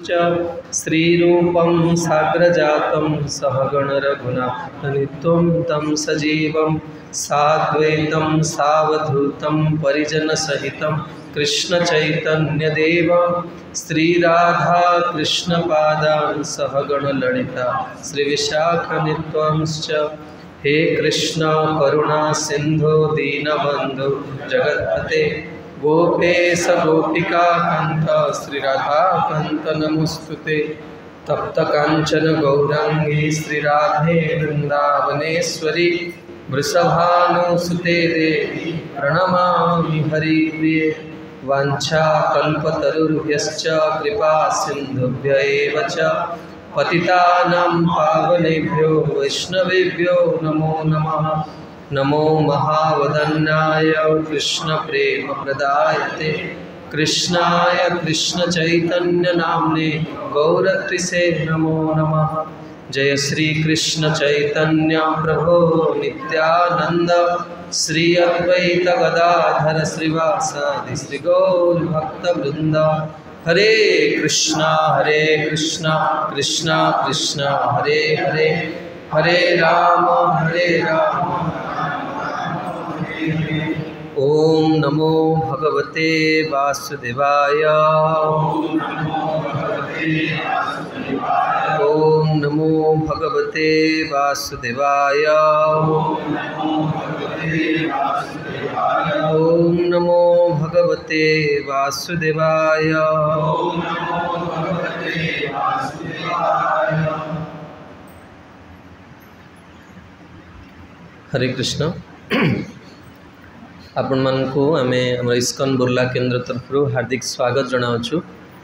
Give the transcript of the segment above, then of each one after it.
श्रीरूपं साग्रजातं सहगण रघुनाथनित्यं तं सजीवं साद्वैतं सावधूतं परिजनसहितं कृष्णचैतन्यदेव श्रीराधा कृष्णपादान् सहगण ललिता श्रीविशाखनित्यंश्च हे कृष्ण करुणा सिंधु दीनबंधु जगत्पते गोपेश गोपिका कंठ श्रीराधाकांत नमोस्तुते तप्त कांचन गौरांगी श्रीराधे वृंदावनेश्वरी वृषभानुसुते देवी प्रणमामि हरिप्रिये वाञ्छाकल्पतरुभ्यश्च कृपा सिन्धुभ्य एव च पतितानां पावनेभ्यो वैष्णवेभ्यो नमो नमः। नमो महावदन्याय कृष्णप्रेमप्रदायते कृष्णाय कृष्णचैतन्यनाम्ने गौरत्रिसे नमो नमः। जय श्री कृष्ण चैतन्य प्रभो नित्यानंद श्री अद्वैत गदाधर श्रीवासादि श्री गौर भक्तवृंद हरे कृष्णा कृष्णा कृष्णा हरे हरे हरे राम ओम नमो भगवते वासुदेवाय ओम नमो भगवते वासुदेवाय ओम नमो भगवते वासुदेवाय। हरे कृष्ण। आपण मानकु आमे हमर इस्कन बुर्ला केंद्र तरफ हार्दिक स्वागत जनावछु।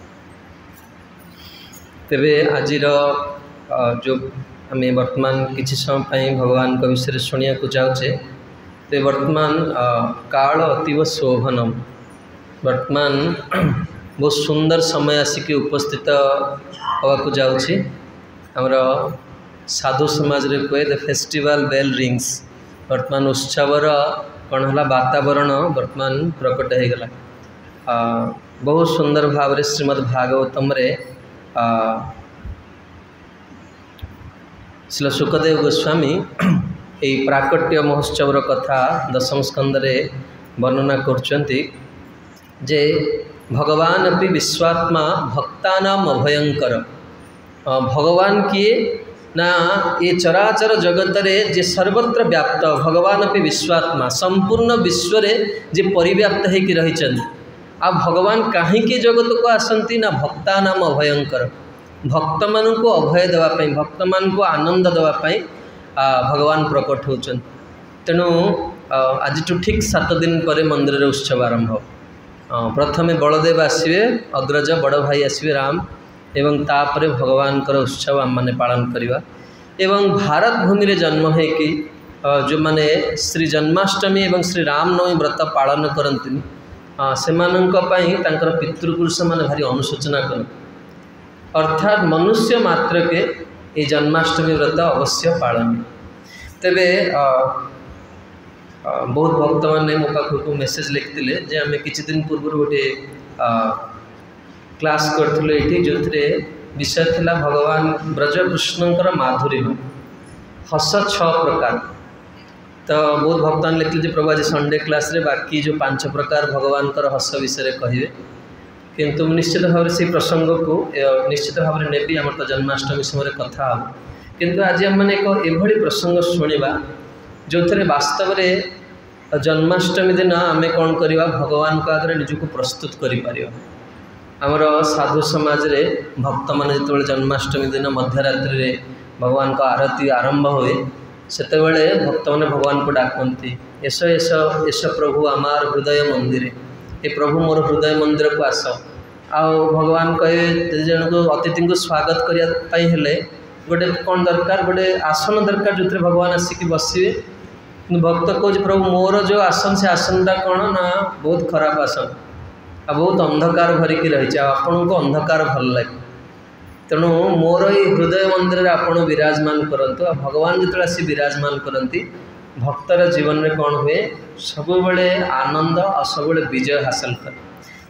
तेबे आजिर जो आमे वर्तमान किछि समय भगवान का विषय शुणिया को जाउछे ते वर्तमान काल अतीव शोभनम वर्तमान बहुत सुंदर समय आसिक उपस्थित हवा को जाउछी। हमर साधु समाज रे कहे द फेस्टिवल बेल रिंग्स वर्तमान उत्सवर कौन है वातावरण वर्तमान प्रकट हो गला। बहुत सुंदर भाव रे श्रीमद् भागवतम रे श्री सुखदेव गोस्वामी यही प्राकट्य महोत्सव कथा दशम स्कंद रे वर्णना करचंती जे भगवान अपि विश्वात्मा भक्तानाम अभयंकर। भगवान किए ना ये चराचर जगत रे जे सर्वत्र व्याप्त भगवान अपि विश्वात्मा संपूर्ण विश्व रे जे परिव्याप्त है कि रही चंद। आ भगवान कहीं जगत को आसंती ना भक्तानाम अभयंकर भक्त मान को अभय देवाई भक्त मान को आनंद देवाई भगवान प्रकट होचन। तेणु आज ठीक 7 दिन पर मंदिर रे उत्सव आरंभ। प्रथमे बलदेव आसवे अग्रज बड़ भाई आसवे राम एवं तापरे भगवान कर उत्सव आम मैंने पालन करवा। एवं भारत भूमि रे जन्म है कि जो माने श्री जन्माष्टमी एवं श्री रामनवमी व्रत पालन करती से पितृपुरुष माने भारी अनुशोचना कर अर्थात मनुष्य मात्र के ये जन्माष्टमी व्रत अवश्य पालन। तेबे बहुत भक्त मैंने मो पाखक मेसेज लिखते जे आम किछि दिन पूर्व गोटे क्लास करथुले एठी जोथरे विषय थिला भगवान ब्रजकृष्णंकर माधुर्य हस 6 प्रकार। तो बहुत भक्तान लिखले प्रभु आज संडे क्लास रे बाकी जो 5 प्रकार भगवान कर हस विषय कहिवे किंतु निश्चित भाव से प्रसंग को निश्चित भाव नेबी आम तो जन्माष्टमी समय कथा हो किंतु आज आम मैंने एक एभली प्रसंग शुणा जो थे वास्तव में जन्माष्टमी दिन आम कौन करवा भगवान को आगे निजक प्रस्तुत कर आमर साधु समाज रे भक्त मान जो जन्माष्टमी दिन मध्यरात्रि रे भगवान को आरती आरंभ हुए सेते भक्त मैंने भगवान को डाकती एस एस एस प्रभु आमार हृदय मंदिर ए प्रभु मोर हृदय मंदिर को आस आओ भगवान कहे जन को अतिथि को स्वागत करने गोटे कौन दरकार गोटे आसन दरकार जो भगवान आसिक बसवे। भक्त कह प्रभु मोर जो आसन से आसनटा कौन ना बहुत खराब आसन आ बहुत अंधकार भरिकी रही आपन को अंधकार भल लगे तेणु मोर ये हृदय मंदिर आपड़ विराजमान करतु। भगवान जो आसी विराजमान करती भक्तर जीवन में कौन हुए सब आनंद और सब विजय हासिल कर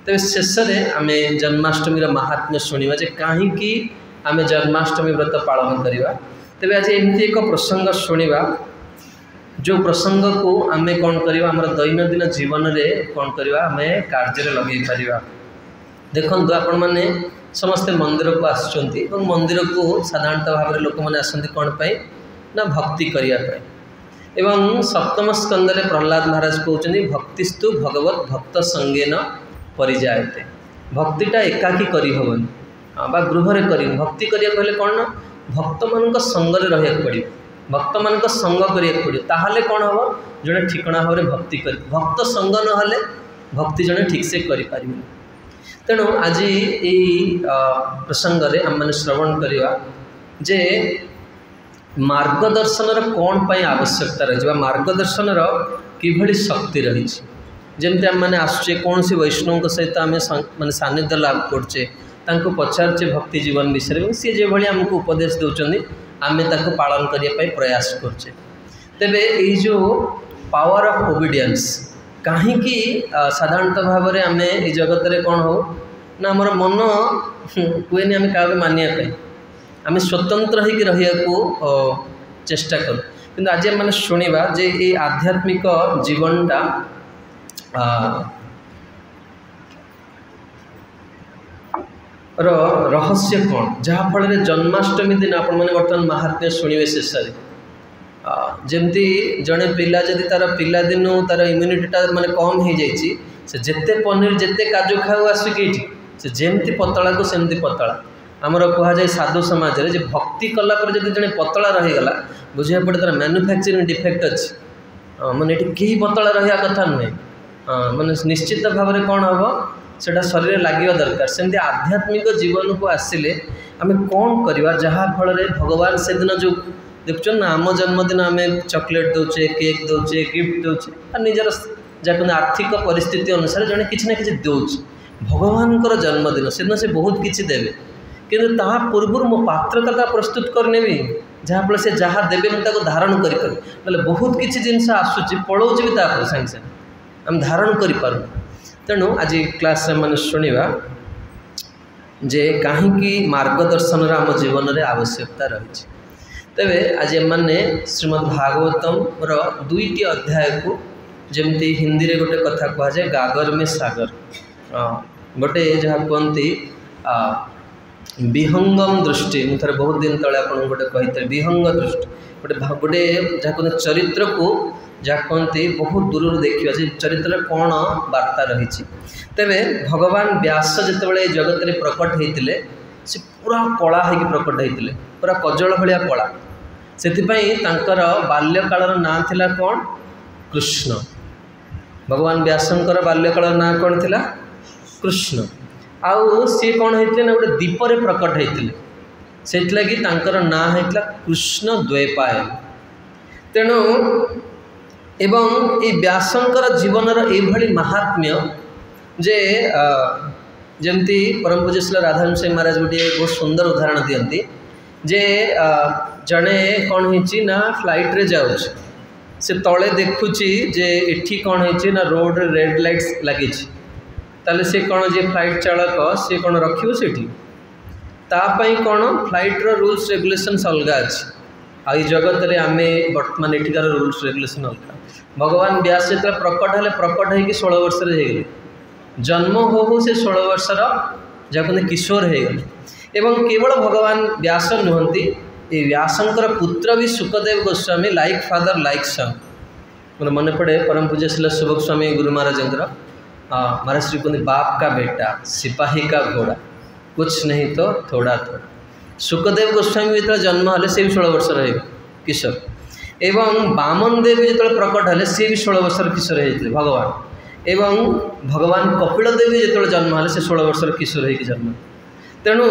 तेज शेष में आम जन्माष्टमी महात्म्य शुणा जे कहीं आम जन्माष्टमी व्रत पालन करवा। तेज आज एमती एक प्रसंग शुणा जो प्रसंग को आम कौन करवा आम दैनंदिन जीवन में कौन करवा आम कार्य लगे पार। देखु आपण मैंने समस्ते मंदिर को आसुँच मंदिर को साधारणतः भाव में लोक मैंने आसती कौन पाई ना भक्ति करने। एवं सप्तम स्कंदे प्रहलाद महाराज कहते भक्तिस्तु भगवत भक्त संगेन परिजायते। भक्तिटा एकाकी करहबन बा गृह कर भक्ति करिया कहले कौन ना भक्त मान संगरे रहा पड़ो भक्त मान संग करिया पड़ो ताहले कौन हम जड़े ठिकणा भाव में भक्ति कर भक्त संग नहले भक्ति जड़े ठीक से करें। तेणु आज यही प्रसंग में आम मैंने श्रवण करवा जे मार्गदर्शन कौन पाई आवश्यकता रही मार्गदर्शन किभली शक्ति रही जमती आम मैंने आसुचे कौन सी वैष्णव सहित आम माने सानिध्य लाभ करचे पचारे भक्ति जीवन विषय सी जो भाई आमको उपदेश दौरान आम ताको पालन करने प्रयास करचे। तेबे ये जो पावर ऑफ ओबीडियंस कहीं साधारणतः भाव में आम ये जगत में कौन हो ना आमर मन हुए आम क्या मानिया आम स्वतंत्र होकर रहा चेष्टा करूँ कि आज मैंने शुणा जे ये आध्यात्मिक जीवनटा रहस्य कौन जहाँफल जन्माष्टमी दिन आपण मैंने बर्तमान महात्म्य शुणे शेष जमती जड़े पिला जदि तार पिला दिनू तार इम्यूनिटीटा माने कम हो जाइए से जेते पनीर जेते काजू खाऊ आसिक से जमती पतला को सेमती पतला आमर कह जाए साधु समाज रे भक्ति कलापर जब जड़े पतला रहीगला बुझा पड़े तार मैन्युफैक्चरिंग डिफेक्ट अच्छे माने कहीं पतला रहा कथा नुहे माने निश्चित भाव में कौन हम सेटा शरीर लगे दरकार सेमती आध्यात्मिक जीवन को आसिले आम कौन करवा जहाँ फल भगवान से दिन जो देखुन ना आम जन्मदिन आम चॉकलेट दौचे केक दौचे गिफ्ट दौचे और निजर जहाँ आर्थिक परिस्थिति अनुसार जड़े किसी ना कि दौचे भगवान जन्मदिन से दिन से बहुत किसी देवे किंतु ता पूर्व मो पात्रता प्रस्तुत करने भी जहाँफल से जहाँ देवे मुझे धारण कर बहुत किसी जिनस आसूँ पलाऊँ भी तापर सागे सागे आम धारण कर। तेणु आज क्लास मैंने शुणा जे कहीं मार्गदर्शन आम जीवन में आवश्यकता रही। तेबे आज मैंने श्रीमद्भागवतम दुईटी अध्याय को जमती हिंदी रे गोटे कथा कह जाए गागर में सागर गोटे जहाँ कहती विहंगम दृष्टि मुझे बहुत दिन तले आप गोटे कही विहंग दृष्टि गोटे गोटे जहाँ कहते चरित्र को जहाँ कहते बहुत दूर देखा चरित्र कौन वार्ता रही। तेबे भगवान व्यास जितेबाला जगत में प्रकट होते से पूरा कला हो प्रकट होते पूरा कजल भाया कला से बाल्यकाल ना थिला कौन कृष्ण भगवान व्यासंकर बाल्यकाल ना कौन थिला कृष्ण आउ सी कौन होते ना गोटे दीपर प्रकट होते से लगी ना होता कृष्ण द्वैपायन। तेणु एवं ये व्यासंकर जीवनर ये महात्म्य जे जमती परम पूज्य श्री राधारमण सिंह महाराज गोटे बहुत सुंदर उदाहरण दियंती जे जड़े कौन होची ना फ्लाइट रे जाऊँ से तले देखुची जे एठी कौन होची ना रोड रेड लाइट्स लगी ताले से कौन जे फ्लाइट चालक से कौन रखियो सेठी तापाई कौन फ्लाइट रो रूल्स रेगुलेशंस अलग अच्छे आई जगत रे आमे वर्तमान एठिकार रूल्स रेगुलेशन अलग। भगवान व्यास जो प्रकट हेले प्रकट होगी 16 वर्ष रे जन्म हो से 16 वर्षर जहाँ किशोर हो गले एवं केवल भगवान व्यास नुहति ये व्यासंकर पुत्र भी Sukhdev Goswami like father like son मोर मन पड़े परम पूज्य श्री सुभ गोस्वामी गुरु महाराज महाराज श्री कहते बाप का बेटा सिपाही का घोड़ा कुछ नहीं तो थोड़ा थोड़ा। सुखदेव गोस्वामी जो जन्म हेले से भी 16 वर्ष रहे किशोर एवं बामन देव जो प्रकट हेले सी भी 16 वर्षर किशोर होते भगवान एवं भगवान कपिल देवी जो जन्म हेले से 16 वर्षर किशोर हो जन्म। तेणु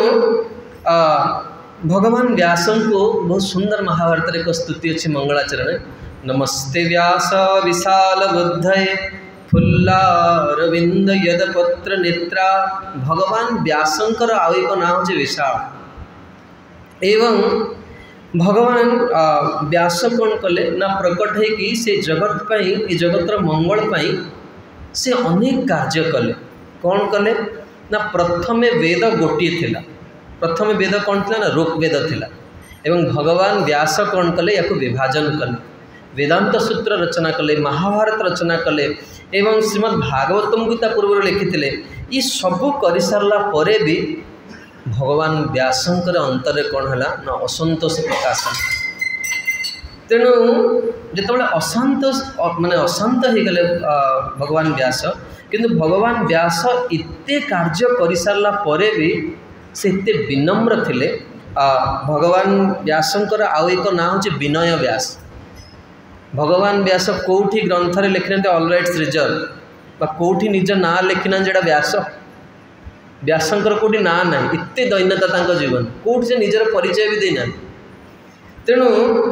भगवान व्यास को बहुत सुंदर महाभारत एक स्तुति अच्छी मंगलाचरण नमस्ते व्यास विशाल बुद्धये फुल्लारविंद यदपत्र नेत्रा भगवान व्यासंकर आउ एक ना हो विशाल एवं भगवान व्यास कौन कले ना प्रकट है कि से जगत पाई जगतर मंगल पाई से अनेक कार्य कले कौन कले ना प्रथमे वेद गोटे थिला प्रथमे वेद कौन थिला ना ऋग वेद थिला एवं भगवान व्यास कौन कले या विभाजन कले वेदांत सूत्र रचना कले महाभारत रचना कले एवं श्रीमद् भागवतम गीता पूर्व लिखिते ये सबू कर सारा पर भी भगवान व्यासंकर अंतर कौन है ना असंतोष प्रकाश तेणु जिते असंतोष माने अशांत हो गले भगवान व्यास किंतु भगवान व्यास इत्ते कार्य कर सारा पर भी से इत्ते विनम्र थिले। भगवान व्यासंकर आउ एक ना हूँ विनय व्यास भगवान व्यास कौटी ग्रंथ लिखिना ऑल राइट्स रिजर्व कौटी निज ना लिखिना जेटा व्यास व्यासंकर कौटी ना ना इत्ते दैन्यता तांको जीवन कौटी से निजर परिचय भी देना तेणु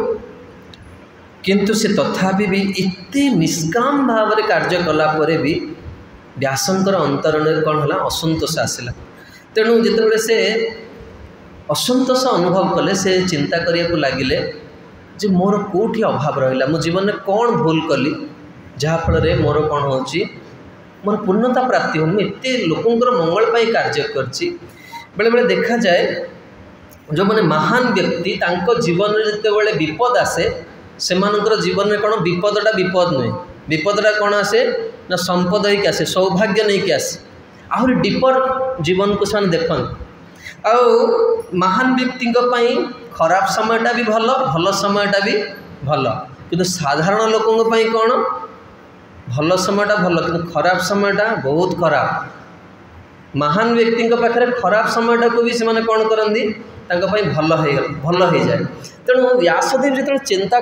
किंतु से तथापि भी इत्ते निष्काम भाव में कार्य कला परे भी व्यासंकर अंतरण कौन है असंतोष आसला तेणु जिते से असंतोष अनुभव कले से चिंता करने को लगिले जे मोर कोठी अभाव रहा मो जीवन में कौन भूल कली जहाँफल मोर कौन हो मोर पूर्णता प्राप्ति हो एत लोकंर मंगल पाई कार्य करछि बेले बेले देखा जाए जो मैंने महान व्यक्ति तांको जीवन में जितेबाला विपद आसे से जीवन में कौन विपदटा विपद नुहे विपदटा कौन आसे ना संपद ही आसे सौभाग्य नहीं कि आसे आहरी डीपर जीवन को से देखते आ महान व्यक्ति खराब समयटा भी भल भल समयटा भी भल किंतु साधारण लोकों कौन भल समयटा भल कि खराब समयटा बहुत खराब महान व्यक्ति पाखे खराब समयटा को भी से कौन करती भल हो जाए तेणु व्यासदेव जो चिंता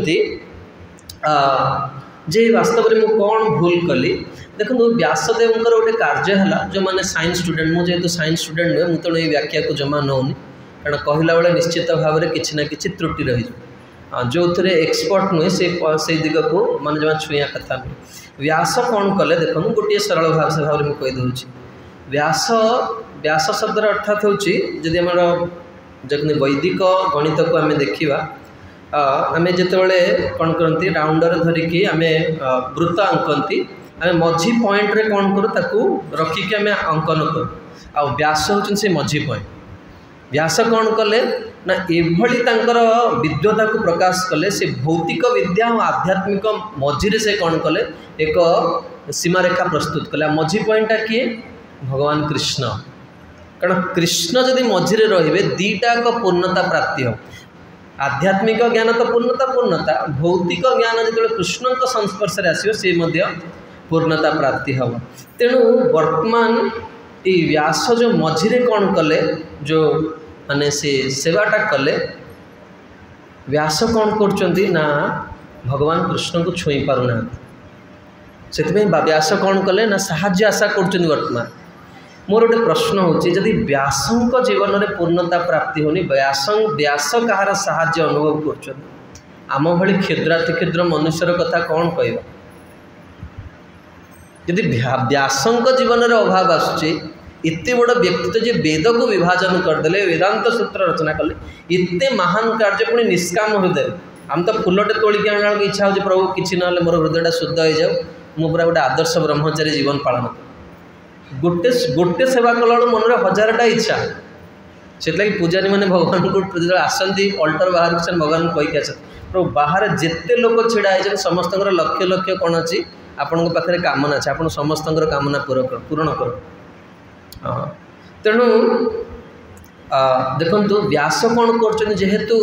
जे वास्तव में कौन भूल कली देखो व्यासदेवर गोटे कार्य है जो मैंने साइंस स्टूडेंट मुझे जेहेतु साइंस स्टूडेंट नुहे मुझे तेणु ये व्याख्या को जमा नौनी कारण कहला बेले निश्चित भाव में किसी ना कि त्रुटि रही जो थे एक्सपर्ट नुहे से दिग को मान जमा छुआ कथा नुहे व्यास कौन कले देखो गोटे सरल भाव से भाव में कहीदे व्यास व्यास शब्द अर्थात होती आम वैदिक गणित को आम देखा आम जिते कौन करती राउंडर धरिकी आम वृत्त आंकती आम मझी पॉइंट रे कौन करूँ ताकू रखिकी आम अंकन करूँ आ व्यास होती से मझी पॉइंट व्यास कौन कले ना एभली तांकर विद्वता को प्रकाश कले से भौतिक विद्या और आध्यात्मिक मझीरे से कौन कले एक सीमारेखा प्रस्तुत कले मझी पॉइंटा किए भगवान कृष्ण कारण कृष्ण जदि मझीरे रे दीटा पूर्णता प्राप्ति हो आध्यात्मिक ज्ञान तो पूर्णता भौतिक ज्ञान जो कृष्ण संस्पर्श आसो सी पूर्णता प्राप्ति हम तेणु वर्तमान ये व्यास जो मझीरे कौन कले जो माने से सेवाटा कले व्यास कौन करचंती ना भगवान कृष्ण को छुई पारुना से व्यास कौन कले ना साहाय्य आशा कर वर्तमान मोर गोटे प्रश्न होची जदि व्यासंक जीवन में पूर्णता प्राप्ति होनी व्यास कहार साहाय्य अनुभव कर आम भली क्षुद्राति क्षुद्र मनुष्यर कथा कौन कहबा यदि व्यासंक जीवन में अभाव आसुची इतने बड़ व्यक्तित्व जे वेद को विभाजन करदे वेदांत सूत्र रचना कले इतने महान कार्य पुणी निष्काम हृदय आम तो फुलटे तोलिकी आना इच्छा हो प्रभु किसी ना मोर हृदयटा शुद्ध हो जाऊ मु पूरा गोटे आदर्श ब्रह्मचारी जीवन पालन कर गोटे गोटे सेवा कला मन में हजारटा इच्छा से पूजारी मैंने भगवान को जो आसती अल्टर बाहर से भगवान कहीकि आस प्रभु बाहर जिते लोक छिड़ा है समस्त लक्ष्य लक्ष्य कौन अच्छी आपण पाखे कामना अच्छे आप समस्त कामना पूरण कर तेणु देखु व्यास कौन कर जेहेतु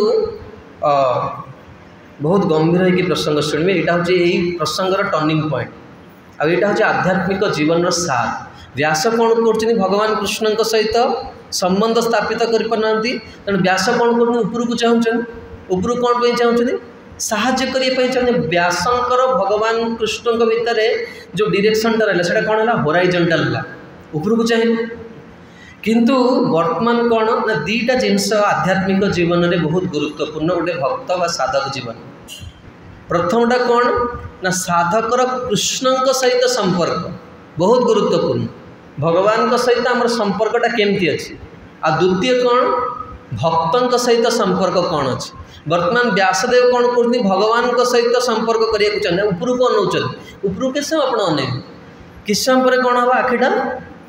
बहुत गंभीर हो प्रसंग शुणवे यहाँ हूँ यही प्रसंगर टर्निंग पॉइंट आईटा हूँ आध्यात्मिक जीवन सार व्यास कौन कर भगवान कृष्ण सहित संबंध स्थापित करना तेणु व्यास कौन कर उपरको चाहूँ उपरू कौन पर चाहूँ साहाय्य करने चाहते व्यासंकर भगवान कृष्ण भितर जो डायरेक्शनटा रहा है कौन है होराइजंटाल है उपरको चाहिए किंतु वर्तमान कौन ना दीटा जिनस आध्यात्मिक जीवन में बहुत गुरुत्वपूर्ण गोटे भक्त व साधक जीवन प्रथमटा कौन ना साधकर कृष्ण सहित संपर्क बहुत गुरुत्वपूर्ण भगवान सहित आम संपर्कटा केमती अच्छी आ द्वितीय कौन भक्तों सहित संपर्क कौन अच्छी वर्तमान व्यासदेव कौन कर भगवान सहित संपर्क करने उपरू को अनौर उपरू किस समय आप अनेक किस समय पर कौन हम आखिटा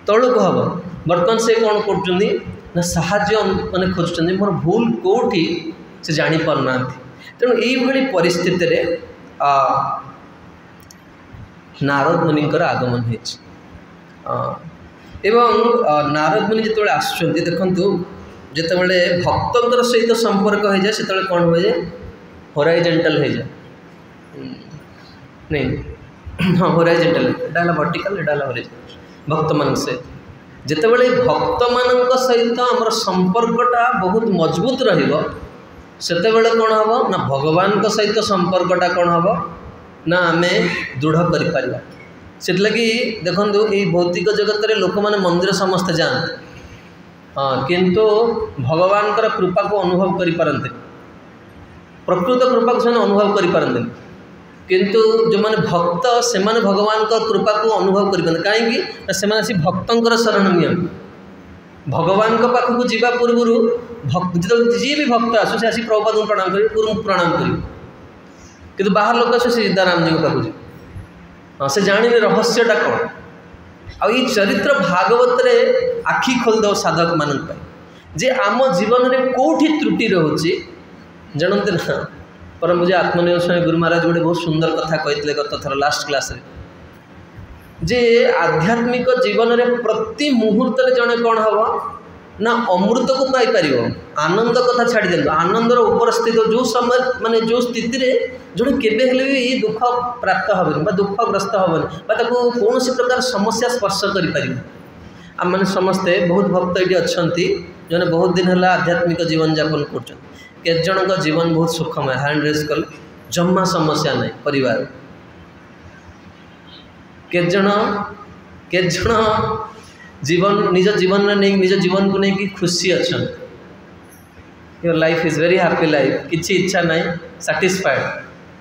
तौक हम बर्तमान से कौन कर साहाଯ୍य माने खोजुं मोर भूल कौटी से जापारना तेणु यही परिस्थिति रे नारद मुनि आगमन एवं नारद मुनि जिते आसुँच देखु जितेबाला भक्तर सहित संपर्क हो जाए से कौन हुए होराइजेंटल हो जाए नहीं हाँ होराइजेंटल एटा वर्टिकल एटा होराइजेंटल भक्त मान सहित जितेबाला भक्त मान सहित आमर संपर्कटा बहुत मजबूत रतेबले कौन हम ना भगवान सहित संपर्कटा कौन हम ना आम दृढ़ कर से लगी देखो ये भौतिक जगत रे लोक मैंने मंदिर समस्ते जाते हाँ किंतु भगवान कृपा को अनुभव करें प्रकृत कृपा को से अनुभव करें किंतु जो मैंने भक्त से माने भगवान कृपा को अनुभव करें कहीं से भक्तर शरण नियम भगवान पाखक जीवा पूर्व भक्त जो जी भी भक्त आसु से आसी प्रभुपाद को प्रणाम कर गुरु प्रणाम कर कि बाहर लोक आस सीताराम जी पाक हाँ से जाने रहस्यटा कौन आ चरित्र भागवत रे आखि खोलद साधक मान जे आम जीवन में कौटी त्रुटि रोचे जानते ना परम पूज्य आत्मनिर्भर स्वामी गुरु महाराज गोटे बहुत सुंदर कथा कहते गत थर लास्ट क्लास रे जे आध्यात्मिक जीवन में प्रति मुहूर्त जड़े कौन हम ना अमृत को पाइपर आनंद कथा छाड़ी दिखाँ आनंदर उपर स्थित जो समय माने जो स्थिति रे जो केबे हेले भी दुख प्राप्त हेनी दुखग्रस्त हेनी कौन प्रकार समस्या स्पर्श कर मैंने समस्ते बहुत भक्त ये अच्छा जो बहुत दिन है आध्यात्मिक जीवन यापन कर जीवन बहुत सुखमय हैंड रेस कल जम्मा समस्या नहीं परिवार केत जीवन निज जीवन में नहीं निज जीवन को नहीं खुशी अच्छा your life is very happy life किसी इच्छा नहीं सैटिस्फाइड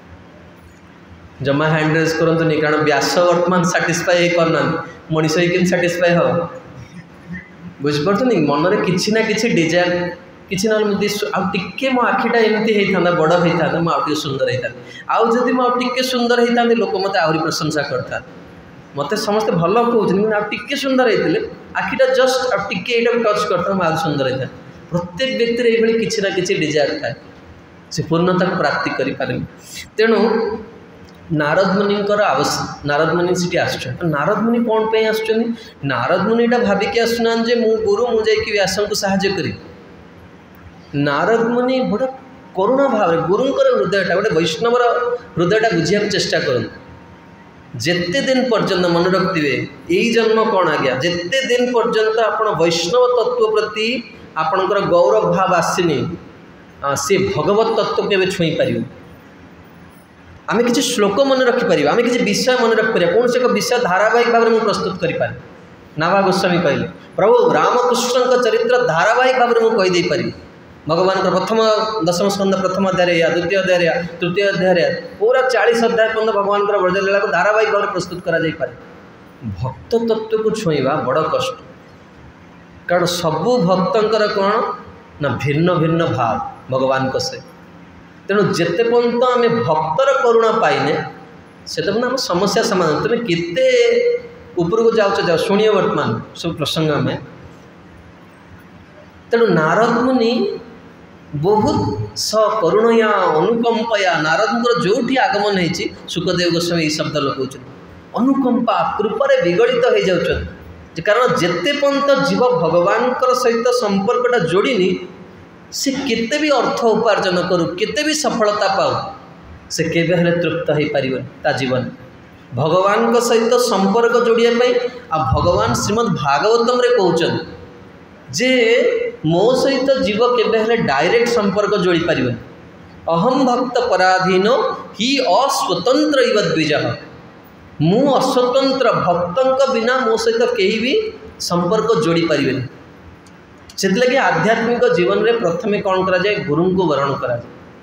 जमा हैंड रेस करते नहीं कारण व्यास वर्तमान साटिस्फाई करना मनीष ही साटिस्फाई हम बुझीपार नहीं मन में किसी ना कि डिजायर किसी ना आगे मो आखिटा एमती होता बड़ होता मुझे सुंदर होता आउ जदि मुझे सुंदर होता लोक मत आहरी प्रशंसा करता मत समस्ते भल कहते आगे सुंदर होते आखिटा जस्ट आगे ये टच करता मुझे सुंदर होता प्रत्येक व्यक्ति ये किसी ना कि डिजायर थाए से पूर्णता को प्राप्ति करें तेणु नारद मुनि आवश्यक नारद मुनि से आस नारद मुनि कौन पे आस नारद मुनि भाविकी आसुना जे मु गुरु मुझे व्यास को साहाय्य करी नारद मुनि बड़ा करुणा भाव गुरुंकर हृदयटा गोटे वैष्णवर हृदयटा बुझा चेष्टा कर जेते दिन पर्यंत मन रखिए यही जन्म कौन आ गया जेते दिन पर्यंत आप वैष्णव तत्व प्रति आपणकर गौरव भाव आसनी सी भगवत तत्व के छुई पार आम किसी श्लोक मन रखिपर आम किसी विषय मन रखिपर कौन से एक विषय धारावाहिक भाव में प्रस्तुत करें नाभा गोस्वामी कहले प्रभु रामकृष्ण चरित्र धारावाहिक भाव में कहीदे पारि भगवान प्रथम दशम स्कंद प्रथम अध्याय या द्वितीय अध्याय या तृतीय अध्याय पूरा 40 अध्याय पर्यंत भगवान ब्रजलीला को धारावाहिक भाव में प्रस्तुत करा भक्त तत्व को छुईवा बड़ कष्ट कारण सबू भक्तर कौन ना भिन्न भिन्न भाव भगवान को से तेणु जिते पर्यंत आम भक्तर करुणा पाइने से आम समस्या समाधान तुम केते ऊपर को जाओ शुणिए वर्तमान सब प्रसंग में तेणु नारद मुनि बहुत सकरुणया अनुकंपया नारद जोटी आगमन होती सुखदेव गोस्वामी शब्द लगे अनुकंपा कृपारे विगलित हो जाऊँ कारण जिते पर्यंत जीव भगवान सहित संपर्कटा जोड़नी से केते भी अर्थ उपार्जन करू केते भी सफलता पाऊ से केबे हेले तृप्त हो पार जीवन भगवान सहित संपर्क जोड़ाई आ भगवान श्रीमद् भागवतम रे कहउछन जे मो सहित जीव केबे हेले डायरेक्ट संपर्क जोड़ी पार अहम भक्त पराधीन ही अस्वतंत्र इव द्विज मु अस्वतंत्र भक्त बिना मो सहित कहीं भी संपर्क जोड़ी पारे से लगे आध्यात्मिक जीवन में प्रथमे कौन करा जाए गुरु को वरण करा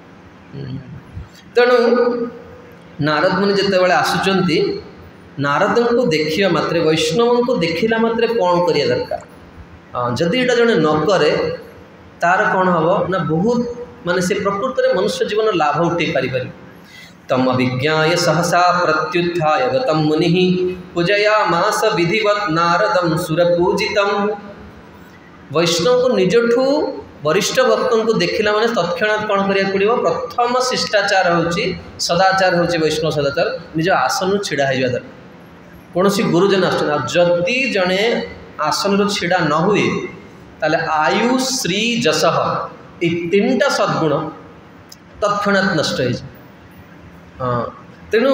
तेणु नारद मुनि जितेबाला आसुचंती नारद को देखा मात्रे वैष्णव को देखला मात्रे कौन करिया दरकार जदि यहाँ जड़े न करे तार कौन हम ना बहुत माने से प्रकृत में मनुष्य जीवन लाभ उठे पारि तम अभिज्ञाय सहसा प्रत्युत्थाय गतं मुनिः पूजयामास विधिवत् नारदं सुरपूजितं। वैष्णव को निजठू वरिष्ठ भक्त को देखला माने तत्क्षणात् कौन करिया पड़िबो प्रथम शिष्टाचार होची सदाचार होची वैष्णव सदाचार निज आसन छिड़ा होइबा दरकार। कौनसी गुरुजन आसुना जदि जड़े आसन छिड़ा न हुए ताले आयु श्री जस ये तीनटा सद्गुण तत्क्षणात् नष्ट हो। तेणु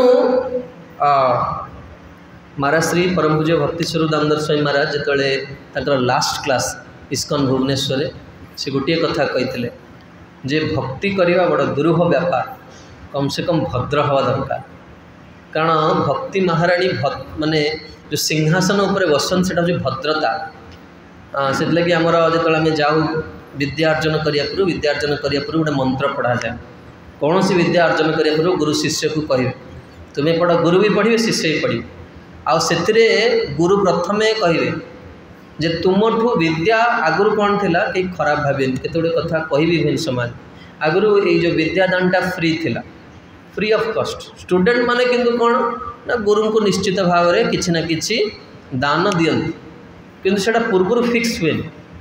महाराज श्री परम पूज्य भक्ति स्वरूप दामोदर स्वामी महाराज जो लास्ट क्लास इस्कन भुवनेश्वर से गोटे कथा कही जे भक्ति करवा बड़ दुरूह व्यापार कम से कम भद्र हवा दरकार। कारण भक्ति महाराणी माने जो सिंहासन उपर बसन से भद्रता से लगी आमर जो आम जाऊ विद्यार्जन करने गोटे मंत्र पढ़ा जाए। कौन सी विद्या अर्जन करने पूर्व गुरु शिष्य को कहे तुम्हें पढ़ गुरु भी पढ़े शिष्य भी पढ़े आउे गुरु प्रथमे कहे जे तुमठू विद्या आगुरी कौन थिला कई खराब भावे केते गुड़े कथा कहि भी समाज आगुरी ये जो विद्यादानटा फ्री थिला फ्री ऑफ कॉस्ट स्टूडेंट माने किंतु कौन ना गुरु को निश्चित भाव में किसी ना किसी दान दियंती किंतु सेटा पूर्व फिक्स हुए।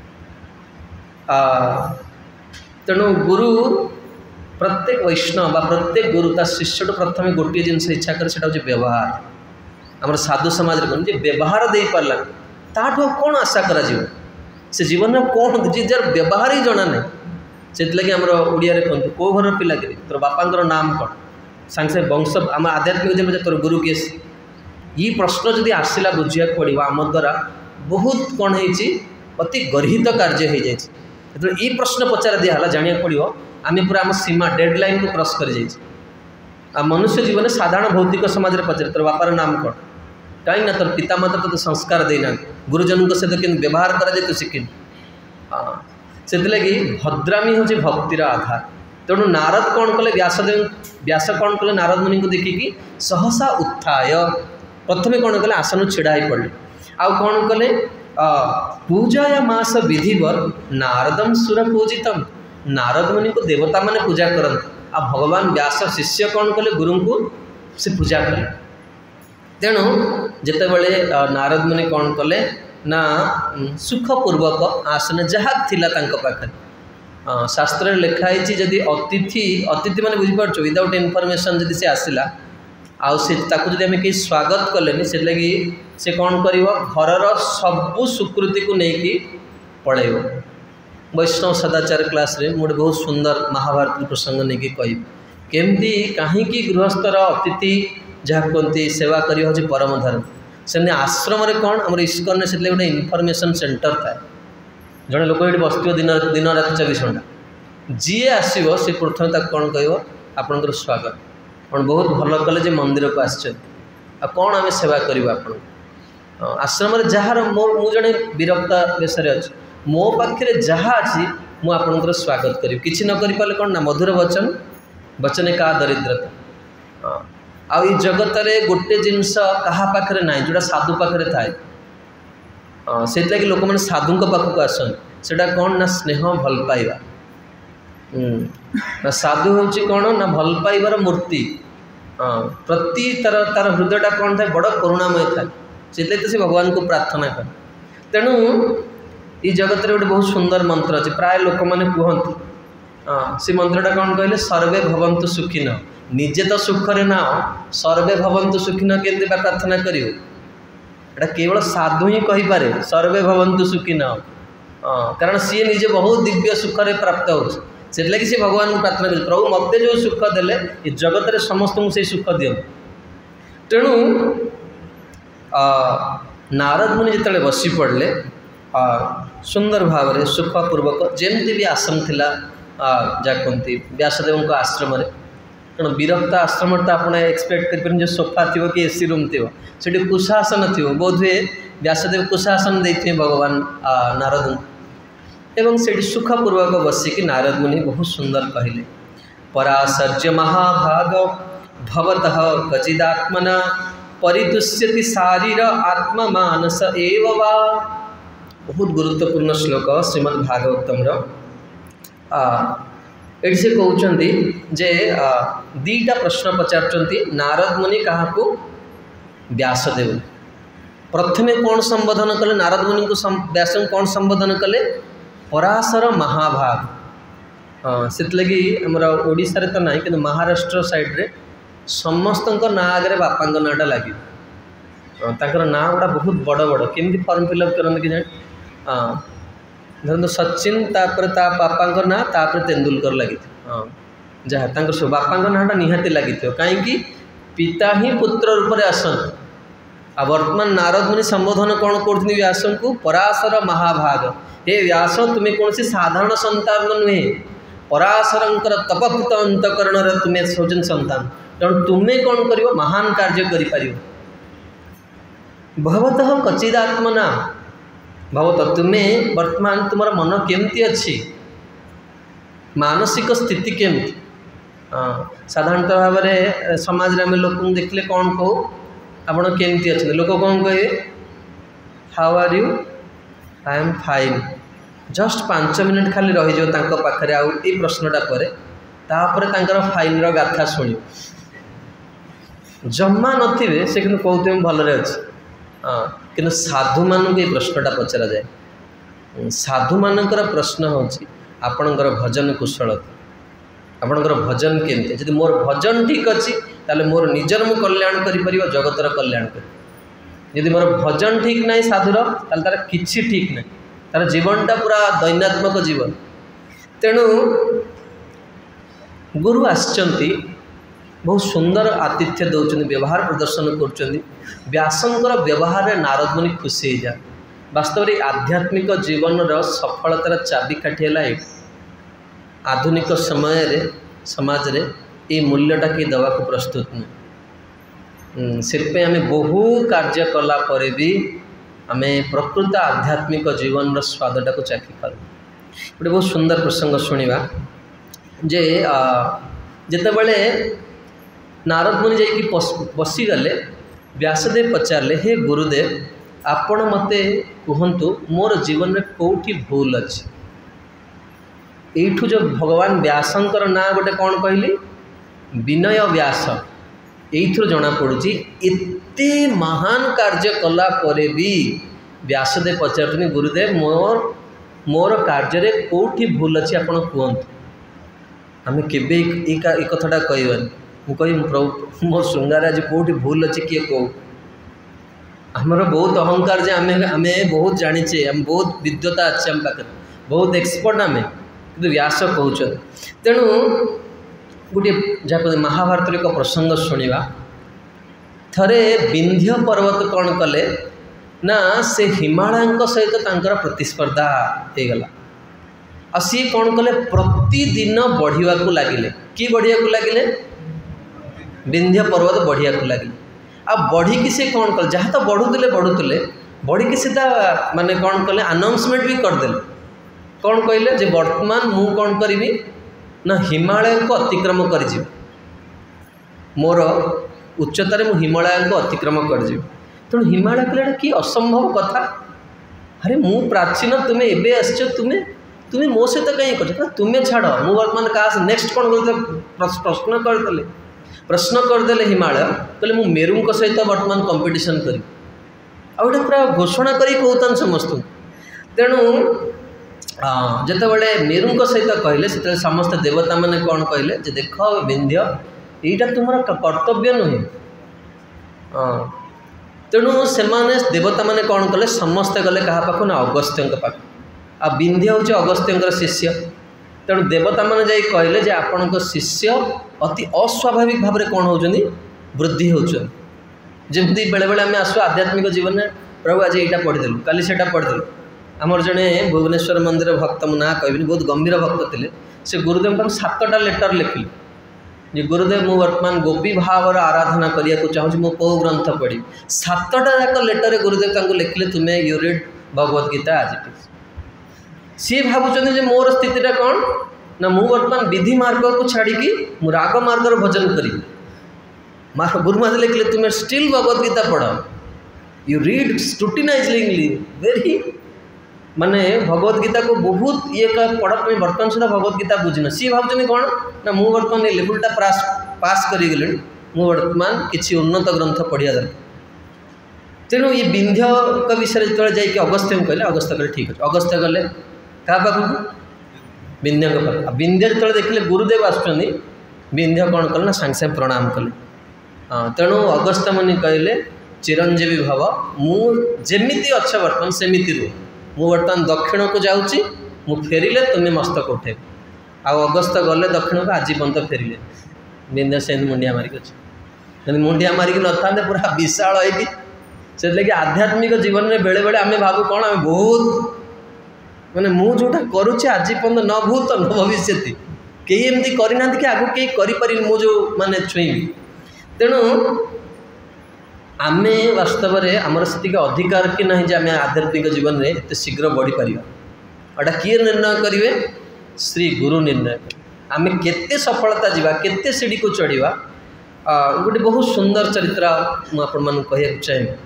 तेणु गुरु प्रत्येक वैष्णव प्रत्येक गुरु ता शिष्य प्रथम गोटे जिनस इच्छा करे व्यवहार आम साधु समाज में व्यवहार दे पारा ताठू कौन आशा करा से जीवन में कौन जी जार व्यवहार ही जना ना से लगे आम ओडिया कहते कौ घर पिला कि तोर बापा नाम कौन सांगे सांगे वंश आम आध्यात्मिक जब तोर गुरु किए ये प्रश्न जदि आसला बुझा पड़ो आम द्वारा बहुत कौन है अति गर्हित कार्य हो जाए। ये प्रश्न पचार दिहला जाना पड़ो आम पूरा आम सीमा डेडलाइन को क्रॉस कर जाइए। मनुष्य जीवन साधारण भौतिक समाज में पचारे तोर बापार नाम कौन कहीं ना तोर पिता माता तो संस्कार देना गुरुजन सहित कि व्यवहार करा तो शिखिन से लगी भद्रामी हूँ भक्तिर आधार। तेणु नारद कौन कले व्यास कौन कले नारद मुनि को देखिकी सहसा उत्थाय प्रथमे कौन कले आसन छिड़ा ही पड़े आउ कौन कले पूजाया मास विधिवर नारदम सुर पूजितम नारद मुनि को देवता माने पूजा करते आ भगवान व्यास शिष्य कौन कले गुरु को से पूजा कले। तेणु जिते बड़े नारद मुनि कौन कले ना सुखपूर्वक आसन जहाँ थिला तांको पाखरे शास्त्र लिखाई जदि अतिथि अतिथि माने बुझीपार विदाउट इनफॉरमेशन जदि से आसला आदि आम कहीं स्वागत कले से लगी से कौन कर घर सबू स्वीकृति को लेकिन पढ़ेब। वैष्णव सदाचार क्लास रे मोटे बहुत सुंदर महाभारत प्रसंग नहीं कि कह केमती कहीं गृहस्थर अतिथि जहाँ कहते सेवा करवा हूँ परम धर्म से आश्रम कौन आम इस्कन से गोटे इनफर्मेशन सेंटर था जड़े लोक ये बस दिन दिन रात 24 घंटा जी आसो सी प्रथम तक कौन कह आपणकर स्वागत कौन बहुत भल कले मंदिर को आस कौन आम सेवा करूँ आप आश्रम जार मो जड़े विरक्ता बेसरे अच्छे मो पाखे जहाँ अच्छी मुझे स्वागत करी किसी न कर पारे कौन ना मधुर वचन वचने का दरिद्रता आउ जगत में गोटे जिनस क्या पाखे ना जोटा साधु पाखे थाए से लगे लोक मैंने साधु पाखक आसन से कौन ना स्नेह भल पाइबा ना साधु हूँ कौन ना भल पाइबार मूर्ति प्रति तार हृदयटा कौन था बड़ करुणामय था से से भगवान को प्रार्थना कर। तेणु ये जगत में गोटे बहुत सुंदर मंत्र अच्छे प्राय लोक मैंने कहते से मंत्रटा कौन कहले सर्वे भवन्तु सुखिन निजे तो सुखरे ना सर्वे भवन्तु सुखिन केमती प्रार्थना करियो एटा केवल साधु ही कहीपे सर्वे भवन्तु सुखिन कारण सी निजे बहुत दिव्य सुखरे प्राप्त हो लगी सी भगवान को प्रार्थना कर प्रभु मत जो सुख देले ये जगत में समस्त से सुख दियो। तेणु नारद मुनि जिते बसी पड़े सुंदर भाव में सुखपूर्वक जमती भी आश्रम थिला जहाँ कहती व्यासदेव आश्रम कारण विरक्त आश्रम तो आप एक्सपेक्ट कर जो सोफा थी कि एसी रूम थी से कुशासन थी बोध हुए व्यासदेव कुशासन देते भगवान नारद एवं से सुखपूर्वक बसिकी नारद मुनि बहुत सुंदर कहले पराशर्य महाभाग भवतः कचिदात्मना परिदुष्यति शारीर आत्मा मानस एव वा। बहुत गुरुत्वपूर्ण श्लोक श्रीमद् भागवतम ये से कहते जे दीटा प्रश्न पचार नारद मुनि क्या व्यासदेव प्रथमे कौन संबोधन कले नारद मुनि को व्यास कौन संबोधन कले पराशर महाभाग से लगी आमर ओडिशा रे तो ना कि महाराष्ट्र साइड रे समस्त ना आगे बापा नाटा लगे तर ना गुड़ा बहुत बड़ बड़ केमी फॉर्म फिलअप करते कि जाए धरते सचिन तापर ता बापा ना तापर तेंदुलकर लगी जहाँ सब बापा नाटा निहाती लगी कहीं पिता ही पुत्र रूप से आसत आ वर्तमान नारद मुनि संबोधन कौन कर व्यास को पराशर महाभाग हे व्यास तुम्हें कौन साधारण संतान नुहे पराशर तपकृत अंतकरण तुम्हें सोचन संतान तेणु तुम्हें कौन कर महान कार्य कर भवतः कचिदात्मना भवत तुम्हें वर्तमान तुम मन केमती अच्छी मानसिक स्थिति केमती साधारणतः भाव में समाज में लोक देखले कौन कहू आपण केमती अच्छे लोक कौन कहे how are you I am fine just 5 minute खाली रही पाखे आउ ये प्रश्नटा पर तापर फाइन गाथा शुणी जमा नथिबे से कि कहते भलरे अच्छे कि साधु मानक ये प्रश्नटा पचरा जाए साधु मानकर प्रश्न होची आपणकर भजन कुशलता आपणकर भजन केमती जदि मोर भजन ठीक अच्छी ताले मोर निजर मु कल्याण करि जगतर कल्याण कर यदि मोर भजन ठीक ना साधुर ताले तार किछि ठीक ना तार जीवनटा पूरा दैनात्मक जीवन तेणु गुरु आसचंती बहुत सुंदर आतिथ्य दौरान व्यवहार प्रदर्शन कर व्यासंकर व्यवहार में नारद मुनि खुशी हो जाए वास्तव में आध्यात्मिक जीवन सफलतार चाबिकाठी है आधुनिक समय रे समाज रे ये मूल्यटा कि दवा को प्रस्तुत नहीं से आम बहु कार्य कला पर भी आम प्रकृत आध्यात्मिक जीवन स्वादटा को चाखी पार गोटे बहुत सुंदर प्रसंग शुणा जे जितेबाला नारद मुनि जाकि बसीगले व्यासदेव पचारे हे गुरुदेव आपण मते कहतु मोर जीवन में कौटी भूल अच्छी एठू जो भगवान व्यासंकर ना गोटे कौन कहली विनय व्यास एथुर जना पड़ुची एते महान कार्य कला परे भी व्यासदेव पचार गुरुदेव मोर मोर कार्य कौटी भूल अच्छी आपण कहतु आम केबे एक कथाटा कहबानी मु कही प्रभु मोर श्रृंगार आज कौटी भूल अच्छी किए कौ आमर बहुत अहंकार जे आम बहुत जानीचे आम बहुत विद्वता अच्छे आम पाखे बहुत एक्सपर्ट आम कि व्यास कहते तेणु गोटे जहाँ महाभारत एक प्रसंग शुणा थरे विंध्य पर्वत कौन कले ना से हिमालय सहित तांकर प्रतिस्पर्धा हो गला आ सी कौन कले प्रतिदिन बढ़िया को लगिले कि बढ़िया को लगिले विंध्य पर्वत बढ़िया को लगिले आ बढ़ी कि से कौन कले जहाँ तो बढ़ुले बढ़ी कि सीधा माने कौन कले अनाउंसमेंट भी करदेले कौन कहले जे वर्तमान मु कौन करी ना हिमालय को अतिक्रम कर मोर उच्चतार मु हिमालय को अतिक्रम कर तेणु हिमालय कहले कि असंभव कथा अरे मु प्राचीन तुम्हें एबे आसछ तुम्हें मो सहित कहीं कर तुम्हें छाड़ मु वर्तमान का नेक्स्ट कौन कर प्रश्न करदे हिमालय कहले मु मेरू सहित वर्तमान कंपटीशन करी आउटे पूरा घोषणा करी कहतन समस्त तेणु जितेबाला मेरू सहित कहले से समस्त देवता मैंने कौन कहले जे देख विंध्य यहीटा तुम कर्तव्य नुहे तेणु से देवता मैंने कौन कले समस्ते गले क्या पाख ना अगस्त्य पाख आ विंध्य हूँ अगस्त्य शिष्य तेणु देवता मैंने जाई कहले जे आपण शिष्य अति अस्वाभाविक भाव में कौन होती वृद्धि होमती बेले बेले आम आसू आध्यात्मिक जीवन में प्रभु आज यहाँ पढ़ीदेलु काली से पढ़ीदेलु आमर जड़े भुवनेश्वर मंदिर भक्त ना कहबी बहुत गंभीर भक्त थे से गुरुदेव को 7टा लेटर लिखिले जे गुरुदेव मु वर्तमान गोपी भावर आराधना करने को चाहूँ मो कौ ग्रंथ पढ़ी 7टा जाक लेटर गुरुदेव लिखिले तुम्हें यू रीड भगवद गीता आज सी भावुं मोर स्थितिटा कौन ना मु वर्तमान विधि मार्ग को छाड़ी मु राग मार्ग भजन करी गुरुमहाराज लिखिले तुम्हें स्टिल भगवद गीता पढ़ यू रीड स्क्रूटिनाइजिंगली वेरी माने भगवत गीता को बहुत ये पढ़ पे बर्तमान सुधा भगवत गीता बुझिन सी भावुँ कौन ना मु बर्तमान लेवलटा पास कर मु बर्तमान किसी उन्नत ग्रंथ पढ़िया दरकार तेणु ये विंध्य विषय जो जाकि अगस्त्य को कहले अगस्त्य कहले ठीक अच्छे अगस्त्य गले क्या पाखक विंध्य विंध्य जो देखिले गुरुदेव आसुँच विंध्य कौन कले ना सागे सागे प्रणाम कले हाँ तेणु अगस्त्य मुनि कहले चिरंजीवी भव मुझेमिति अच्छे बर्तमान सेमिति रू मु बर्तमान दक्षिण को जाऊँगी मु फेरिले तुम्हें मस्तक उठे आउ अगस्त्य गले दक्षिण को आज पर्यंत फेरिले विंध्य से मुंडिया मारिक अच्छे मुंडिया मारिक न था पूरा विशाल है से लगे आध्यात्मिक जीवन में बेले बेले आम भावु कौन आम बहुत माने मु जोटा करुचे आज पर्यंत न भूत न भविष्य कई एमती करना कि आगू कई करें मु जो माने छुईबी तेणु आमे वास्तव में आमर से अधिकार कि ना आम आध्यात्मिक जीवन में एत शीघ्र बढ़ी पार एटा किए निर्णय करेंगे श्री गुरु निर्णय आम केते सफलता जीवा केते सीढ़ी को चढ़ा गोटे बहुत सुंदर चरित्र मुझे कहना चाहिए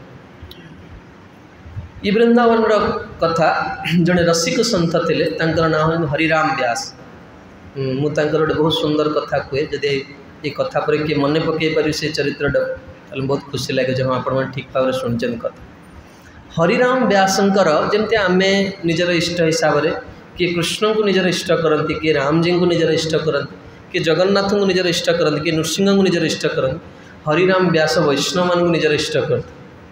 ये वृंदावन कथा जड़े रसिक सन्थ थे नाम हरिराम व्यास मुझे गोटे बहुत सुंदर कथा कहे जदि ये कथा पर किए मन पकई पारे से चरित्रटा बहुत खुशी लगे जब आप ठीक भाव शुणुं कथा हरिराम व्यासंकर जमती आम निजर इष्ट हिसाब से किए कृष्ण को निजर इष्ट करती किए राम जी को निजर इष्ट करती किए जगन्नाथ को निजर इष्ट करती किए नृसिंह को निजर इष्ट करती हरिराम व्यास वैष्णव मान को निजर इष्ट करते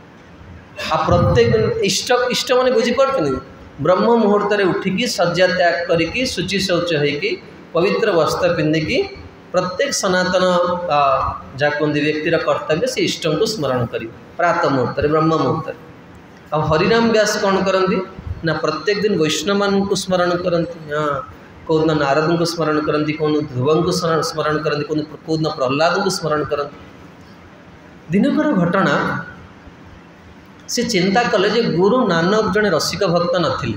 आ प्रत्येक इष्ट इष्ट मैंने बुझीपार ब्रह्म मुहूर्त उठिकी शଯ୍ୟା त्याग करी शुचि शौच होगी पवित्र वस्त्र पिंधिकी प्रत्येक सनातन जहाँ कहते व्यक्तिर कर्तव्य से इष्ट को स्मरण करी प्रातः मुहूर्त ब्रह्म मुहूर्त आ हरिराम व्यास कौन करती ना प्रत्येक दिन वैष्णव मान को स्मरण करती हाँ कौन नारद को स्मरण करती कौन ध्रुव को स्मरण करती कौन प्रहलाद को स्मरण करती दिनकर घटना से चिंता कले जे गुरु नानक जड़े रसिक भक्त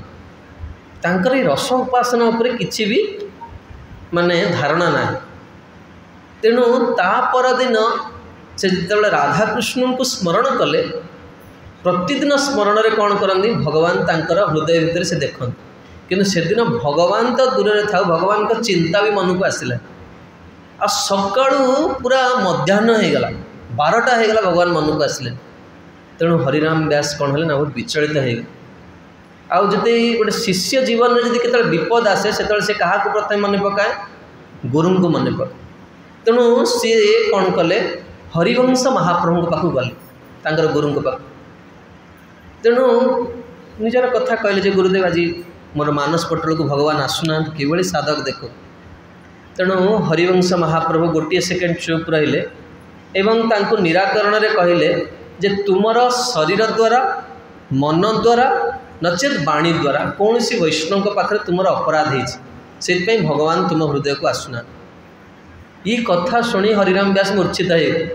नथिले रस उपासना उपरे किछि भी माने धारणा ना तेणु ता पर दिन से जो राधाकृष्ण को स्मरण कले प्रतिदिन स्मरण रे कौन करती भगवान तांकर हृदय भितर से देखते किंतु से दिन भगवान तो दूर रे था भगवान का चिंता भी मन को आसला आ सकाळू पूरा मध्याह्न हो गला 12टा हो गला भगवान मन को आसले तेणु हरिराम व्यास कौन है ना बहुत विचलित हो आउ जदि गोटे शिष्य जीवन में जब केतल विपद आसे से क्या प्रथम मन पकाए गुरु को मन पकाए तेणु सी कौन कले हरिवंश महाप्रभु पाखु गले गुरु पाख तेणु निजर कथा कहले गुरुदेव आज मोर मानस पटल को भगवान आसुना कि साधक देख तेणु हरिवंश महाप्रभु गोटे सेकेंड चुप रहिले एवं तांको निराकरण रे कहले जे तुमर शरीर द्वारा मन द्वारा नचेत वाणी द्वारा कौन सी वैष्णव पाखे तुम अपराध से भगवान तुम हृदय को आसुना ये कथा शुणी हरिराम व्यास मूर्छित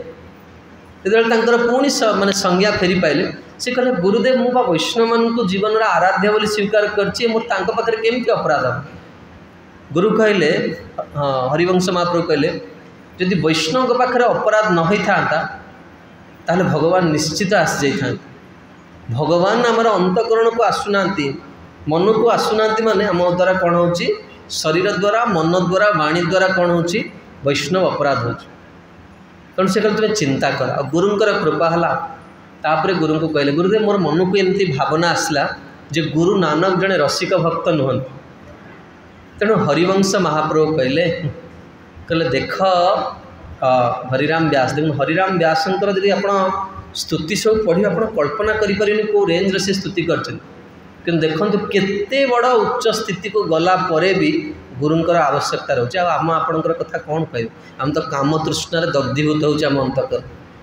हो पुणी माने संज्ञा फेरी पाइले से कहले गुरुदेव मुझा वैष्णव मान को जीवन आराध्य बोली स्वीकार करछि मोर तांको पाखे केमती अपराध गुरु कहले हरिवंश महाप्रभु कहले यदि वैष्णव पाखे अपराध न होता ताहले भगवान निश्चित आसी जाए भगवान आमर अंतकरण को आसुना मन को आसुना माने आम द्वारा कौन हो शरीर द्वारा मन द्वारा वाणी द्वारा कौन हो वैष्णव अपराध हो तेणु से कहते तुम्हें चिंता कर आ गुरुंकर कृपा है गुरु को कहले गुरुदेव मोर मन को एमती भावना आसला जे गुरु नानक जड़े रसिक भक्त नुहत तेणु हरिवंश महाप्रभु कहले देख हरिराम व्यास देखो हरिराम व्यासंकर यदि आप स्तुति सब पढ़ी आप कल्पना करें कौ रेंज से स्तुति कर देखो केते बड़ उच्च स्थिति को गला परे भी गुरुंकर आवश्यकता रोचे आम आपणकर कथा कौन कह आम तो काम तृष्णार दग्धीभूत होम अंतकर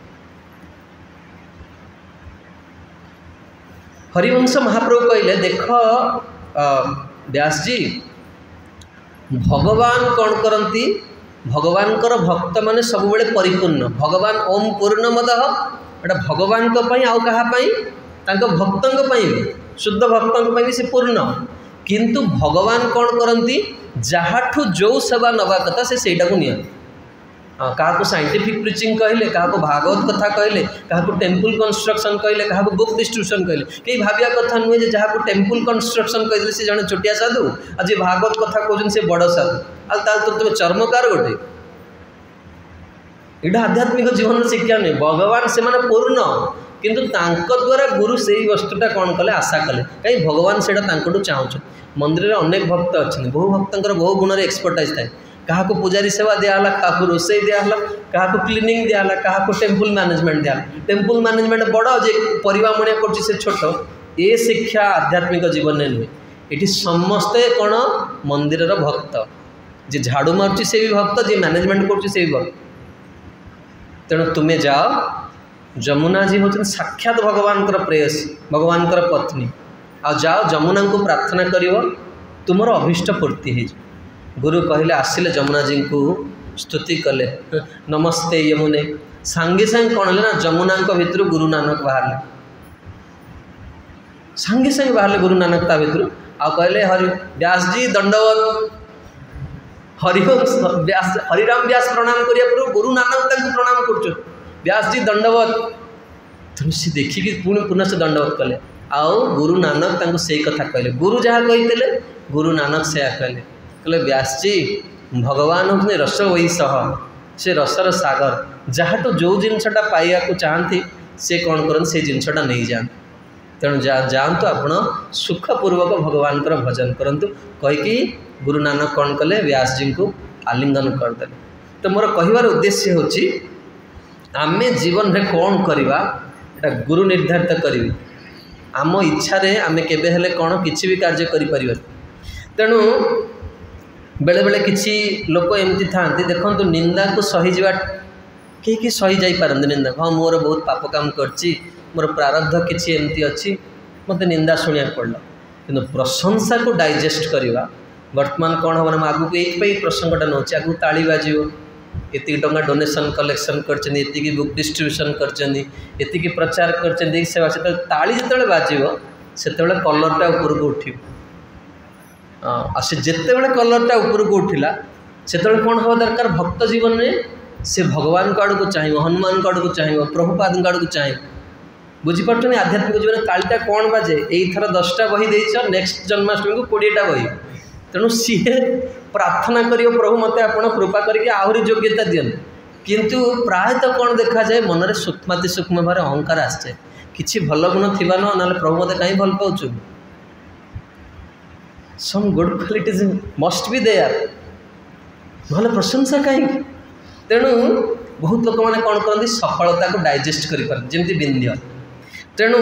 हरिवंश महाप्रभु कहले देख व्यास जी भगवान कौन करती भगवान भक्त माने सब बेले परिपूर्ण भगवान ओम पूर्णमदः एटा भगवान आउ कहा भक्तों भी शुद्ध भक्तों भी से पूर्ण किंतु भगवान कौन करती जहाँठू जो सेवा नवा कथा से सेटा को नियंती क्या साइंटिफिक प्रिचिंग कहले, क्या भागवत कथा कहले, क्या टेम्पल कंस्ट्रक्शन कहले, क्या बुक डिस्ट्रीब्यूशन कहले, कई भाविया कथा नुहे जहाँ टेम्पल कंस्ट्रक्शन कहले से जड़े छोटिया साधु आज भागवत कथा कहते से बड़ साधु तो तुम चर्मकार गोटे यहाँ आध्यात्मिक जीवन शिक्षा नहीं भगवान से माने पूर्ण किंतु द्वारा गुरु से ही वस्तुटा कौन कले आशा कले कहीं भगवान से चाहूँ मंदिर में अनेक भक्त अच्छा बहु भक्तर बहु गुण एक्सपर्टाइज थाए क्या पूजारी सेवा दिहला क्या रोसे दिहला क्या क्लीनिंग दिहला क्या टेम्पल मैनेजमेंट दिहला टेम्पल मैनेजमेंट बड़ जे परिवा मणिया कर छोट ये शिक्षा आध्यात्मिक जीवन में नुहे ये समस्ते कौन मंदिर भक्त जे झाड़ू मार्ची से भी भक्त जे मैनेजमेंट कर भक्त तेणु तुम्हें जाओ जमुना जी हूँ साक्षात भगवान प्रेयसी भगवान पत्नी आ जाओ जमुना को प्रार्थना करियो तुमर अभीष्ट पूर्ति हो गुरु कहले आसिले जमुना जी को स्तुति कले नमस्ते यमुने सांगे सांगे कौन है ना जमुना भितर गुरु नानक बाहर सांगे सांगे बाहर गुरु नानक ता भितर आ कहले हरि व्यास जी दंडवत हरिराम व्यास प्रणाम करिया पूर्व गुरु नानक प्रणाम कर व्यास जी दंडवत तेणु सी देखिकी पुणी पुनः से दंडवत कले आओ गुरु नानक से कथा कहले गुरु जहाँ कही गुरु नानक से कहले कहले व्यास जी भगवान हूँ रस वही सह से रसर सागर जहाँ तो जो जिनसटा पाइबा को चाहती से कौन कर से जिनसटा नहीं जाते तेणु जातु आपण सुखपूर्वक भगवान भजन करंतु कहीकि गुरु नानक कौन कले व्यास जी को आलिंगन करदे तो मोर कहिबार उद्देश्य होची आमे जीवन में कौन करवा गुरु निर्धारित करी आम इच्छा आमे केबे हेले कौन किसी भी कार्य करें तेणु बेले बेले किसी लोक एमती था देखो निंदा को सही जा कि सही जापारती निंदा हाँ मोर बहुत पाप काम करची मोर प्रारब्ध किसी एमती अच्छी मत निंदा शुणा पड़ल कि प्रशंसा को डाइजेस्ट करवा वर्तमान कौन हम ना आगू ये प्रसंगटा नौ आगू ताली बाजो ये टंका डोनेशन कलेक्शन कर बुक डिस्ट्रीब्यूशन कर प्रचार कर सेवा से ताली जो बाजो से कलरटा ऊपर को उठ जिते बड़े कलरटा ऊपर को उठिला से कौन हवा दरकार भक्त जीवन में से भगवान को आड़ को चाहिए हनुमान को आड़ को चाहिए प्रभुपाद को आड़ को चाहिए बुझीपार आध्यात्मिक जीवन तालीटा कौन बाजे यही थर 10टा बही देच नेक्स्ट जन्माष्टमी को 20टा बही तेणु सी प्रार्थना करियो प्रभु मत आपण कृपा करके आहरी योग्यता दियन किंतु प्रायतः कौन देखा जाए मन में सूक्ष्माति सूक्ष्म भाव अहंकार आसचे किसी भल गुण थी न ना प्रभु मत कहीं भल पाऊँ some good qualities must be there ना प्रशंसा कहीं तेणु बहुत लोक मैंने कौन करती सफलता को डाइजेस्ट करमती बिंध्य तेणु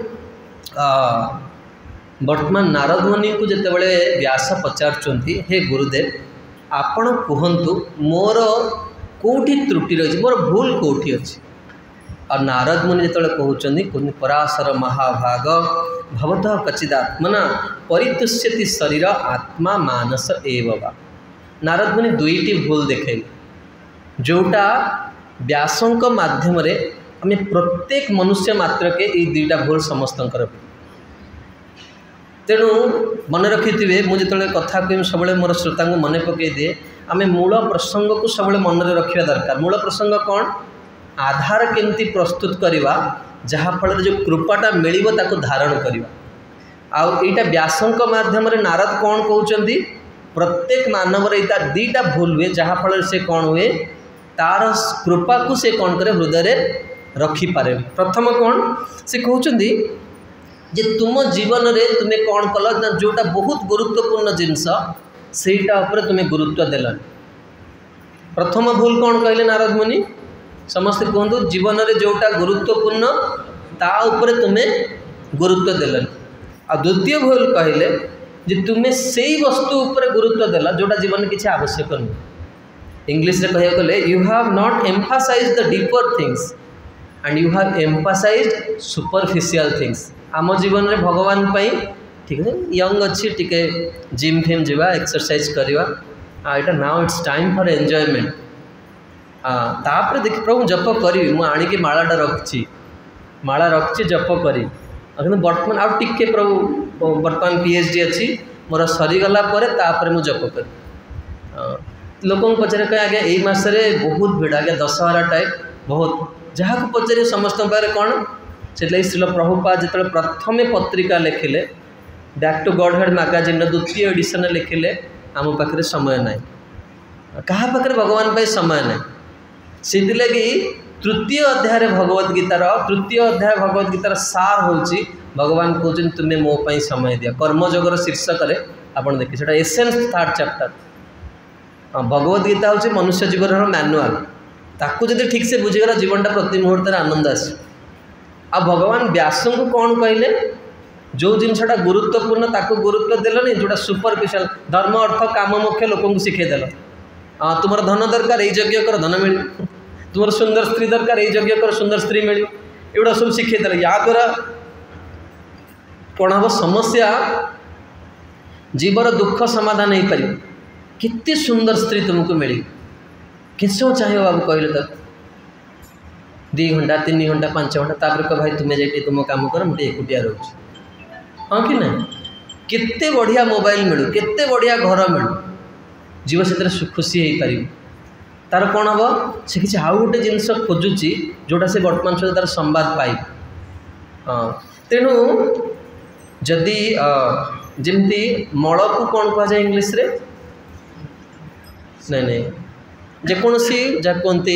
वर्तमान नारद मुनि को जितेबाला व्यास पचारुंट हे गुरुदेव आपण कहतु मोर कौटी त्रुटि रही मोर भूल कौटी अच्छी और नारद मुनि जो कहते पराशर महाभाग भवतः कचिदात्मना परितुष्यति शरीर आत्मा मानस एवं नारद मुनि दुईटी भूल देखे जोटा व्यासों माध्यम आम प्रत्येक मनुष्य मात्र के ये दुईटा भूल समस्त तेणु मन रखिथे मुझे कथा कह सब मोर श्रोता को मन पकई दिए आम मूल प्रसंग को सब मन में रखा दरकार मूल प्रसंग कौन आधार केमती प्रस्तुत करवा जहाँफल जो कृपाटा मिल धारण करवा आईटा व्यासों माध्यम नारद कौन कहते प्रत्येक मानव यहाँ दीटा भूल हुए जहाँफल से कौन हुए तार कृपा को से कौन करे हृदय रखिपारे प्रथम कौन से कहते जे तुम जीवन रे तुम्हें कौन कल ना जोटा बहुत गुरुत्वपूर्ण जिनस सेटा उपरे तुम्हें गुरुत्व देलन प्रथम भूल कौन कहले नारद मुनि समस्त कहतु जीवन रे जोटा गुरुत्वपूर्ण ता उपरे तुम्हें गुरुत्व देलन आ द्वितीय भूल कहले जे तुम्हें से वस्तु उपरे गुरुत्व देला जोटा जीवन किसी आवश्यक नुह इंग्लिश रे कहया गले you have not emphasised the deeper things and you have emphasised superficial things आम जीवन में भगवान पाई ठीक है यंग अच्छी टिके जिम फिम जावा एक्सरसाइज करवा यहाँ now it's time for enjoyment तापर देख प्रभु जप करी मु आणिकी मालाटा रखी माला रखी जप करी बर्तमान आउ टिके प्रभु बर्तमान PhD अच्छी मोर सरीगला तापर मु जप करी लोक पचारे कहे आज्ञा यही मसरे बहुत भिड़ आज्ञा दशहरा टाइप बहुत जहाँ को पचारे समस्त पाखे कौन से श्रील प्रभुपाद जो प्रथम पत्रिका लिखिले back to Godhead magazine द्वितीय एडिशन लिखिले आम पाखे समय ना क्या पाखे भगवान पर समय ना से लगी तृतीय अध्याय भगवद गीतार तृतीय अध्याय भगवद गीतार सार होची भगवान कहते तुम्हें मो पाई समय दिया कर्मयोगर शीर्षक आप देखिए से essence third chapter Bhagavad Gita हूँ मनुष्य जीवन मैनुआल ताकू जब ठीक से बुझीगला जीवनटा प्रति मुहूर्त आनंद आस आ भगवान व्यास को कौन कहले जो जिनसा गुरुत्वपूर्ण ताकू गुरुत्व देलनि जोटा सुपरफिशियल धर्म अर्थ काम मुख्य लोक शिखेदेल तुम धन दरकार यज्ञ कर धन मिल तुम सुंदर स्त्री दरकार यज्ञ कर सुंदर स्त्री मिल एगुड़ा सब शिखेदेल या द्वारा कौन हम समस्या जीवर दुख समाधान हो पार केते सुंदर स्त्री तुमको मिली किस चाहे बाबू कहले तक 2 घंटा 3 घंटा 5 घंटा तापर कह भाई तुम्हें जाइए तुम काम कर मुझे एकुटिया रोच हाँ कि ना केते बढ़िया मोबाइल मिलू केते बढ़िया घर मिलू जीव से खुशी हो पार तार कौन हम से किसी आउ गोटे जिनस खोजुची जोटा से वर्तमान सहित तार संवाद पाई हाँ तेणु जदि जमती मल को कौन कह जाए इंग्लीश रे नहीं नहीं जेकोसी जहाँ कहते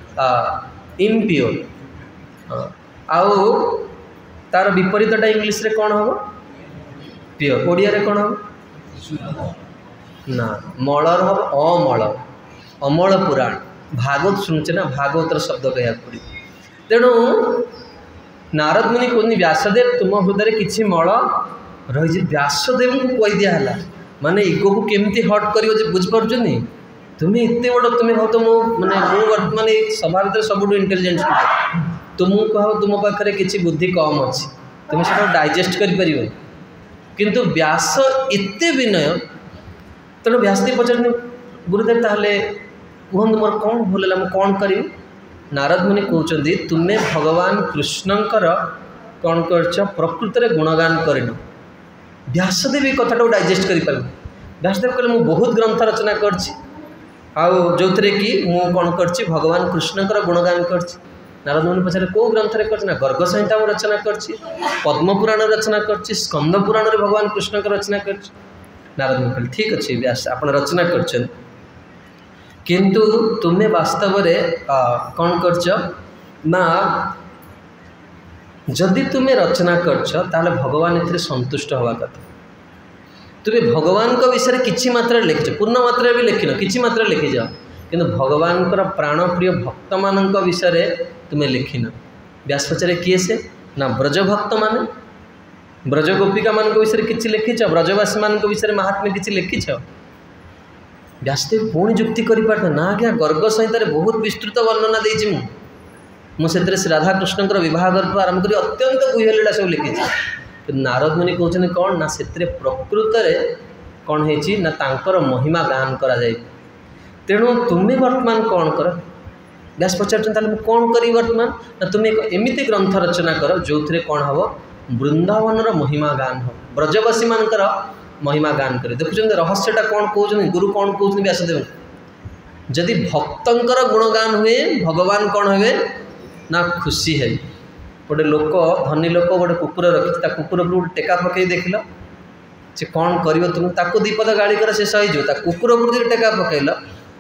इम्प्योर आउ तार विपरीतटा इंग्लीश रे कौन हम प्योर ओडिया रे कौन हम ना मलर हम अमल अमल पुराण भागवत शुणुचे ना भागवतर शब्द कह पड़ी तेणु नारद मुनि कहते व्यासदेव तुम हृदय किसी मल रही व्यासदेव को कही दिहला माने इगो को केमती हट कर बुझीपार तुम्हें एत बड़ तुम्हें भाव तो माने वर्तमान सभा भर सब इंटेलिजेंट तुमको कह तुम पाखे किसी बुद्धि कम अच्छी तुम्हें से डाइजेस्ट कर किंतु व्यास एत विनय तेणु व्यासदेव पचार गुरुदेव ताहले कहूँ मोर कौन भूल है कौन करी नारद मुनि कहते तुम्हें भगवान कृष्णंकर कौन कर प्रकृत में गुणगान कर व्यासदेव ये कथा डाइजेस्ट कर व्यासदेव कहले मुझे बहुत ग्रंथ रचना करछि जो थे कि मु कौन कर भगवान कृष्णंकर गुणगान कर नारद मुनि पचारे कौ ग्रंथ करना गर्ग संहिता रचना करछि पद्म पुराण रचना करछि स्कंद पुराण रे भगवान कृष्णंकर रचना करछि नारद मुनि कहले ठीक अच्छे व्यास आप रचना कर किंतु तुम्हें वास्तव में कौन कर जदि तुम्हें रचना कर भगवान ए संतुष्ट हवा कथा तुम्हें भगवान को विषय किसी मात्रा लिखिच पूर्ण मात्रा भी लिखिन किसी मात्रा लिखि जाओ किंतु भगवान प्राण प्रिय भक्त मान विषय तुम्हें लिखिन व्यास पचारे किए से ना ब्रज भक्त मान ब्रज गोपिका मान विषय किसी लिखिच ब्रजवासी मान विषय महात्म्य किसी लिखिच व्यासदेव पुणी जुक्ति कर ना आज्ञा गर्ग संहित बहुत विस्तृत वर्णना देती मुझे श्री राधाकृष्ण विवाहर आरंभ कर अत्यंत गुह्यलीला सब लिखी नारद मुनि कहते कौन ना से प्रकृत कौन हो महिमा गान करा जाए तेणु तुम्हें वर्तमान कौन कर व्यास पचार कौन करी वर्तमान ना तुम्हें एक एमती ग्रंथ रचना कर जो थे कौन हम वृंदावन महिमा गान हो ब्रजवासी मानकर महिमा गान करे देखुं रहस्यटा कौन कहते गुरु कौन कहते व्यासदेव जदि भक्तर गुणगान हुए भगवान कौन हुए ना खुशी है गोटे लोक धनी लोक गोटे कुकुर रखी कुकुर गोटे टेका पकई देख से कौन कर तुम ताको दीपद गाड़ी कर से सहीज कुकुर जो टेका पकईल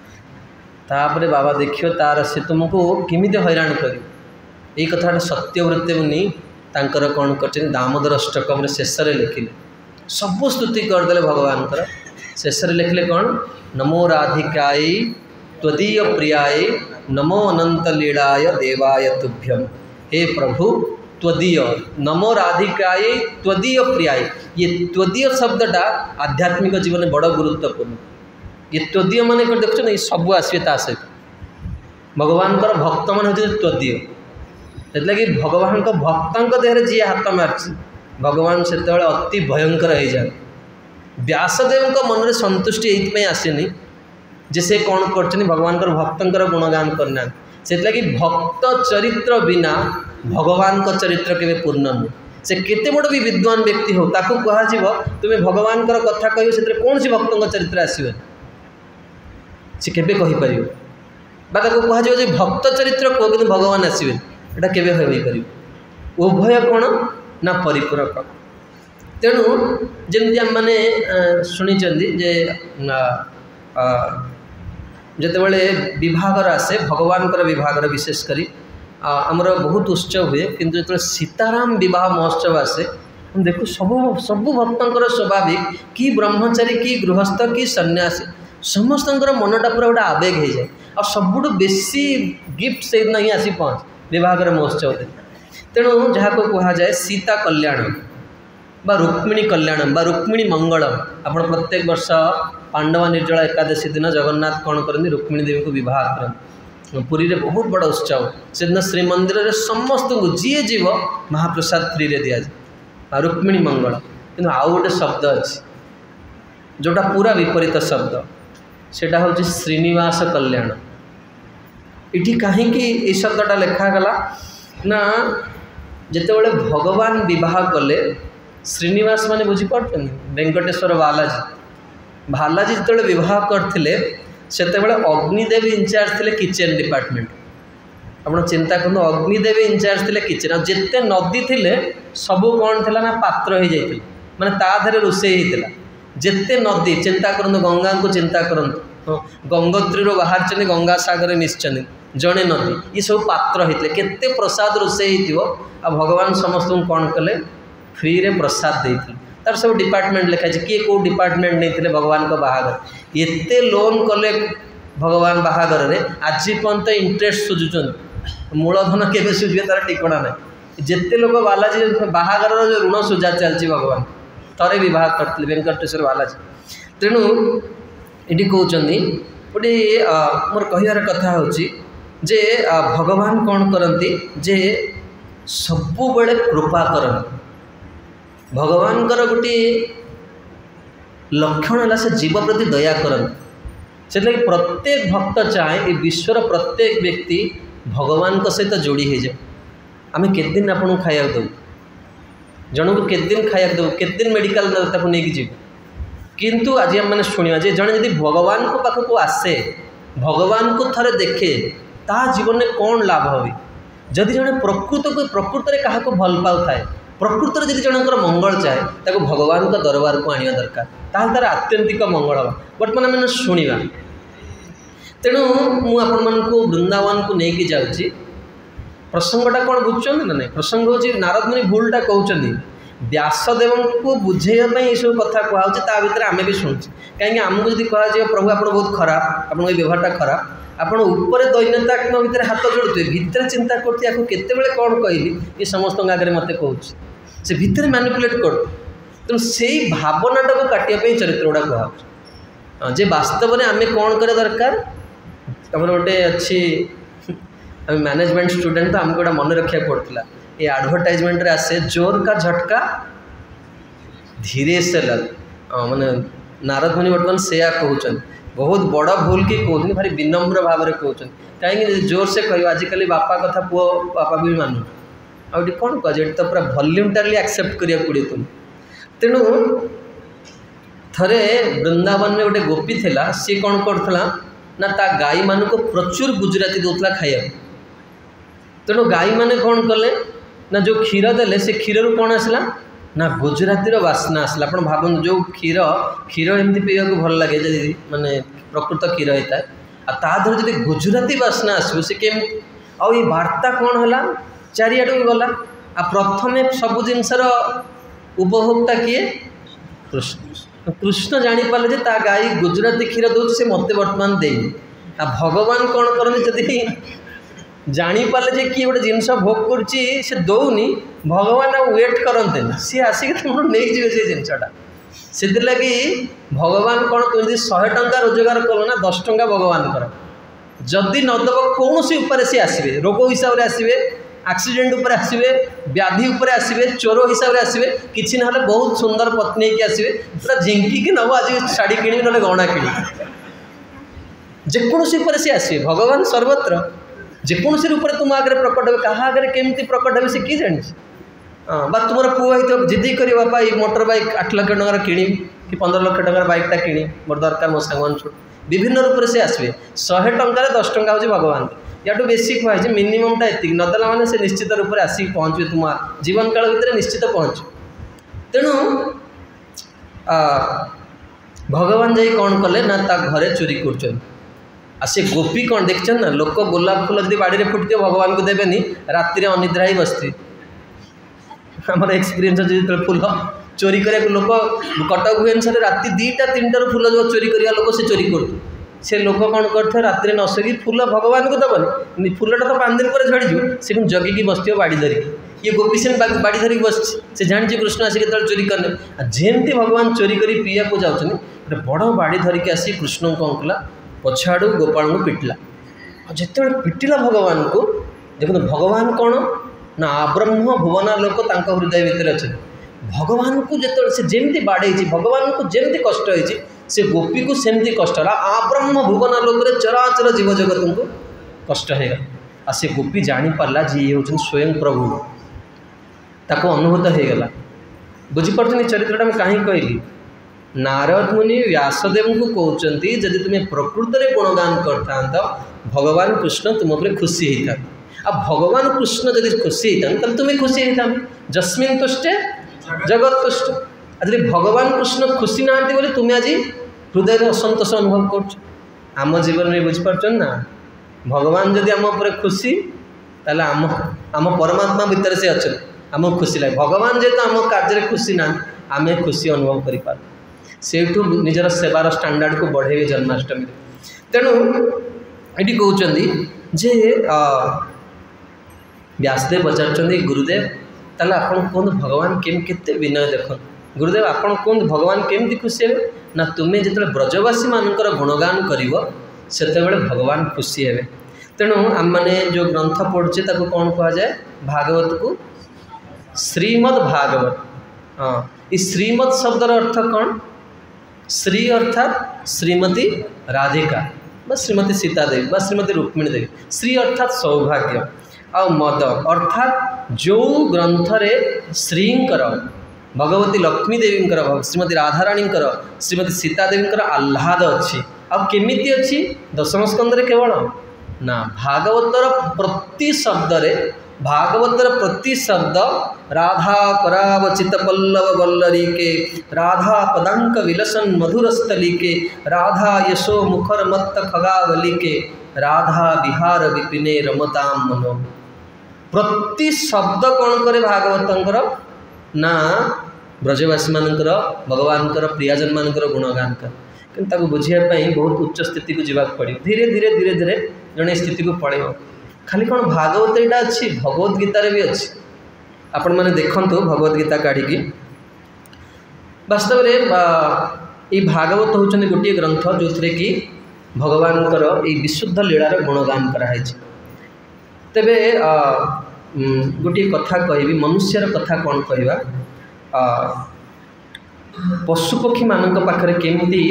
तापर बाबा देखियो तार से तुमको किमित हैरान कर कथा सत्यवृत्ति मुनि तांकर कौन कर दामोदर अष्टकम शेष लिखिले सब स्तुति करदे भगवान शेष लिखिले कौन नमो राधिकाय त्वदीय प्रियाय नमो अनंत लीलाय देवाय तुभ्यम हे प्रभु त्वदीय नमो राधिकाय त्वदीय प्रियाय ये त्वदीय शब्दटा आध्यात्मिक जीवन में बड़ गुरुत्वपूर्ण ये त्वदीय मान देखुन ये सब आसवे सहित भगवान भक्त मान होते त्वदीय से भगवान भक्तों देहरे जी हाथ मार्च भगवान से अति भयंकर हो जाए व्यासदेव मन में संतुष्टि ये आसेनी जे से कौन कर भगवान भक्तर गुणगान करना से भक्त चरित्र बिना भगवान का चरित्र के पूर्ण नुह से केते बड़ भी विद्वान व्यक्ति हो ताकू कह तुम्हें भगवान कथा कह से कौन सी भक्तों चरित्र आसवे सी केबे कहि परियो बा ताको कहा जे भक्त चरित्र को कि भगवान आसबे एटा केबे होई परियो उभय कोन ना परिपूरक। तेणु जमी आम मैंने शुणी जे जितेबाला विभागर आसे भगवान विभागर विशेषकर आमर बहुत उत्सव हुए किंतु जो सीताराम विवाह महोत्सव आसे देखो सब सब भक्तर स्वाभाविक कि ब्रह्मचारी कि गृहस्थ कि सन्यासी समस्त मनटा पूरा गोटे आवेग हो जाए और सबुठ बेसी गिफ्ट से दिन ही आसी पहुँच विभागर महोत्सव। तेणु जहाँ को कहा जाए सीता कल्याण बा रुक्मिणी कल्याणम बा रुक्मिणी मंगलम आप प्रत्येक वर्ष पांडव निर्जला एकादशी दिन जगन्नाथ कौन करते रुक्मिणी देवी को विवाह करते पुरी रे बहुत बड़ा उत्सव से दिन श्रीमंदिर में समस्त को जी जीव महाप्रसाद फ्री रे दिया जाए रुक्मिणी मंगल कि आउ गोटे शब्द अच्छी जोटा पूरा विपरीत शब्द सेटा हूँ श्रीनिवास कल्याण। इटी कहीं शब्दटा लिखागला ना जितेबाला भगवान विवाह कले श्रीनिवास माने बुझीपार वेंकटेश्वर बालाजी बालाजी जो विवाह करते से अग्निदेव इंचार्ज थे किचेन डिपार्टमेंट आप चिंता करूँ अग्निदेव इंचार्ज थे किचेन और जिते नदी थे सब कौन थी ना पात्र हो जाते माने ताधे रोषे होता जिते नदी चिंता करूँ गंगा को चिंता करूँ गंगोत्री बाहर गंगा सागर मिशन जड़े नदी ये सब पात्र होते केते प्रसाद रोषे हो भगवान समस्त कौन कले फ्री रे प्रसाद देते तार सब डिपार्टमेंट लिखाई किए कौ डिपार्टमेंट नहीं भगवान को बाहागर एते लोन कले भगवान बाहागर रे आज पर्यंत इंटरेस्ट सुझुन मूलधन केवे सुझे तार ठिकाना ना जिते लोक बालाजी बाहागर ऋण सुझा चलती भगवान थे विवाह करते वेंकटेश्वर बालाजी। तेणु ये कहते गोटे मोर कहार कथा हूँ जे भगवान कौन करती जे सबु बेले कृपा करती भगवान गोटे लक्षण है से जीव प्रति दया करती से प्रत्येक भक्त चाहे ये विश्वर प्रत्येक व्यक्ति भगवान सहित जोड़ी हो जाए आम केदिन आपको खाया दू जन को केदिन खाया दू केदिन मेडिकल नहीं जीव किंतु आज आम मैंने शुणा जे जड़े जब भगवान को पाखक आसे भगवान को थरे देखे ता जीवन में कौन लाभ हुए जदि जड़े प्रकृत को प्रकृत में क्या भल पाऊ थाए प्रकृत में जब जनकर मंगल चाहे ताको भगवान का दरबार को आने दरकार तार आत्यंतिक मंगल हम बर्तमान मैंने शुणा। तेणु मुझे वृंदावन को लेकिन जाऊँगी प्रसंगटा कौन बुझुं ना नहीं प्रसंग हूँ नारद मुनि भूलटा कहते व्यासदेव को बुझेवाई ये सब कथा कहूँ भितर आम भी शुणुचे कहीं आमको जब कह प्रभु आप बहुत खराब आप व्यवहारटा खराब आपण ऊपर दैन्यतात्म भितर हाथ जोड़ुए भितर चिंता करते केतेबेले कौन कहली ये समस्त आगे मत कहूँ से भितर मैनिपुलेट कर तेणु से भावनाटा को काटापी चरित्र गुड़ा कह जे वास्तव में आम कौन कर दरकार आम गोटे अच्छी मैनेजमेंट स्टूडेंट तो आमको गोटा मन रखा पड़ता ये एडवर्टाइजमेंट रे आसे जोर का झटका धीरे से लग माने नारद मुनि बर्तमान से कहते बहुत बड़ भूल कि कहते भारी विनम्र भाव में कहते कहीं जोर से कह आजिकल बापा कथा पुओ बापा भी मानु आउट कौन कह तो पूरा वॉल्यूंटरली एक्सेप्ट करिया पड़े तुम। तेणु थरे वृंदावन में गोटे गोपी थिला सी कौन करथला ना ता गाई मान को प्रचुर गुजराती दौला खाया तेणु गाई मैंने कौन कले ना जो क्षीर देले से क्षीर रू कौन आसला ना गुजराती बास्ना आसला आप भाव जो क्षीर क्षीर एमती पीवा को भल लगे जब माने प्रकृत क्षीर होता है तादर जब गुजराती बास्ना आसो से केम आ वार्ता कौन है चारिआड़ गला आ प्रथम सबु जिनसर उपभोक्ता किए कृष्ण कृष्ण जापारे जे ता गाई गुजराती क्षीर दूसरी से मत बर्तमान दे आ भगवान कौन करते जदि जापारे जे किए गोटे जिनस भोग कर दौनी भगवान आ वेट करते सी आसिक तुम नहीं जी से जिनसटा से लगी भगवान कौन तुम 100 टंका रोजगार कल ना 10 टंका भगवान कर जदि नदब कौन सी उपर सी आसवे रोग हिसाब से आसवे एक्सीडेंट उपर आसवे व्याधि उपर आसवे चोर हिसाब से आसवे किसी ना बहुत सुंदर पत्नी की आसवे पूरा झिंकी नब आज शाढ़ी किणी ना गहना किणी जेकोसी उपर सी आसवे भगवान सर्वत्र जेकोसी रूप तुम आगे प्रकट हे क्या आगे केमती प्रकट हे से किए जानी बा तुम पुआ हो जिद्दी कर बापा ये मोटर बाइक 8 लाख टकर किणी कि 15 लाख टकर बाइकटा किणी मोर दरकार मो सांग विभिन्न रूप से आसवे 100 टंकार 10 टंका हूँ भगवान या बेसी कहुई मिनिममटा एति नदेला मैंने से निश्चित रूप से आसिक पहुँचे तुम जीवन काल भितर निश्चित पहुँच तेणु भगवान जाई कौन कले ना ता घरे चोरी कर से गोपी कौन देखते ना लोक गोलाप फूल जब बाड़ी में फुटते भगवान को देवेनि राति अनिद्रा ही बसती आम एक्सपीरियंस जो फूल चोरी करने लोक कटक भुवनेश्वर राति 2टा 3टार फूल जो चोरी करवा लोक से चोरी कर से लोक कौन करते राति न शोक फूल भगवान को दबनी फूलटा तो 5 दिन पर झड़ीज से जगिकी बसो बाड़ी धरिकी ये गोपी से बाड़ी धरिकी बस से जानी कृष्ण आसिक चोरी करने जमती भगवान चोरी कर पीया को जाऊँ बड़ बाड़ी धरिकी आसी कृष्ण को कला पछाड़ू गोपाल को पिटला जिते पिटिला भगवान को देखो भगवान कौन ना आब्रह्म भुवना लोक हृदय भितर अच्छे भगवान को जो से जमी बाड़े भगवान को जमी कष्ट होती से गोपी को सेमती कष्ट है आब्रह्म भुवना लोक चराचर जीव जगत को कष्ट होगा आ से गोपी जापारा जी ये हूँ स्वयं प्रभु ताको अनुभूत होगला बुझीपार चरित्रटा मैं कहीं कहली नारद मुनि व्यासदेव को कहते जदि तुम्हें प्रकृत में गुणगान करता भगवान कृष्ण तुम पर खुशी होता आ भगवान कृष्ण जदि खुशी होता तुम्हें खुशी होता जस्मिन तुष्टे जगत तुष्ट आज भगवान कृष्ण खुशी ना बोले तुम्हें आज हृदय असंतोष अनुभव कर आम जीवन में बुझीपार ना भगवान जदि आम पर खुशी ताले आम परमात्मा भितर से अच्छे आम खुशी लगे भगवान जेहेतु आम कार्य खुशी ना आम खुशी अनुभव कर सेठू निजर सेवार स्टैंडर्ड को बढ़े जन्माष्टमी तेणु ये कहते जे व्यासदेव पचार गुरुदेव ताले आपन कहते भगवान केते विनय देख गुरुदेव आपन कहते भगवान केमती खुशी हे ना तुम्हें जो ब्रजवासी मानकर गुणगान करते भगवान खुशी हे तेणु आम मैंने जो ग्रंथ पढ़ुचे ताको कौन कहा जाए भागवत को श्रीमद् भागवत हाँ ये श्रीमद् शब्दर अर्थ कौन श्री अर्थात श्रीमती राधिका बा श्रीमती सीतादेवी बा श्रीमती रुक्मिणी देवी श्री अर्थात सौभाग्य आ मद अर्थात जो ग्रंथ रे श्रींकर भगवती लक्ष्मी देवी श्रीमती राधाराणी श्रीमती सीतादेवी आह्लाद अच्छी आमिति अच्छी दशम स्कंदे केवल ना भागवतर प्रति शब्द रे भागवतर प्रति शब्द राधा करावचित पल्लव वल्लरी के राधा पदांक विलसन मधुरस्थली के राधा यशो मुखर मत्त खगावली के राधा विहार विपिने रमताम मनो प्रति शब्द कौन करे भागवतंकर ना ब्रजवासी मानकर भगवान प्रियजन मानकर गुणगान कर कि बुझापी बहुत उच्च स्थिति को जीवा पड़े धीरे धीरे धीरे धीरे जड़े स्थिति को पड़े खाली कौन भागवत यहाँ अच्छी भगवत गीतार भी अच्छी आपण मैंने देखु भगवत गीता काढ़ी वास्तव ये भागवत होती गोटे ग्रंथ जो थे कि भगवान ये विशुद्ध लीलार गुणगान कराई तेबे गोटे कथा कहि मनुष्यर कथा कौन कहवा पशुपक्षी मान पाखे केमती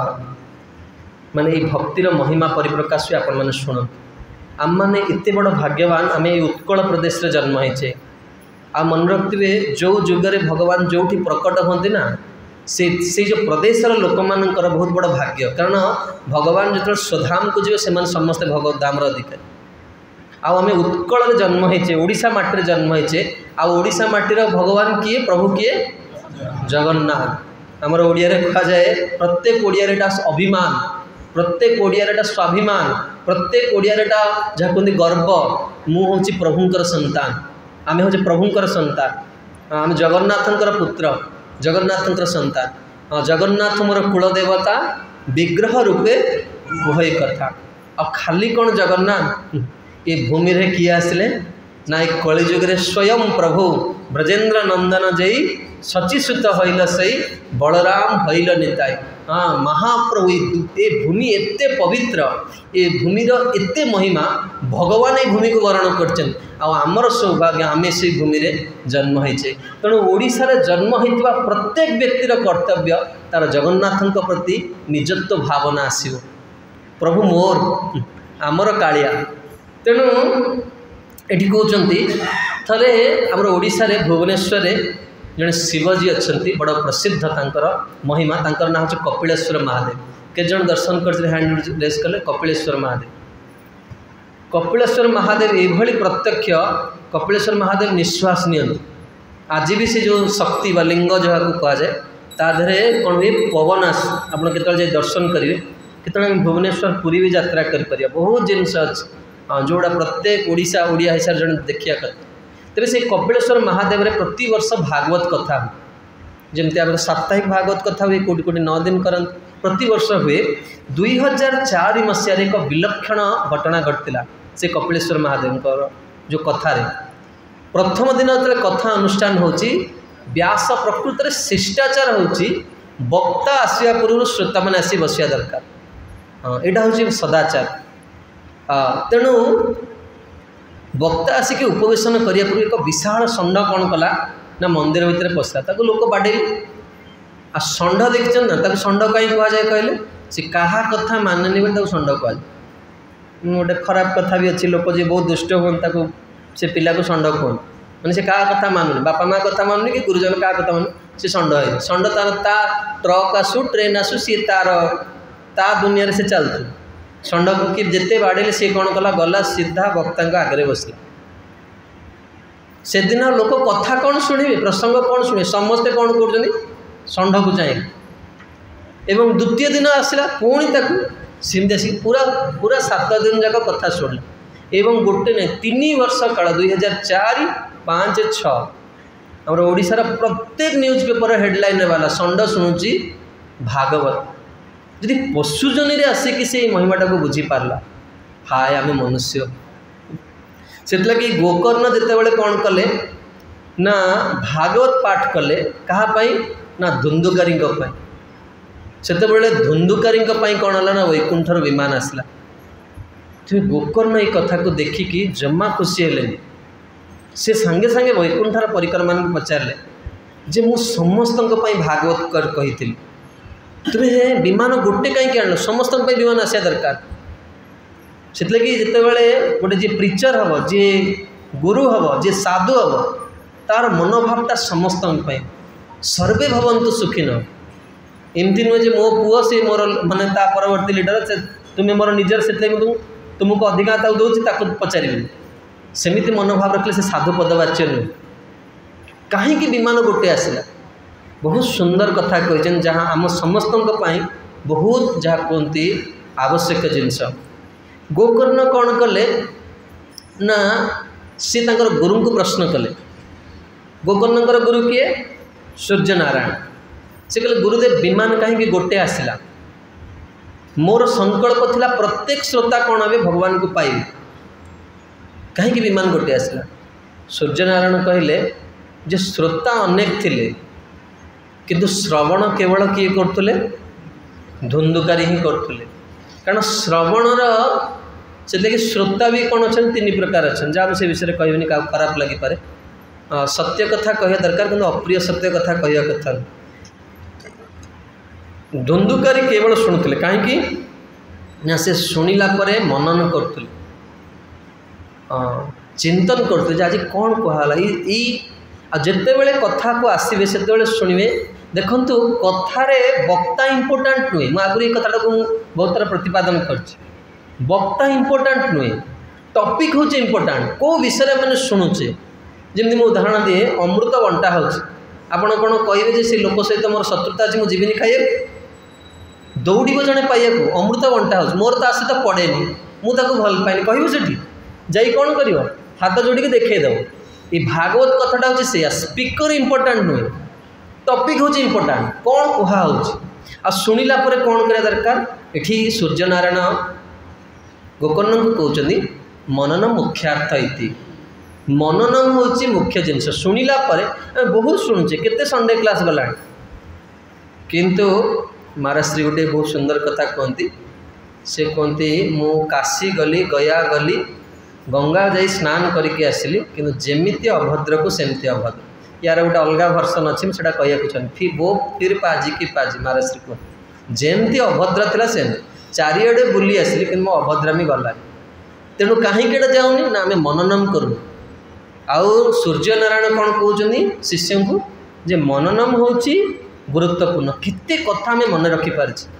माने भक्तिर महिमा परिप्रकाश हुए आपण मैंने शुणु आम मैंने एत बड़ भाग्यवान आम उत्कल प्रदेश रे जन्म होइछे आ मन रखिए जो जुगरे भगवान जो प्रकट होती ना से जो प्रदेशर लोक मानकर बहुत बड़ भाग्य कारण भगवान जो स्वधाम को जी से समस्ते भगवत धाम अधिकारी आम उत्कल जन्म होइछे ओडिशा माटी जन्म होइछे आ ओडिशा माटीर भगवान किए प्रभु किए जगन्नाथ आमर ओडिया रे कहा जाए प्रत्येक ओडिया रे अभिमान प्रत्येक ओडिया रे स्वाभिमान प्रत्येक ओडिया रे जहाँ कहते गर्व मु हूँ प्रभुंकर संतान आम हूँ प्रभुंकर संतान आम जगन्नाथंकर पुत्र जगन्नाथंकर संतान जगन्नाथ मोर कुलदेवता विग्रह रूपे कहे कथा आ खाली कौन जगन्नाथ ये भूमि रे किए आसिले ना एक कलिजुगे स्वयं प्रभु ब्रजेन्द्र नंदन जई सचिसुत हईल सही बलराम हईल निताई हाँ महाप्रभु ये भूमि एते पवित्र ये भूमिर एते महिमा भगवान ये भूमि को वर्ण करछन आमर सौभाग्य आम से भूमि रे जन्म होइछे तेणु ओडिशा रे जन्म होइतबा प्रत्येक व्यक्तिर कर्तव्य तार जगन्नाथन प्रति निजत्व भावना आसीबो प्रभु मोर आमर कालिया तेणु एठी कहउचंती थरे आमर ओडिशा रे भुवनेश्वर रे जड़े शिवजी अच्छा बड़ प्रसिद्ध तांकर महिमा तांकर ना हूँ कपिलेश्वर महादेव केते जन दर्शन करते हैंड रेस कले कपिलेश्वर महादेव। कपिलेश्वर महादेव एभली प्रत्यक्ष कपिलेश्वर महादेव निश्वास नियंतु आज भी से जो शक्ति बा लिंग जहाँ कह जाए ताधे कौन भी पवन आस आप दर्शन करेंगे केतने भुवनेश्वर पुरी भी यात्रा कर बहुत जिनस अच्छे जोड़ा प्रत्येक ओडिशा ओडिया हिसाब से देखिया कथा तेरे से कपिलेश्वर महादेव रे प्रति वर्ष भागवत कथा जमती आप साप्ताहिक भागवत कथा हुए कोटि कोटि 9 दिन करंत प्रति वर्ष हुए 2004 मसीह एक विलक्षण घटना घटला से कपिलेश्वर महादेव जो कथार प्रथम दिन जो कथा अनुष्ठान होची व्यास प्रकृत में शिष्टाचार होची वक्ता आसवा पूर्व श्रोता मैंने आसी बसिया दरकार यहाँ हूँ सदाचार तेणु वक्ता आसिक उपवेशन करने पूर्व एक विशाल षंड कौन कला ना मंदिर भितर पशा ताको लोक बाड़े आ षंड देखी ना षंड कहीं कह जाए कहले सी क्या कथा मानेनि बोली षंड कह गोटे खराब कथा भी अच्छी लोक जी बहुत दुष्ट हो से पिला को षंड कहन मैंने से क्या कथा मानुनि बापा माँ कथा मानुनि कि गुरुजन क्या कथा मानु सी षंड है षंड तार ता ट्रक आसू ट्रेन आसू सी तार ता दुनिया से चलतु षंड की जिते बाड़े सी कौन कला गला सीधा वक्ता आगे बसला से दिन लोक कथा कौन शुणे प्रसंग कौन शुणे समस्ते कौन कर षंड को चाहिए एवं द्वितीय दिन आसला पुणी ताकू सिमती आसिक पूरा पूरा 7 दिन जाक कथा शुणला एवं गोटे नहीं 3 वर्ष काल 2004, 5, 6 आम ओडिशार प्रत्येक न्यूज पेपर हेडलाइन वाला षंड शुणुची भागवत जदि पशुजनी आसिक से महिमाटा को बुझीपारा हाय आम मनुष्य से लगे गोकर्ण जिते कौन कले ना भागवत पाठ कले कहाँपाई ना धुंदुकारी से धुंदुकारी कौन है ना वैकुंठर विमान आसला तो गोकर्ण ये कथा को देखिकी जमा खुशी हेले से सांगे सांगे वैकुंठर परिक्रमा पचारे जे मु समस्त भागवत कर कही तुम्हें विमान गोटे कहीं आन समस्त विमान आसा दरकार से लगी जिते गोटे जी प्रीचर हम जी गुरु हम जी साधु हम तार मनोभावटा समस्त सर्वे भवन्तु सुखिन एमती नुहे जे मो पुओ सी मोर माने ता परवर्ती लीडर से तुम्हें मोर निजर से तुमको अधिकार दूसरी पचारि सेमिति मनोभाव रखले से साधु पदवाच्य नुहे कहीं विमान गोटे आसला बहुत सुंदर कथा कहते जहाँ आम समस्त बहुत जहाँ कहते आवश्यक जिनस गोकर्ण कौन कले ना सी गुरु को प्रश्न कले गोकर्ण गुरु किए सूर्यनारायण से कहले गुरुदेव विमान कहीं गोटे आसला मोर संकल्प थिला प्रत्येक श्रोता कौन हे भगवान को पाइबे कहीं विमान गोटे आसला सूर्यनारायण कहले जे श्रोता अनेक थिले किंतु श्रवण केवल किए करतुले धुंदुकारी ही करतुले कारण श्रवणर से लगे श्रोता भी कौन अच्छा 3 प्रकार अच्छा जहाँ से विषय कहबनी क्या खराब लगी पारे सत्य कथा कह दरकार कि अप्रिय सत्य कथा कह कथा धुंदुकारी केवल शुणुले कहीं से शुणिला परे मनन करते चिंतन करते आज कौन कहला जिते बड़े कथा को आसबे से शुणे देखु कथारे वक्ता इंपोर्टाट नुहे मुझे आगुरी कथा को बहुत तरह प्रतिपादन कर वक्ता इंपोर्टाट नुहे टॉपिक हूँ इंपोर्टाट कौ विषय मैंने शुणुचे जमी मुझे उदाहरण दिए अमृत बंटा हो आपड़ कौन कहे से लोक सहित मोर शत्रुता अच्छी मुझे जीविनी खाइए दौड़ जड़े पाइबा अमृत बंटा हो मोर तो आसे तो पड़ेनि मुझे भल पाए कह जा कौन कर हाथ जोड़ी देखईदेव ये भागवत कथाटा हूँ से स्पीकर इंपोर्टाट नुहे टॉपिक हूँ इंपोर्टाट कौन कहुँ आ शुणिला कौन करा दरकार ये सूर्यनारायण गोकर्ण को कहते मनन मुख्यार्थ इति मननम हूँ मुख्य जिनस शुणिला बहुत शुणुचे केते संडे क्लास गला किंतु महाराष्ट्री गोटे बहुत सुंदर कथा कहती से कहती मु काशी गली गया गली गंगा जाई स्नान करके आसली कि जेमिति अभद्र को सेमती अभद्र यार गोटे अलग भर्सन अच्छी मुझे कहूँ फी वो फिर पाजी की पाजी महाराष्ट्री कह जेमती अभद्र थी सेम चारिड़े बुली आसली कि मो अभद्रामी गला तेणु कहीं जाऊनी ना आम मननम करूँ आउ सूर्यनारायण कौन कहते शिष्य को जे मननम हूँ गुरुत्वपूर्ण केते कथा आम मन रखिपारे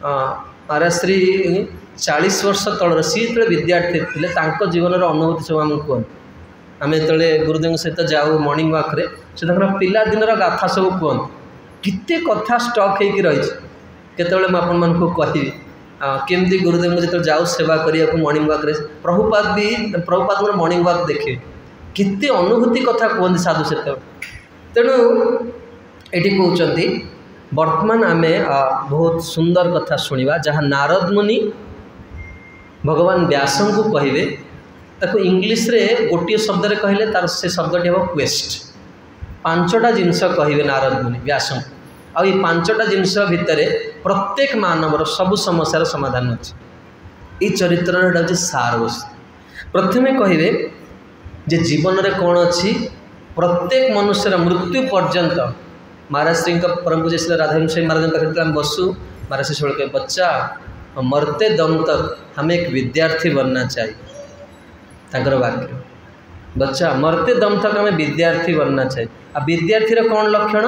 महाराज श्री 40 वर्ष तलर सी जो विद्यार्थी थे जीवन अनुभूति सब आम कहते आम जो गुरुदेव सहित जाऊ मॉर्निंग वॉक रे से पिला दिन गाथा सब कहते केते कथा स्टक होकर रही केतबले मुझे कहबी केमती गुरुदेव जो जाऊ सेवा करने मॉर्निंग वॉक रे प्रभुपाद मॉर्निंग वॉक देखे केते अनुभूति कथा कहते साधु से तेणु ये कहते वर्तमान आम बहुत सुंदर कथा शुणा जहाँ नारद मुनि भगवान व्यास को कहे ताको इंग्लिश रे गोटे शब्द रे कहले तार से शब्दटी हम क्वेस्ट 5टा जिनस कहे नारद मुनि व्यास आ 5टा जिनस भितर प्रत्येक मानवर सब समस्यार समाधान अच्छे ये चरित्र सार वस्तु प्रथमे कहे जे जीवन रे कौन अच्छी प्रत्येक मनुष्यर मृत्यु पर्यंत महाराज श्री परम पूज्य श्री राधा स्वामी महाराज पाखे बसु महाराज श्री कहे बच्चा मरते दम तक हमें एक विद्यार्थी बनना चाहिए ताकर वाक्य बच्चा मरते दम तक हमें विद्यार्थी बनना चाहिए आ विद्यार्थी कौन लक्षण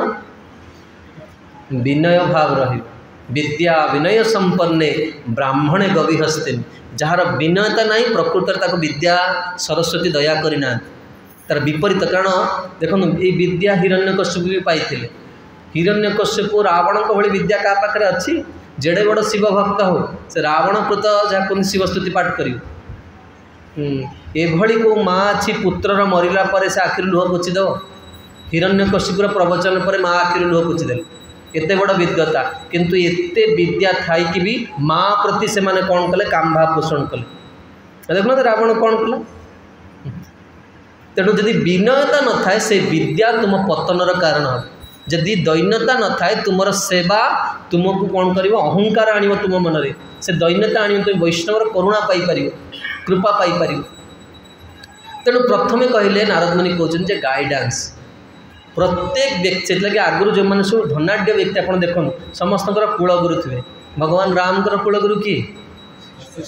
विनय भाव रही विद्या विनय संपन्ने ब्राह्मणे गवी हस्ते जार विनयता नहीं प्रकृत विद्या सरस्वती दया करना तार विपरीत कारण देखो ये विद्या हिरण्यकश्यप भी पाई हिरण्यकश्यप रावण भली विद्या क्या पाखे अच्छी जेड़े बड़ शिव भक्त हो से रावण कृत जहाँ कौन शिवस्तुति पाठ कर एभली को माँ अच्छी पुत्रर मरला पर से आखिर लुह पोछीदेव हिरण्यकश्यपुर प्रवचन पर माँ आखिर लुह पोछीदेले एते बड़ विद्वता किंतु एते विद्या थाई कि भी माँ प्रति से माने कौन कले काम भाव पोषण कले देखना तो रावण कौन कला तेणु जदि विनयता न थाए से विद्या तुम पतनर कारण हो जदि दैन्यता न थाए तुमर सेवा तुमको कौन कर अहंकार आण तुम मन में से दैन्यता आण तुम वैष्णवर करुणा पाइपर कृपा पाइपर तेणु प्रथमे कहले नारद मुनि कहते गाइडेंस प्रत्येक व्यक्ति से आगुरी जो मैंने सब धनाढ़ व्यक्ति आप देखो समस्त कूलगुरु थे भगवान राम कूलगुरु किए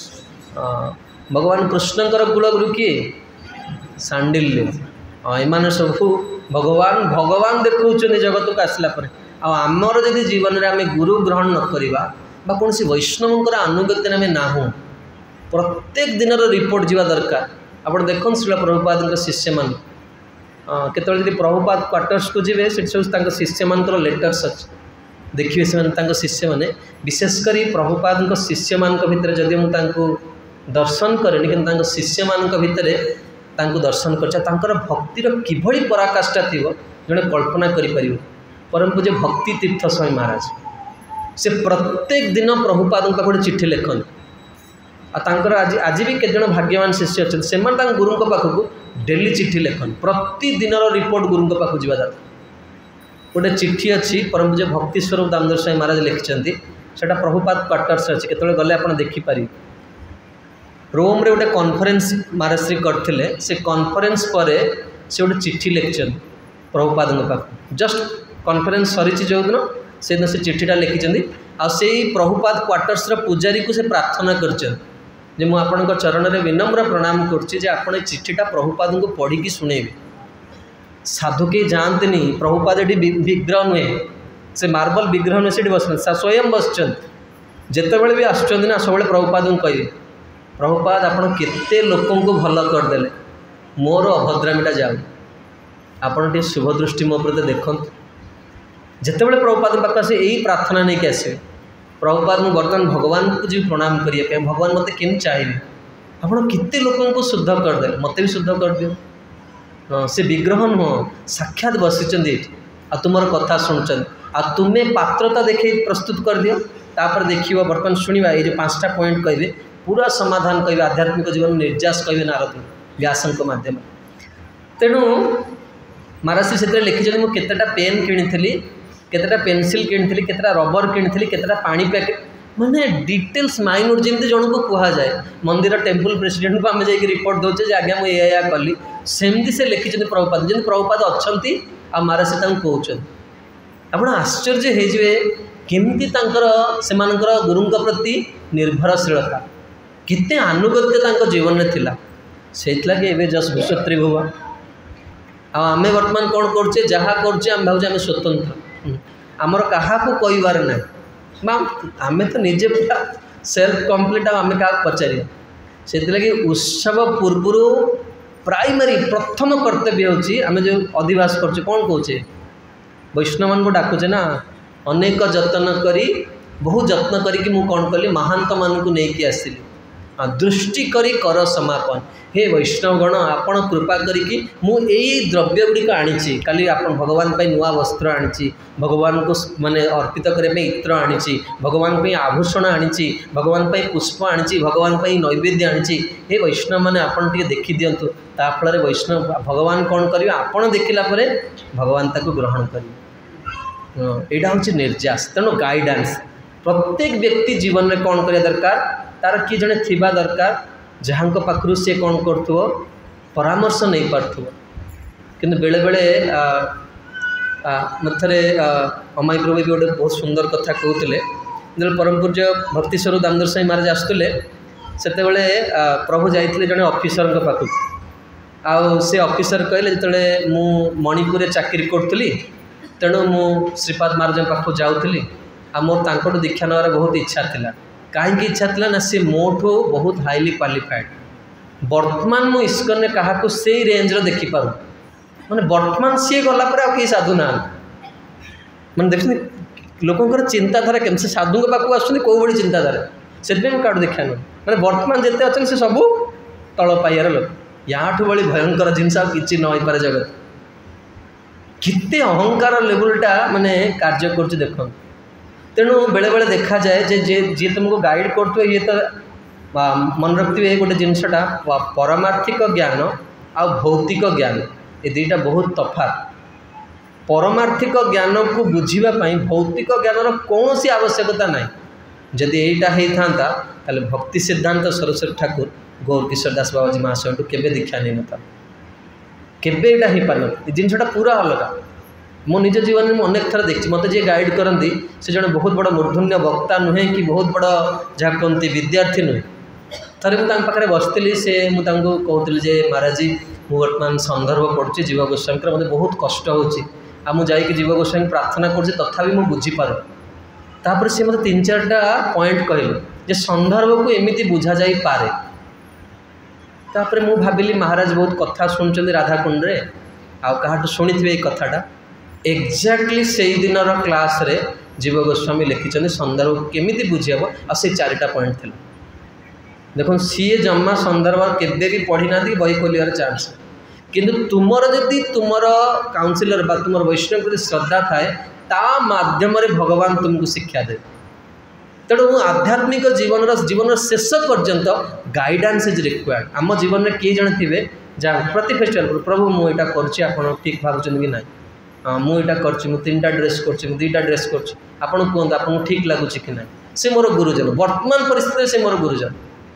भगवान कृष्णकर कूलगुरु किए सांडिल्य एम सब भगवान भगवान देखा जगत को आसला आमर जदि जीवन में आम गुरु ग्रहण न करवा कौन वैष्णवंकर आनुगत्य आम ना प्रत्येक दिन रिपोर्ट जावा दरकार आप देखो श्रील प्रभुपाद शिष्य मान केतल जब प्रभुपाद क्वार्टर्स को जी से सब शिष्य मान लेटर्स अच्छे देखिए से शिष्य मैंने विशेषकर प्रभुपाद शिष्य मान भितर जदि मुझे दर्शन करेनि कि शिष्य मान भितर दर्शन कर भक्तिर किभली पराकाष्ठा थी जड़े कल्पना करें परम पूज्य भक्ति तीर्थ स्वामी महाराज से प्रत्येक दिन प्रभुपाद पाखे चिट्ठी लिखते आज आज भी केत जन भाग्यवान शिष्य अच्छे से गुरु पाखक डेली चिट्ठी लिखते प्रतिदिन रिपोर्ट गुरु पाखक जावा दरकार गोटे चिट्ठी अच्छी परम पूज्य भक्ति स्वरूप दामोदर स्वामी महाराज लिखिं से प्रभुपाद क्वार्टर्स अच्छी केतले गले आप देखिपारे रोम रे गोटे कॉन्फ्रेंस महाराज श्री करते से कॉन्फ्रेंस पर से गोटे चिट्ठी लिखिं प्रभुपाद पाख जस्ट कॉन्फ्रेंस सरी जो दिन से दिन से चिट्ठीटा लिखिं आ से प्रभुपाद क्वार्टर्स पूजारी को से प्रार्थना कर मुझे चरण में विनम्र प्रणाम कर चिट्ठीटा प्रभुपाद को पढ़ी शुणेबी साधु के जानते नहीं प्रभुपाद ये विग्रह नुहे से मार्बल विग्रह नुहे से बस स्वयं बसचन जितेबाला भी आसुना सब प्रभुपाद को कहे प्रभुपाद आपण केते लोकों को भल करदे मोर अभद्रामीटा जाऊ आपड़ शुभ दृष्टि मो प्रति देखते जितेबाला प्रभुपाद पाख से यही प्रार्थना नहीं कि आसवे प्रभुपाद मुझे बर्तमान भगवान को जी प्रणाम करिए भगवान मत केम चाहिए आपड़ केते लोकों को शुद्ध करदे मत भी शुद्ध कर दियो से विग्रह नुह साक्षात बसी आ तुम कथा शुणुन आ तुम्हें पात्रता देखे प्रस्तुत कर दियो तापर देखिए बर्तमान शुणा ये 5टा पॉइंट कहे पूरा समाधान कहे आध्यात्मिक जीवन निर्यास कहे नारद व्यास मध्यम तेणु महाराज से लिखिं मुझे केतेटा पेन किनी केतेटा पेनसिल किनी केतेटा रबर किनी केतेटा पानी पैकेट माने डिटेल्स माइन्यूट जमी जन को कह जाए मंदिर टेम्पल प्रेसिडेंट को आम जा रिपोर्ट दौचे आज्ञा मुझे या कली सेमती से लिखिं प्रभुपाद जमी प्रभुपाद अच्छा आ महाराज से कहते आप आश्चर्य होइए केमती से गुरु प्रति निर्भरशीलता कितने आनुगत्य जीवन में थिला से जस्ट विश्व त्रिभुव आमे वर्तमान कौन करचे जहाँ करचे आम भाव आम स्वतंत्र आमर क्या कहबार ना आम तो निजे पूरा सेल्फ कम्प्लीट आम क्या पचार से लगी उत्सव पूर्वर प्राइमरी प्रथम कर्तव्य होमें जो अधिवास कर कौन कौचे वैष्णव मान को डाकुचे ना अनेक जतन करी बहु जत्न करी मु कौन कली महांत मान को लेकिन आसली दृष्टि करी कर समापन हे वैष्णवगण आपण कृपा करी मु द्रव्य गुड़िक आनी काली आप भगवान नुआ वस्त्र आनी भगवान को माने अर्पित करने इत्र आनी भगवान आभूषण आनी भगवान पुष्प आनी भगवान नैवेद्य आनी हे वैष्णव मैंने आपड़ टे देखी दिंतु ताफल वैष्णव भगवान कौन करेंगे आपड़ देखला भगवान ताको ग्रहण करेंगे यहाँ हूँ निर्यास तेणु गाइडेंस प्रत्येक व्यक्ति जीवन में कौन करिया दरकार तार किए जड़े थिबा दरकार जहाँ पाखु सी कौन कर परामर्श नहीं पार्थो किंतु बेले बेले मथरे अमाई प्रभु भी गोटे बहुत सुंदर कथा कहते जो परम पूज्य भक्ति स्वरूप दामोदर स्वामी महाराज आसुले से प्रभु जाइए जड़े ऑफिसर पाखु आउ से ऑफिसर कहले जो मु मणिपुर चाकरी करी तेणु मु श्रीपाद महाराज पाखु जाऊँगी आ मोर तांकोटू दीक्षा नवार बहुत इच्छा थिला कहीं इच्छा थिला ना सी मोठू बहुत हाईली क्वालिफाइड वर्तमान मु इस्कन ने क्या से रेंज रो देखी पारू माने वर्तमान सी गला पर आ साधु ना मैंने देखते लोकंर चिंताधारा केम से साधु पाक आसुँच कौ भाई चिंताधारा से कार्ड देखा ना मैंने वर्तमान जिते अच्छे से सब तल पाइबार लोक यहाँ बड़ी भयंकर जिनस कि न पारे जगत कितने अहंकार लेवलटा माने कार्य कर देख तेणु बेले बेले देखा जाए जे जी तुमको गाइड कर ये तो मन रखिए गोटे जिनसटा परमार्थिक ज्ञान आ भौतिक ज्ञान ये दुईटा बहुत तफात परमार्थिक ज्ञान को बुझापी भौतिक ज्ञान कौन सी आवश्यकता ना जदि यहीटा होता भक्ति सिद्धांत सरस्वती ठाकुर गौर किशोर दास बाबाजी महाशय केवे दीक्षा नहीं नता केवे यहाँ हो पार न जिनसटा पूरा अलग मो निज जीवन में अनेक थर देखी मत जी गाइड करती से जड़े बहुत बड़ा मूर्धन्य वक्ता नुहे कि बहुत बड़ा जहाँ कहते विद्यार्थी नुहे थे मुझे बसती से मुझे कहती जे महाराज जी मुझे बर्तमान संदर्भ पढ़ुची जीव गोस्वामी मत बहुत कष्ट होगी जीव गोस्वामी प्रार्थना कर तथापि मुझे बुझीपार तापर सी मत 3-4टा पॉइंट कहले संदर्भ को एमती बुझा जाई पारे तापर मु भाविली महाराज बहुत कथा शुणुं राधाकुंड रे आउ कहाटू शुणी कथाटा एक्जाक्टली से दिन क्लास रे जीव गोस्वामी लिखिं संदर्भ केमी बुझी हम आ से 4टा पॉइंट थी देखो सी जमा संदर्भ केवे भी पढ़ी ना बही खोलियार चांस किंतु तुमर जदि तुमर काउंसिलर बा तुम वैष्णव प्रति श्रद्धा थाए ता माध्यम भगवान तुमको शिक्षा दे तेणु आध्यात्मिक जीवन शेष पर्यंत गाइडेंस इज रिक्वायर्ड आम जीवन में किए जन थे जहाँ प्रति फेस्टिवल प्रभु मुझा कर ठीक भावुं कि ना मुझा कर 3टा ड्रेस कर 2टा ड्रेस कर कहते आपको ठीक लगुच कि ना से मोर गुरुजन वर्तमान परिस्थिति से मोर गुरुजन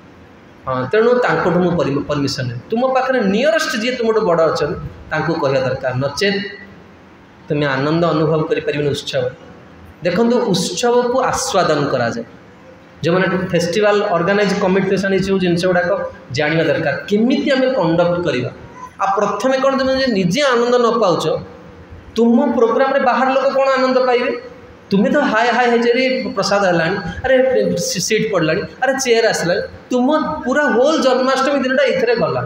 हाँ तेणु तांकोठू मुझे परमिशन नहीं तुम पाखे नियरेस्ट जी तुम बड़ अच्छा कहवा दरकार नचेत तुम्हें आनंद अनुभव कर उत्सव देखो उत्सव को आस्वादन करा जाए जो मैंने फेस्टिवल ऑर्गेनाइज कमिटी जो जिन गुड़ाक जाना दरकार केमी आम कंडक्ट करवा आ प्रथम कौन तुम निजे आनंद न पाच तुम प्रोग्राम रे बाहर लोग कौन आनंद पाइबे तुम्हें तो हाय हाय है प्रसाद है अरे सीट पड़ला अरे चेयर आसला तुम पूरा होल जन्माष्टमी दिनटा ये गला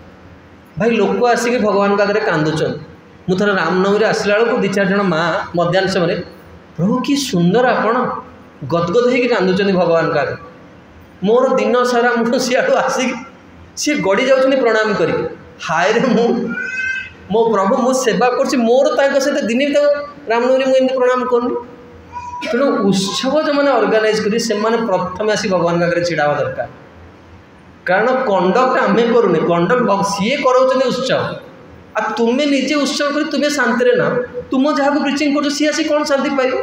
भाई लोक आसिक भगवान आगे कांदुचन मुझे रामनवमी आसला बेलू 2-4 जन माँ मध्याह्न समय प्रभु कि सुंदर आपण गदगद होगी कांदुचन भगवान का आगे मोर दिन सारा मुझे सियाड़ू आसिक सी गड़ी जाऊँ प्रणाम कर हाय रे मो प्रभु मु सेवा कर मोर सहित दिन भी रामनवमी मुझे प्रणाम करनी तेणु उत्सव जो मैंने ऑर्गेनाइज करी से प्रथम आसी भगवान आगे छिड़ा दरकार कारण कंडक्ट आम करूनी कंडक्ट सी कराऊँ उत्सव आ तुम्हें निजे उत्सव कर तुम्हें शांति ना तुम जहाँ प्रिचिंग कर सी आसी कौन शांति पाइब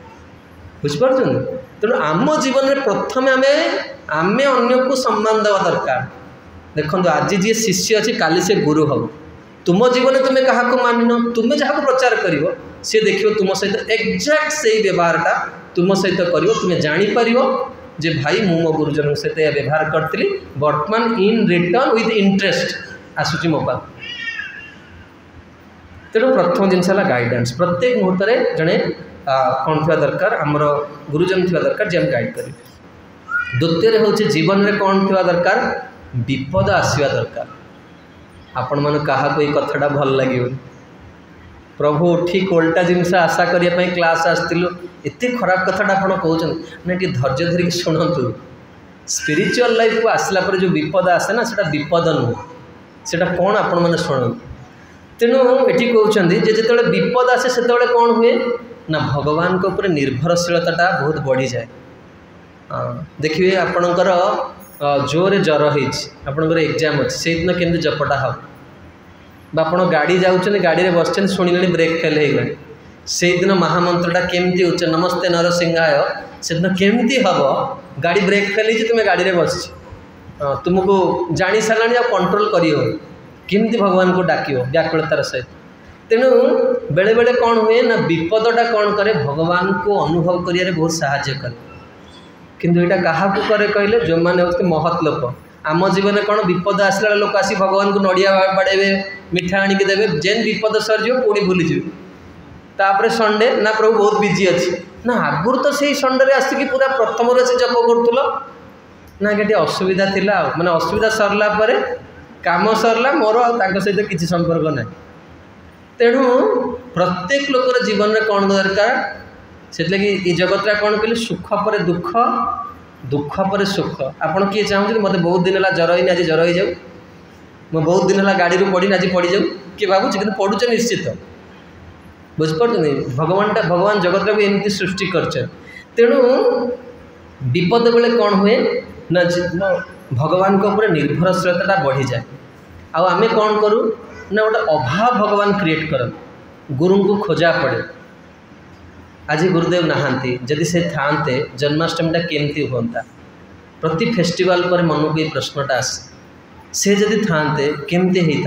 बुझीपार तेणु आम जीवन में प्रथम आम अन्य को सम्मान देवा दरकार देखो आज जी शिष्य अच्छी काली से गुरु हम तुम जीवन तुम्हें क्या मानिन तुम्हें जहाँ प्रचार कर सी देख तुम सहित एक्जाक्ट से व्यवहारटा तुम सहित कर तुम्हें जापर जे भाई मु मो गुरुजन सहित यह व्यवहार करी वर्तमान इन रिटर्न विथ इंटरेस्ट आसूची मो पास तेणु प्रथम जिनस है गाइडेंस प्रत्येक मुहूर्त में जड़े कौन थी दरकार आमर गुरुजन थी दरकार जे गाइड करें। द्वितीय हूँ जीवन में कौन थी दरकार विपद आसवा दरकार। आपण मन क्या कथाटा भल लगे प्रभु ठीक उल्टा जिनस आशा करने क्लास आसलु एत खराब कथाटा आप कहते ना कि धैर्य धरिक शुणु। स्पिरिचुअल लाइफ को आसला पर जो विपद आसे ना सेटा विपद नुह सेटा कौन आपण मैंने शुणु। तेणु ये कहते जो विपद आसे से कौन हुए ना भगवान के ऊपर निर्भरशीलता बहुत बढ़ी जाए। देखिए आपणकर जोरे जर होपर एग्जाम अच्छे से दिन केमती जपटा हम आप गाड़ी जाऊँ गाड़ी में बस शुणिले ब्रेक फेल हो गए से दिन महामंत्रटा केमती उच्च नमस्ते नरसिंहाय से दिन केमती हम गाड़ी ब्रेक फेल हो तुम्हें गाड़ी में बस तुमको जानी सारा कंट्रोल कर केमती भगवान को डाक व्याकुलतार सहित। तेणु बेले बेले कौन हुए ना विपदटा कौन करे भगवान को अनुभव करिया बहुत साहाय्य करे। किंतु यहाँ क्या करे कहले जो मैंने होते महत लोक आम जीवन कौन विपद आसला लोक आसी भगवान को नड़िया बाड़े मिठा आणिकी देवे जेन विपद सरज पुणी भूलीजी तापर संडे ना प्रभु बहुत बिजी अच्छी ना आगुरी तो से संडे आसिकी पूरा प्रथम से जप करूल ना कि असुविधा थिला माने असुविधा सरला परे काम सरला मोर सहित किसी संपर्क ना। तेणु प्रत्येक लोकर जीवन में कौन दरकार से लगी जगत कौन कहले सुख पर दुख दुख पर सुख। आपड़ किए चाहते मत बहुत दिन है जर ही आज जर हो जाऊ मैं बहुत दिन है गाड़ी पड़ी आज पड़ जाऊ किए भावुँ कि पड़ुचे निश्चित बुझिपार भगवान जगत को एमती सृष्टि कर। तेणु विपद बेले कौन हुए ना भगवान के ऊपर निर्भरशीलता बढ़ी जाए आम कौन करूँ ना गोटे अभाव भगवान क्रिएट कर गुरु को खोजा पड़े। आज गुरुदेव नहांती जदि से थांते जन्माष्टमीटा केमती होता प्रति फेस्टिवल पर मन को ये प्रश्नटा आसे से जदि थांते केमती होता।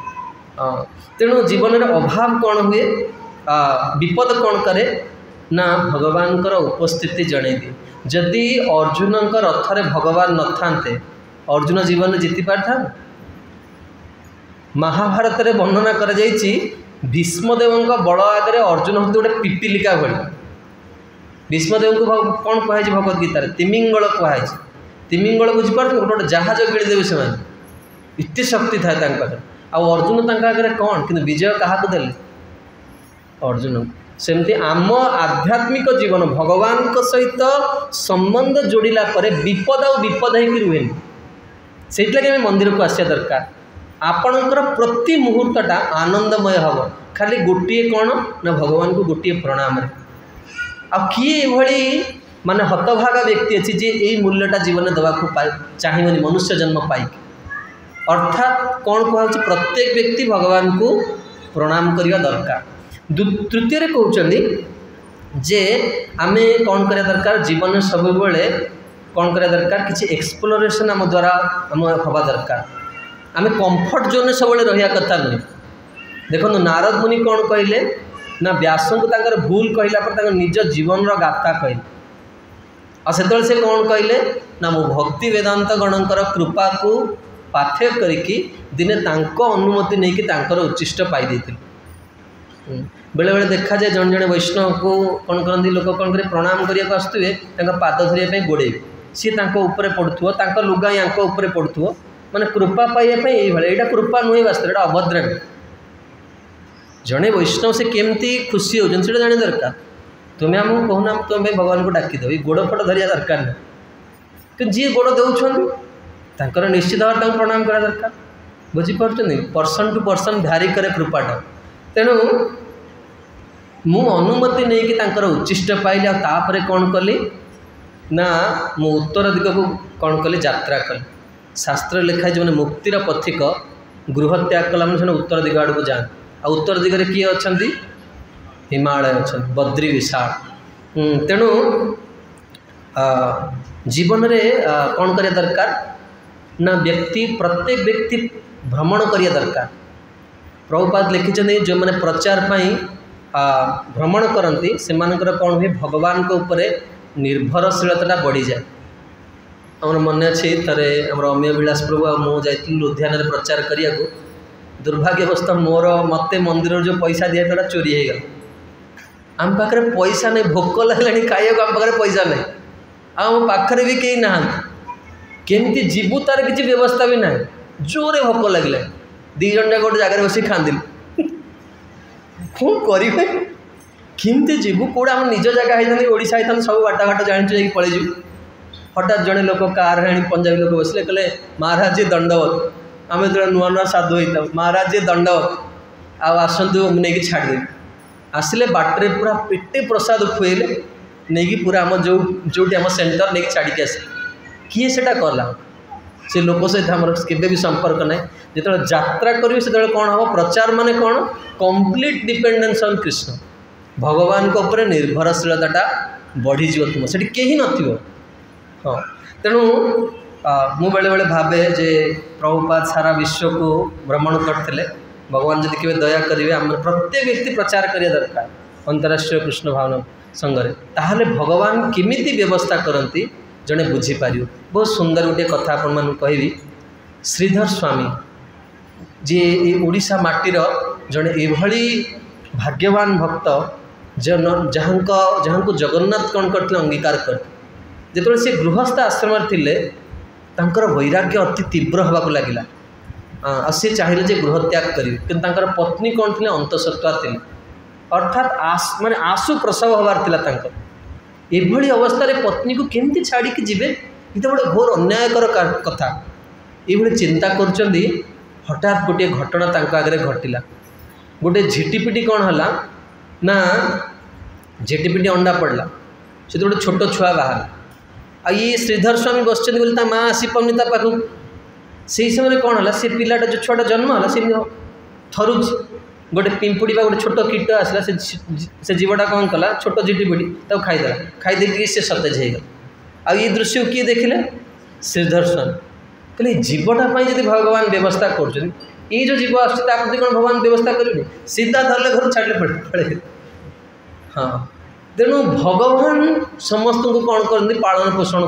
तेणु जीवन में अभाव कौन हुए विपद कौन करे ना भगवान उपस्थिति जड़े दी। जदि अर्जुन रथ रे भगवान न थांते अर्जुन जीवन में जीति पारता। महाभारत रे वर्णना कर भीष्मदेव बड़ आगे अर्जुन हूँ गोटे पिपिलिका भली। भीष्मदेव को कौन कहुई भगवत गीतार तिमिंगल कहुई तिमिंगल बुझीपार गोटे गोटे जहाज गिड़देवे से इतनी शक्ति थाए अर्जुन आगे कौन कि विजय क्या देले अर्जुन। सेमती आम आध्यात्मिक जीवन भगवान सहित संबंध जोड़िला विपद आ विपद हो रुहे से लगे मंदिर को आसिया दरकार। आपणकर प्रति मुहूर्तटा आनंदमय हम खाली गोटे कौन ना भगवान को गोटे प्रणाम आ किए भली माने हतभागा व्यक्ति अच्छी जे यही मूल्यटा जीवन में देवा चाहिए मनुष्य जन्म पाई अर्थात कौन कहूँ प्रत्येक व्यक्ति भगवान को प्रणाम करने दरकार। तृतीय कहते जे आम कौन करा दरकार जीवन में सब कौन करा दरकार किसी एक्सप्लोरेशन आम द्वारा आम हवा दरकार। आम कंफर्ट जोन सब रहा कथा नुहे। देखो नारद मुनि कौन कहले ना व्यास को भूल कहला पर निज जीवन गाथा कहले से कौन कहले ना मो भक्ति वेदांत गणकर कृपा को पाथ्य करिकी दिने तांको अनुमति नहीं कि उच्चिष्ट पाई देथिल। बेले बेले देखा जाए जन जन वैष्णव को कौन करती लोक कौन कर प्रणाम करने को आसुवे पाद धरने गोड़े सी ऊपर पड़ुव लुगा या पड़ुव माने कृपा पाइबा यहाँ कृपा नुहे वास्तव यहाँ अभद्रामी। जड़े वैष्णव से केमती खुशी हो जाने दरकार। तुम्हें आमको कहूना तुम भगवान को डाकिद गोड़ फट धरिया दरकार ना कि जी गोड़ दौर निश्चित भाव प्रणाम करा दरकार। बुझीपार पर्सन टू पर्सन भ्यारी करे कृपाटा। तेणु मु अनुमति नहीं कि उच्चिष्ट पाइली आपर कौन कली ना मु उत्तर दिग को कौन कली यात्रा कली। शास्त्र लिखाई जो मैंने मुक्तिर पथिक गृह त्याग कला मैंने उत्तर दिग आड़ को जाए आ उत्तर दिगरे किए अच्छा हिमालय अच्छा बद्री विशाल। तेणु जीवन में कौन करिया दरकार ना व्यक्ति प्रत्येक व्यक्ति भ्रमण करिया दरकार। प्रभुपाद लिखिं जो मैंने प्रचार भ्रमण करती से कौन हुए भगवान के ऊपर निर्भरशीलता बढ़ी जाए। आम मन अच्छे थे आम अमीय विलास प्रभु मुझे लुधियाना प्रचार करने को दुर्भाग्यवस्थ मोर मत मंदिर जो पैसा दिया था चोरी हो गला आम पाखे पैसा नहीं, भोक लगे खाइबा आम पाखे पैसा नहीं, आम पाखे भी कहीं ना केमती जीवु तार किसी व्यवस्था भी ना, जोरे भोक लगे दी जन जाक गोटे जगह बस खाँदी कौन करेंगे केमती जीवु कौड़ा आम निज जगह होता ओडिशा होता सब बाटा घाट जानी पलैजु। हठात जड़े लोक कार आनी पंजाबी लोक बसले कहले महाराज जी दंडवत, आम जो नुआ नुआ साधु होता महाराज जी दंडवत आसतु नहीं छाड़ी आसिले बाटे पूरा पेटे प्रसाद खुएले नहीं पूरा आम जो आम सेंटर नहीं छाड़ी आस किए से कला से लोक सहित आम के संपर्क ना। जो यात्रा करेंगे से कौन हम प्रचार माने कौन कंप्लीट डिपेंडेंस ऑन कृष्ण, भगवान को ऊपर निर्भरशीलता बढ़ीज तुम से कहीं न। हाँ तेणु मु बेले बेले भावे जे प्रभुपाद सारा विश्व को भ्रमण करते, भगवान जब केवे दया करेंगे आम प्रत्येक व्यक्ति प्रचार करिया दरकार अंतरराष्ट्रीय कृष्ण भावना संघरे, ताहले भगवान केमिति व्यवस्था करती जड़े बुझीपार। बहुत सुंदर गोटे कथा आपण मानू कहबी, श्रीधर स्वामी जी ओडिशा माटीर जड़े एभली भाग्यवान भक्त जहाँ को जगन्नाथ कौन करते अंगीकार कर जो से गृहस्थ आश्रम थे तांकर वैराग्य अति तीव्र होगा लगिला, सी चाहिए जे गृह त्याग करेंगे कि पत्नी कौन थे अंतसत्वा थे अर्थात माने आशु प्रसव हबार एभली अवस्था पत्नी को केमती छाड़ी जीवे, ये गोटे घोर अन्यायकर कथा। ये चिंता कर हठात गोटे घटना आगे घटला, गोटे झिटिपिटी कौन है ना झिटिपिटी अंडा पड़ला से गोटे छोट छुआ बाहर आ ये श्रीधर स्वामी बस बोली माँ आसी पानी पाखक से समय कौन है से पिलाटा जो छुआटा जन्म है सी थरुच गोटे पिंपुड़ी गोटे छोट कीट आसला से जीवटा कौन कला छोट झिटिपिटी तक खाईदेला, खाईदे से सतेज होगा। ये दृश्य किए देखिले श्रीधर स्वामी कहले जीवटा जब भगवान व्यवस्था कर जो जीव आसती कौन भगवान व्यवस्था करेंगे सीधा धरले घर छाड़े पड़े। हाँ तेणु भगवान समस्त को कौन करते पालन पोषण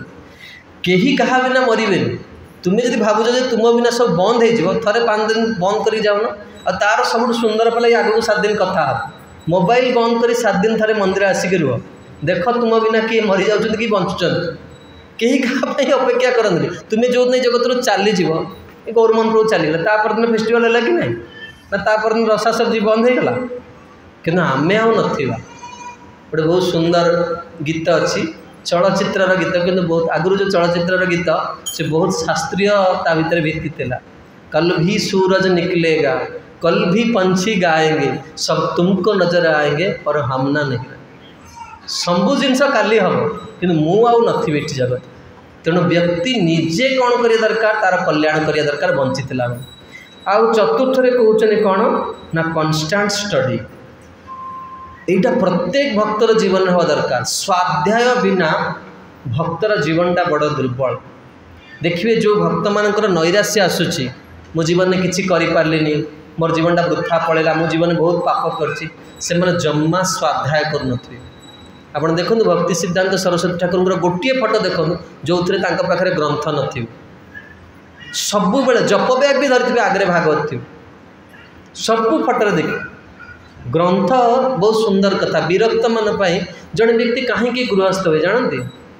कर बिना मरबे। तुम्हें जब भावुच तुम बिना सब बंद हो थे 5 दिन बंद कर जाऊन आ तार सब सुंदर पहले आगे 7 दिन कथा मोबाइल बंद कर 7 दिन थे मंदिर आसिक रुह देख तुम बिना किए मरी जाऊँ कि बंचुं कहीं क्या अपेक्षा करते। तुम्हें जो नहीं जगत चलीज गौर मंत्र चलगला तापर दिन फेस्टिवल है कि ना ना तापर दिन रसा सब्जी बंद होगा कि आम ना गोटे बहुत सुंदर गीत अच्छी चलचित्र गीत कि बहुत आगु जो चलचित्र गीत से बहुत शास्त्रीय भितर भित्ति थिला। कल भी सूरज निकलेगा, कल भी पंछी गाएंगे, सब तुमको नजर आएंगे और हम ना नहीं। सबू जिनस काली हम कि मुझे जगत तेणु व्यक्ति निजे कौन करिया दरकार तार कल्याण करिया दरकार बंचित आउ चतुर्थ कहते कौन ना कन्स्टांट स्टडी। एटा प्रत्येक भक्तर जीवन में हवा दरकार। स्वाध्याय बिना भक्तर जीवनटा बड़ दुर्बल। देखिए जो भक्त मानकर नैराश्य आसूची मो जीवन में किसी करें मोर जीवनटा वृथा पड़ेगा मो जीवन में बहुत पाप कर जम्मा स्वाध्याय कर आप देखो भक्ति सिद्धांत सरस्वती ठाकुर गोटे फटो देखो जो थे पाखे ग्रंथ न सबु बेले जप बैग भी धरी आगे भागवत थी सबू फटो देखे ग्रंथ बहुत सुंदर कथा। विरक्त मन जड़े व्यक्ति कहीं गृहस्थ हुए जानते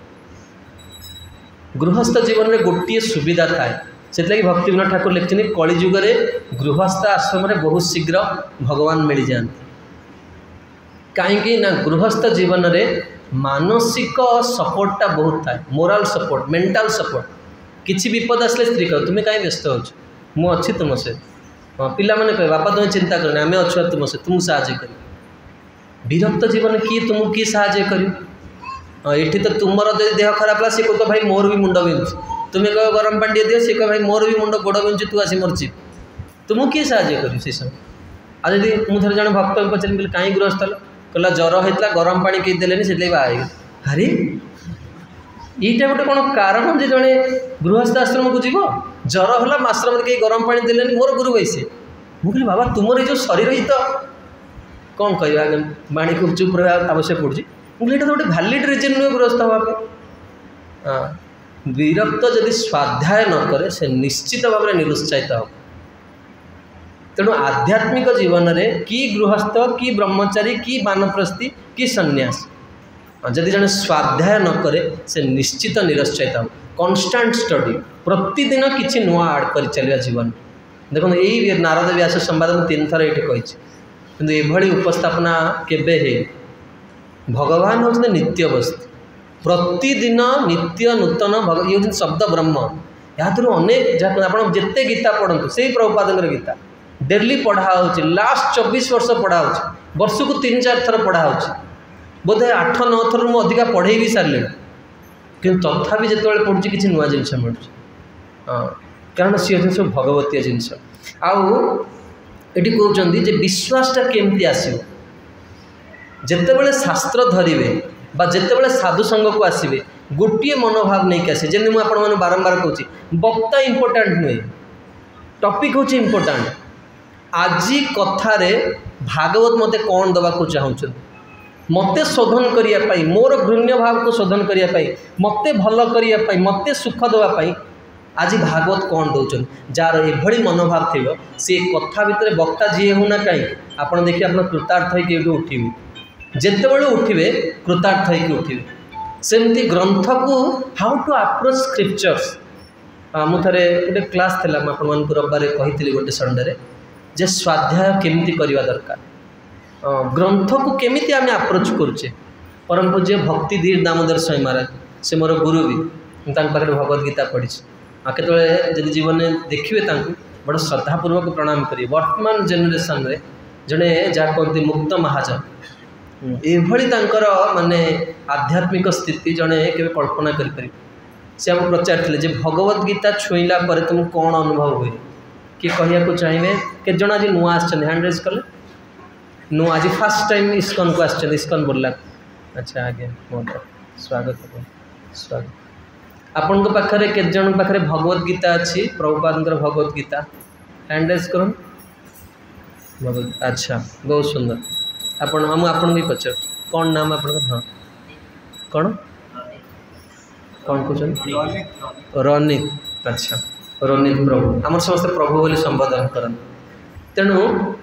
गृहस्थ जीवन में गोटे सुविधा थाए से भक्ति विनोद ठाकुर लिखते कलिजुगे गृहस्थ आश्रम में बहुत शीघ्र भगवान मिल जाते कहीं ना गृहस्थ जीवन में मानसिक सपोर्टा बहुत थाए मोराल सपोर्ट मेंटल सपोर्ट किसी विपद आसले स्त्री कह तुम्हें कहीं व्यस्त हो अच्छी तुम से हाँ पिला माने कहे बापा तुम्हें चिंता करना आम अच्छे तुम से तुमको साहय कर। विरक्त जीवन किए तुमको किए साहय कर ये तो तुम जब देह खराब है सी कह भाई मोर भी मुंड बिंधु तुम्हें कह गरम पानी दिए सी कह भाई मोर भी मुंड गोड़ बिंधु तू आसी मरची तुमको किए साहय कर से समय आ जब मुझे जन भक्त पचारि कहीं गृहस्थ कहला ज्वर होता गरम पानी कहीं देने से बाहर अरे यहीटा गोटे कौन कारण जे जड़े गृहस्थ आश्रम को जीव ज्वर है आश्रम कहीं गरम पानी देने मोर गुरु भाई से मुझे बाबा तुम जो शरीर ही तो कौन कह बाणी को चुप रहा आवश्यक पड़ी मुझे तो गोटे भैलिड रिजन नुहे गृहस्थ हाँ विरक्त जदि स्वाध्याय न करे से निश्चित भाव में निरुत्साहित हो तेणु आध्यात्मिक जीवन में कि गृहस्थ कि ब्रह्मचारी कि वानप्रस्थी कि सन्यास जदि जन स्वाध्याय न करे से निश्चित निरश्चयता हो कन्स्टांट स्टडी प्रतिदिन किसी नुआ आड कर चलिया जीवन देखो यही नारद व्यास संवाद में 3 थर ये कही एभली उपस्थापना केबे है भगवान होते नित्य वस्तु प्रतिदिन नित्य नूतन ये शब्द ब्रह्म यहाँ अनेक आप जिते गीता पढ़ु से प्रभुपाद गीता डेली पढ़ा हो लास्ट 24 वर्ष पढ़ा हो वर्ष को 3-4 थर पढ़ा हो बोधे 8-9 थर मुझे अधिका पढ़े भी सारे कि तथापि जो पढ़ुची किसी नुआ जिनस मिलूँ कारण सी हूँ सब भगवतीय जिनस आउटी कहते विश्वासटा केमती आसो जितेबले शास्त्र धरवे जितेबले साधु संघ को आसवे गोटे मनोभाव नहीं आसे जमी मुझे आपण बारंबार कहूँ वक्ता इंपोर्टाट नुहे टॉपिक हूँ इंपोर्टाट आज कथारे भागवत मते कौन दबाक चाहूँ मते शोधन करने मोर घृण्य भाव को शोधन करने मते भल करने मते सुख देवाई आज भागवत कौन दौरान जार एभली मनोभाव थी सी कथा भितर वक्ता जी होना कहीं आप देखिए आप कृतार्थ होगी उठे जिते उठे कृतार्थ होगी उठे सेमती ग्रंथ को हाउ टू अप्रोच स्क्रिप्चर्स मुझे गोटे क्लास थी आप रविवार कही गोटे संडे जे स्वाध्याय केमती करवा दरकार ग्रंथ को केमिति आमे अप्रोच करुचे परम पूज्य भक्ति धीर दामोदर स्वामी महाराज से मोर गुरु भी पाखे भगवत गीता पढ़ी केतले जीवन में देखिए बड़ा श्रद्धापूर्वक प्रणाम करेंगे वर्तमान जेनेरेशन रे जड़े जहाँ कहते मुक्त महाजन एभली माने आध्यात्मिक स्थिति जड़े के कल्पना करें से आम पचारि जे भगवत गीता छुईला पर तुम कौन अनुभव हुए कि कहना चाहिए के जन आज नुआ हैंड रेज कले नु आज फास्ट टाइम इस्कन को आसन इस्कन बोला अच्छा आगे बहुत स्वागत स्वागत आपण पाखे के जन पाखे भगवत गीता अच्छी प्रभुपाद भगवत गीता हैंड रेज कर भगवत अच्छा बहुत सुंदर आपण भी पचार कौन नाम आप हाँ कौन कौन कहते रनित अच्छा रनित प्रभु आम समस्त प्रभु बोली संबोधन कर तेणु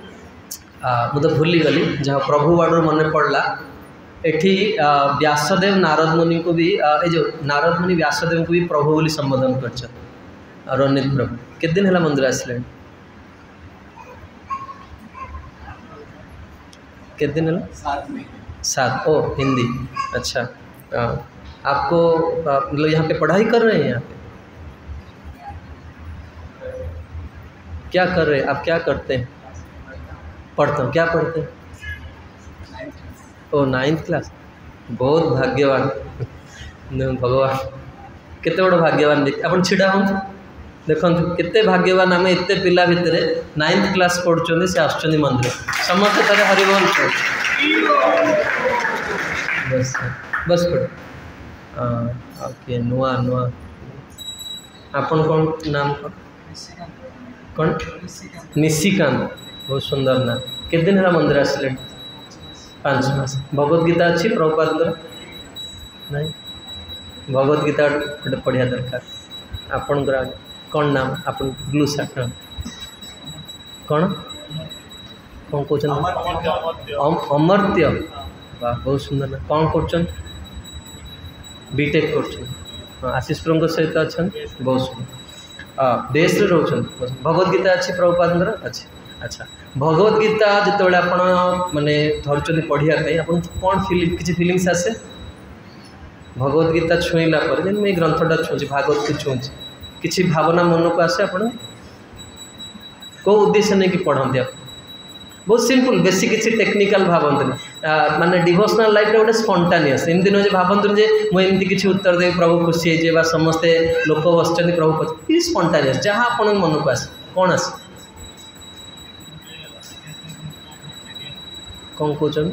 मुझे भूली गली जहाँ प्रभु वाड़ मन पड़ला एठी व्यासदेव नारद मुनि को भी ये जो नारद मुनि व्यासदेव को भी प्रभु बोली संबोधन कर रनित प्रभु कितने दिन है मंदिर आसले कितने दिन है 7 ओ हिंदी अच्छा आपको मतलब यहाँ पे पढ़ाई कर रहे हैं यहाँ पे क्या कर रहे हैं आप क्या करते हैं पढ़ते हो क्या पढ़ते हैं ओ 9th क्लास बहुत भाग्यवान भगवान केते बड़ भाग्यवान आप छिड़ा हूँ देखो केते भाग्यवान आम एत पिला भितर 9th क्लास पढ़ुं से आसुँच मंदिर समस्त तारे हरिबोल बस बस पढ़ ओके नुआ नुआ आपन कौन नाम कौन निशिकांत बहुत सुंदर ना कितने दिन है मंदिर आसले 5 मास भगवत गीता अच्छी प्रभुपाद नहीं भगवत गीता गोटे पढ़िया दरकार आपण कौन नाम आप ब्लू सार्ट कौन कौन कहते अमर्त्य वाह बहुत सुंदर ना कौन कर बीटेक कर आशीष प्रभु सहित अच्छा बहुत सुंदर देश रे रोचन भगवत गीता अच्छी प्रभुपाद अच्छी अच्छा भगवत गीता जिते आप माने धरचंदी पढ़ाई आप कौन किसी फीलिंग्स आसे भगवत गीता छुईला पर मुझे ग्रंथटा छुँची भागवत को छुँची किसी भावना मन को आसे आप कौ उद्देश्य नहीं कि पढ़ते आप बहुत सिंपल बेसी किसी टेक्निकल भावती माने डिवोशनल लाइफ गोटे स्पंटानियस एमती नुहे भावतुनि मुझे किसी उत्तर देवी प्रभु खुशी है समस्ते लोक बस प्रभु पचार स्पंटानियस जहाँ आप मन को आसे कौन आसे कौन कहते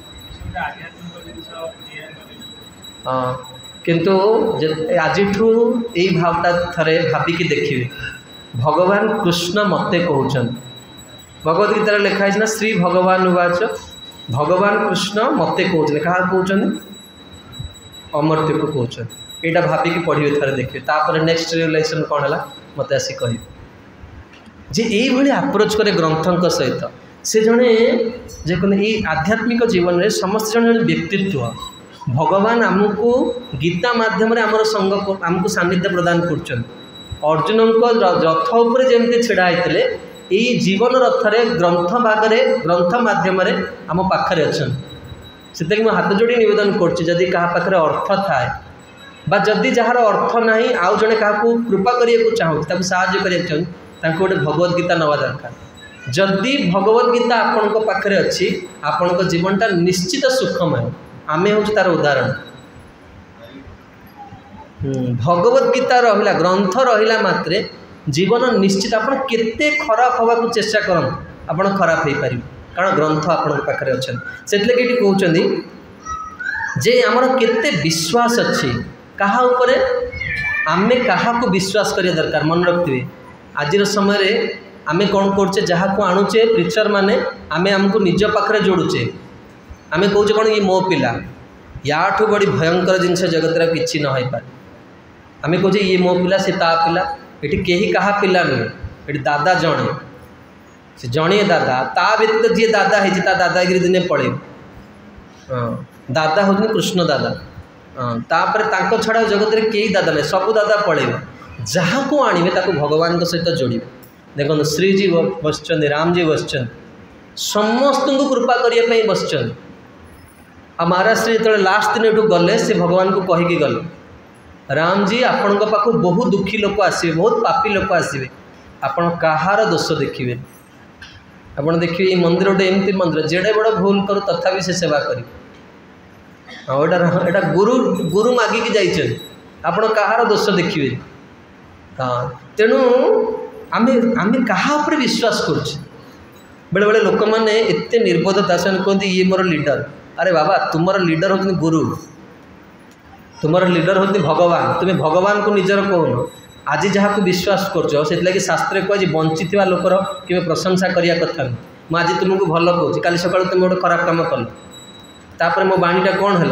किंतु आज यही भावटा थे भाविकी देखिए भगवान कृष्ण मते कहते भगवद गीता लिखाई ना श्री भगवान उवाच भगवान कृष्ण मते कहते क्या कहते अमर्त्य को कहते यहाँ भाविकी पढ़िए थे देखिए तापर नेक्स्ट रियलाइजेशन कौन है मत आसी कह जे यही आप्रोच करे ग्रंथों सहित से जड़े जे कहते आध्यात्मिक जीवन में समस्त जन व्यक्तित्व भगवान आमको गीता माध्यम आमर संग आमको सानिध्य प्रदान कर अर्जुन रथ उपर जमी छिड़ा होते यही जीवन रथरे ग्रंथ भागरे ग्रंथ माध्यम आम पाखे अच्छा से हाथ जोड़ी निवेदन करुँच क्या अर्थ थाए जदि जार अर्थ ना आउ जड़े क्या कृपा करने को चाहूँ साहय कर गोटे भगवद गीता नवा दरकार जदि भगवद गीता आपण पाखे अच्छी आपण जीवनटा निश्चित सुखमय आमे हूँ तार उदाहरण भगवद गीता रहा ग्रंथ रहा मात्रे जीवन निश्चित आप केते खराब हवा को चेष्टा करन आपण खराब हो पार कारण ग्रंथ आपण पाखे अच्छा से कहते जे आमर केते विश्वास अच्छी कहा उपरे आमे कहा को विश्वास करिया दरकार मन रखिए आज समय आमे कौन करचे जहाँ को आणुचे प्रीचर माने आमे हमको निज पाखे जोड़ुचे आमे कहूचे कौन ये मो पिला याठू बड़ी भयंकर जिनस जगत किसी न हो पारे आमे कहूचे ये मो पिला से ता पिला ये कहीं कहा पिला नुहे ये दादा जड़े से जड़े दादा ता व्यतीत जी दादा है दादागिरी दिने पड़े दादा हूँ कृष्ण दादा तापर तांको छड़ा जगत में कई दादा नहीं सबू दादा पड़ेगा जहाँ को आणवे ताको भगवान सहित जोड़े देखो श्रीजी बसचंद रामजी बसचंद समस्त को कृपा करने बसचंद आ महाराज श्री जो लास्ट दिन यू गले से भगवान को कहीकि गले राम जी आपण पाखु बहुत दुखी लोक आसवे बहुत पापी लोक आसवे आपण कहार दोष देखिए आपड़ देखिए ये मंदिर गोटे एमती मंदिर जेड़े बड़ भूल करूँ तथापि से सेवा करी हाँ एटा गुरु गुरु मागिकी जाइए आपण कहार दोष देखिए हाँ तेणु आमे आमे कहा पर विश्वास करुचे बेले बेले लोक मैंने एत निर्बोधता से कहते ये मोर लीडर अरे बाबा तुमर लीडर होती गुरु तुमर लीडर होती भगवान तुम्हें भगवान को निजर कहून आज जहाँ को विश्वास कर शास्त्र कहे बंची लोकर कि प्रशंसा करने कथा नहीं आज तुमको भल कहूँ काली सका तुम गोटे खराब कम कल तापर मो बाणीटा कौन है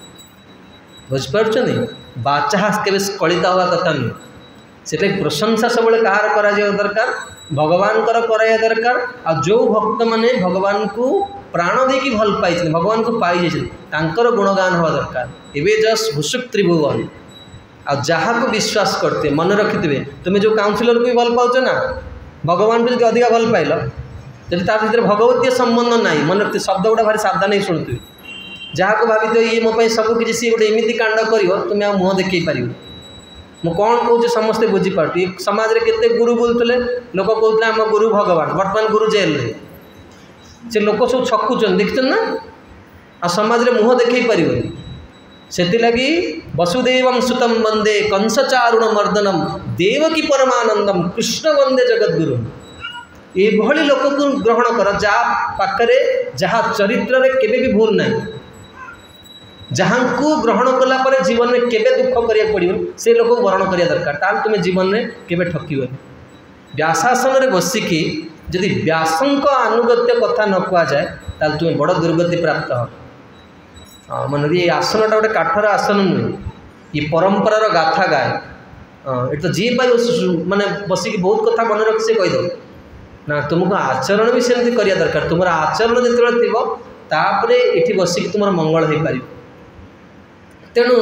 बुझिपार बाचा के कलिता हवा कथा नहीं से प्रशंसा सब कहार करा दरकार भगवान कराया दरकार आ जो भक्त माने भगवान को प्राण देकी भल पाई भगवान को पाई जाकर गुणगान हवा दरकार एवं जस्ट भुसुक त्रिभुवन आ जहाँ को विश्वास करते मन रखिथे तुम्हें जो काउनसिलर को भी भल पाच ना भगवान को जो अधिका भल पाइल जब भर भगवतीय संबंध ना मन रखते शब्द गुड़ा भारी सावधान ही शुणुवे जहाँ को भाभी ये मोपाई सब किसी सी गोटे एमती कांड कर तुम्हें आ मुँह देख पार मु कौन कहूँ समस्ते बुझीपार समाज में केते गुरु बोलते लोक कहते आम गुरु भगवान बर्तमान गुरु जेल से लोक सब छकुचन देखते ना आ समाज में मुँह देख पार से वसुदेव सुतम वंदे कंसचारुण मर्दनम देवकी परमानंदम कृष्ण वंदे जगद्गुरु ये लोक को ग्रहण कर जहाँ पाखे जहाँ चरित्र में केवे भी भूल ना जहाँ को ग्रहण कला पर जीवन में केवे दुख करिया पड़ो से लोक को ग्रहण करिया दरकार ताल तुम्हें जीवन में केवे ठकिबे व्यासासन रे बसिकी जदि व्यासंक आनुगत्य कथा न कह जाए ताल तुम्हें बड़ दुर्गति प्राप्त हो मन ये आसनटा गोटे काठर आसन नुहे ये परंपरार गाथा गाए ये तो जी पाई माने बसिकी बहुत कथा मन रखी से कहीद ना तुमको आचरण भी सेमती करिया दरकार तुम आचरण जिते थी तापरे ये बसिकी तुम मंगल हो पार तेणु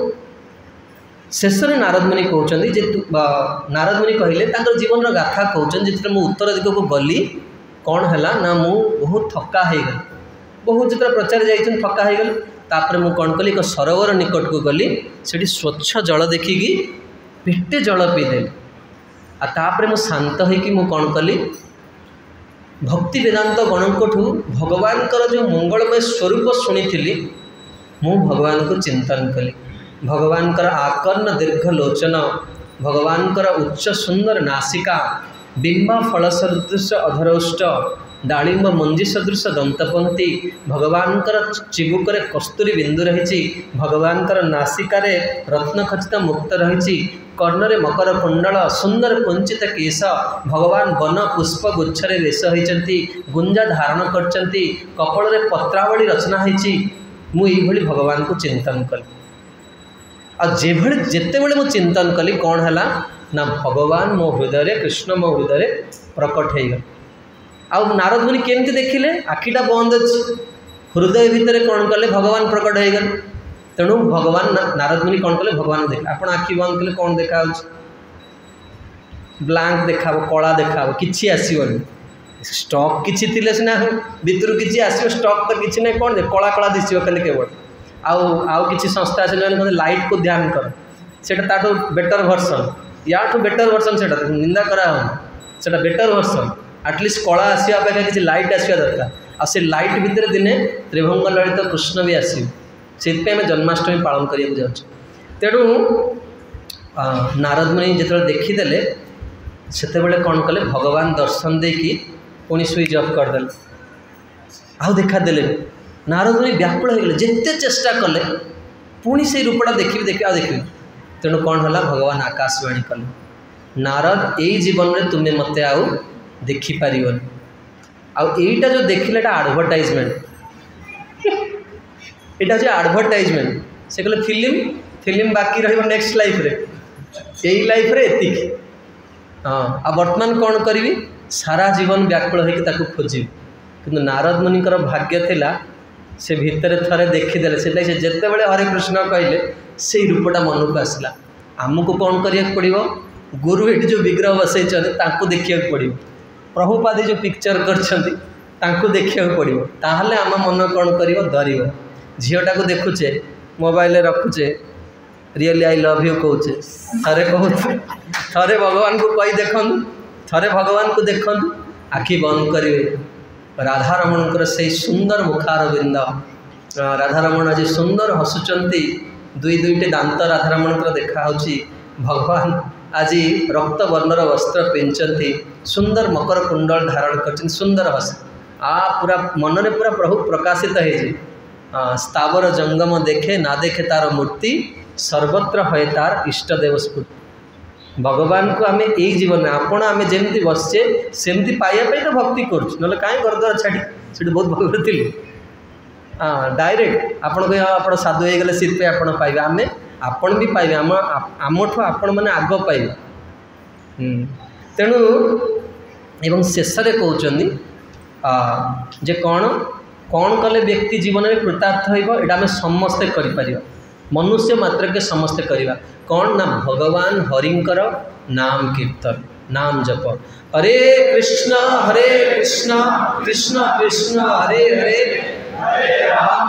शेष में नारद मुनि कहते नारद मुनि कहले जीवन गाथा कहते जिते मुझे उत्तर दिग को गली कौन है ना मु बहुत थका हो गली बहुत जो प्रचार जाइए थका हो गली तापर मुझे कौन कली एक सरोवर निकट को गली से स्वच्छ जल देखिकी पेटे जल पीदेली आपर मुझे शांत हो कौन कली भक्ति वेदांत गणकोठू भगवान जो मंगलमय स्वरूप शुणी मु भगवान को चिंतन कली भगवान आकर्ण दीर्घ लोचन भगवान उच्च सुंदर नासिका बिंबा फल सदृश अधरोष्ट डालिंब मंजी सदृश दंतपंक्ति भगवान चिबुक कस्तूरी बिंदु रही भगवान नासिकार रत्न खचित मुक्त रही कर्णरे मकर कुंडल सुंदर कुंचित केश भगवान वन पुष्प गुच्छरे वेश होती गुंजा धारण करचंती कपाल पत्रावली रचना होती मुझे भगवान को चिंतन कली आ जेते बेले मु चिंतन कली कौन है ना भगवान मो हृदय कृष्ण मो हृदय प्रकट हो गए। आउ नारद मुनि केमती देखिले आखिटा बंद अच्छी हृदय भितर कौन कले भगवान प्रकट हो गए। तेणु भगवान नारद मुनि कौन कले भगवान देख आप आखि बंद कले कौन देखा ब्लांक देखा कला देखा किसी आसवन स्टॉक किसी थिले सिना भितर किसी आसो स्टॉक तो किसी ना कौन कला कला दिशो खाली केवल आउ किसी संस्था से लाइट को ध्यान कर सेटा ताठू बेटर वर्सन या बेटर वर्सन से निंदा करा से बेटर वर्सन आटलिस्ट कला आसवा अपेक्षा किसी लाइट आसवा दरकार आ से लाइट भितर दिने त्रिभंग ललित कृष्ण भी आस से आम जन्माष्टमी पालन करने जाऊँ। तेणु नारद मुनि जो देखीदे से कौन कले भगवान दर्शन देकी पुणी स्विच ऑफ करदे आउ देखादे नारद मुनि व्याकुल हो गले जिते चेष्टा कले पुणी से रूपटा देखी देखी तेणु कौन है भगवान आकाशवाणी कले नारद यही जीवन में तुम्हें मत आउ देखिपार आईटा जो देखिले आडभटाइजमेंट यहाँ हूँ आडभटाइजमेंट से कहले फिल्म बाकी रही नेक्स्ट लाइफ रे यही लाइफ रे एतिक हाँ आ वर्तमान कौन करी सारा जीवन व्याकुल होकर खोजी किंतु नारद मुनिकर भाग्य थिला से भितर थरे देखीदे से जिते बड़े हरे कृष्ण कहले से रूपटा मन को आसला आमको कौन करिया पड़ो गुरु ये जो विग्रह बसई देखा पड़ो प्रभुपादी जो पिक्चर कर देखा पड़ो ताहले आम मन कौन कर धर झीटा को देखुचे मोबाइल रखुचे रियली आई लव यू कहचे थरे कहते थरे भगवान को कही देखु थरे भगवान को देखु आखि बंद करेंगे राधारमण से सुंदर मुखार बिंद राधारमण आज सुंदर हसुंच दुईटे दांत राधारमण देखा भगवान आज रक्त वर्णर वस्त्र पिंधि सुंदर मकर कुंडल धारण कर सुंदर हस पूरा मन में पूरा प्रभु प्रकाशित हो स्थावर जंगम देखे ना देखे तार मूर्ति सर्वत्र है तार इष्टदेव स्फूर्ति भगवान को आम यही जीवन में आपण आम जमी बसचे सेमती पाइबापी तो भक्ति करें कहीं घर द्वार छाड़ी से बहुत भगवत थी डायरेक्ट आपण कह आप साधु हो गले सीट आप पाइबे आम आपण भी पाइबे आमठू आपण मैंने आग पाइबे तेणु एवं शेष कहते जे कौन कौन कले व्यक्ति जीवन में कृतार्थ होगा आम समस्ते कर मनुष्य मात्र के समस्ते करवा कौन ना भगवान हरिंकर नाम कीर्तन नाम जप हरे कृष्ण कृष्ण कृष्ण हरे हरे राम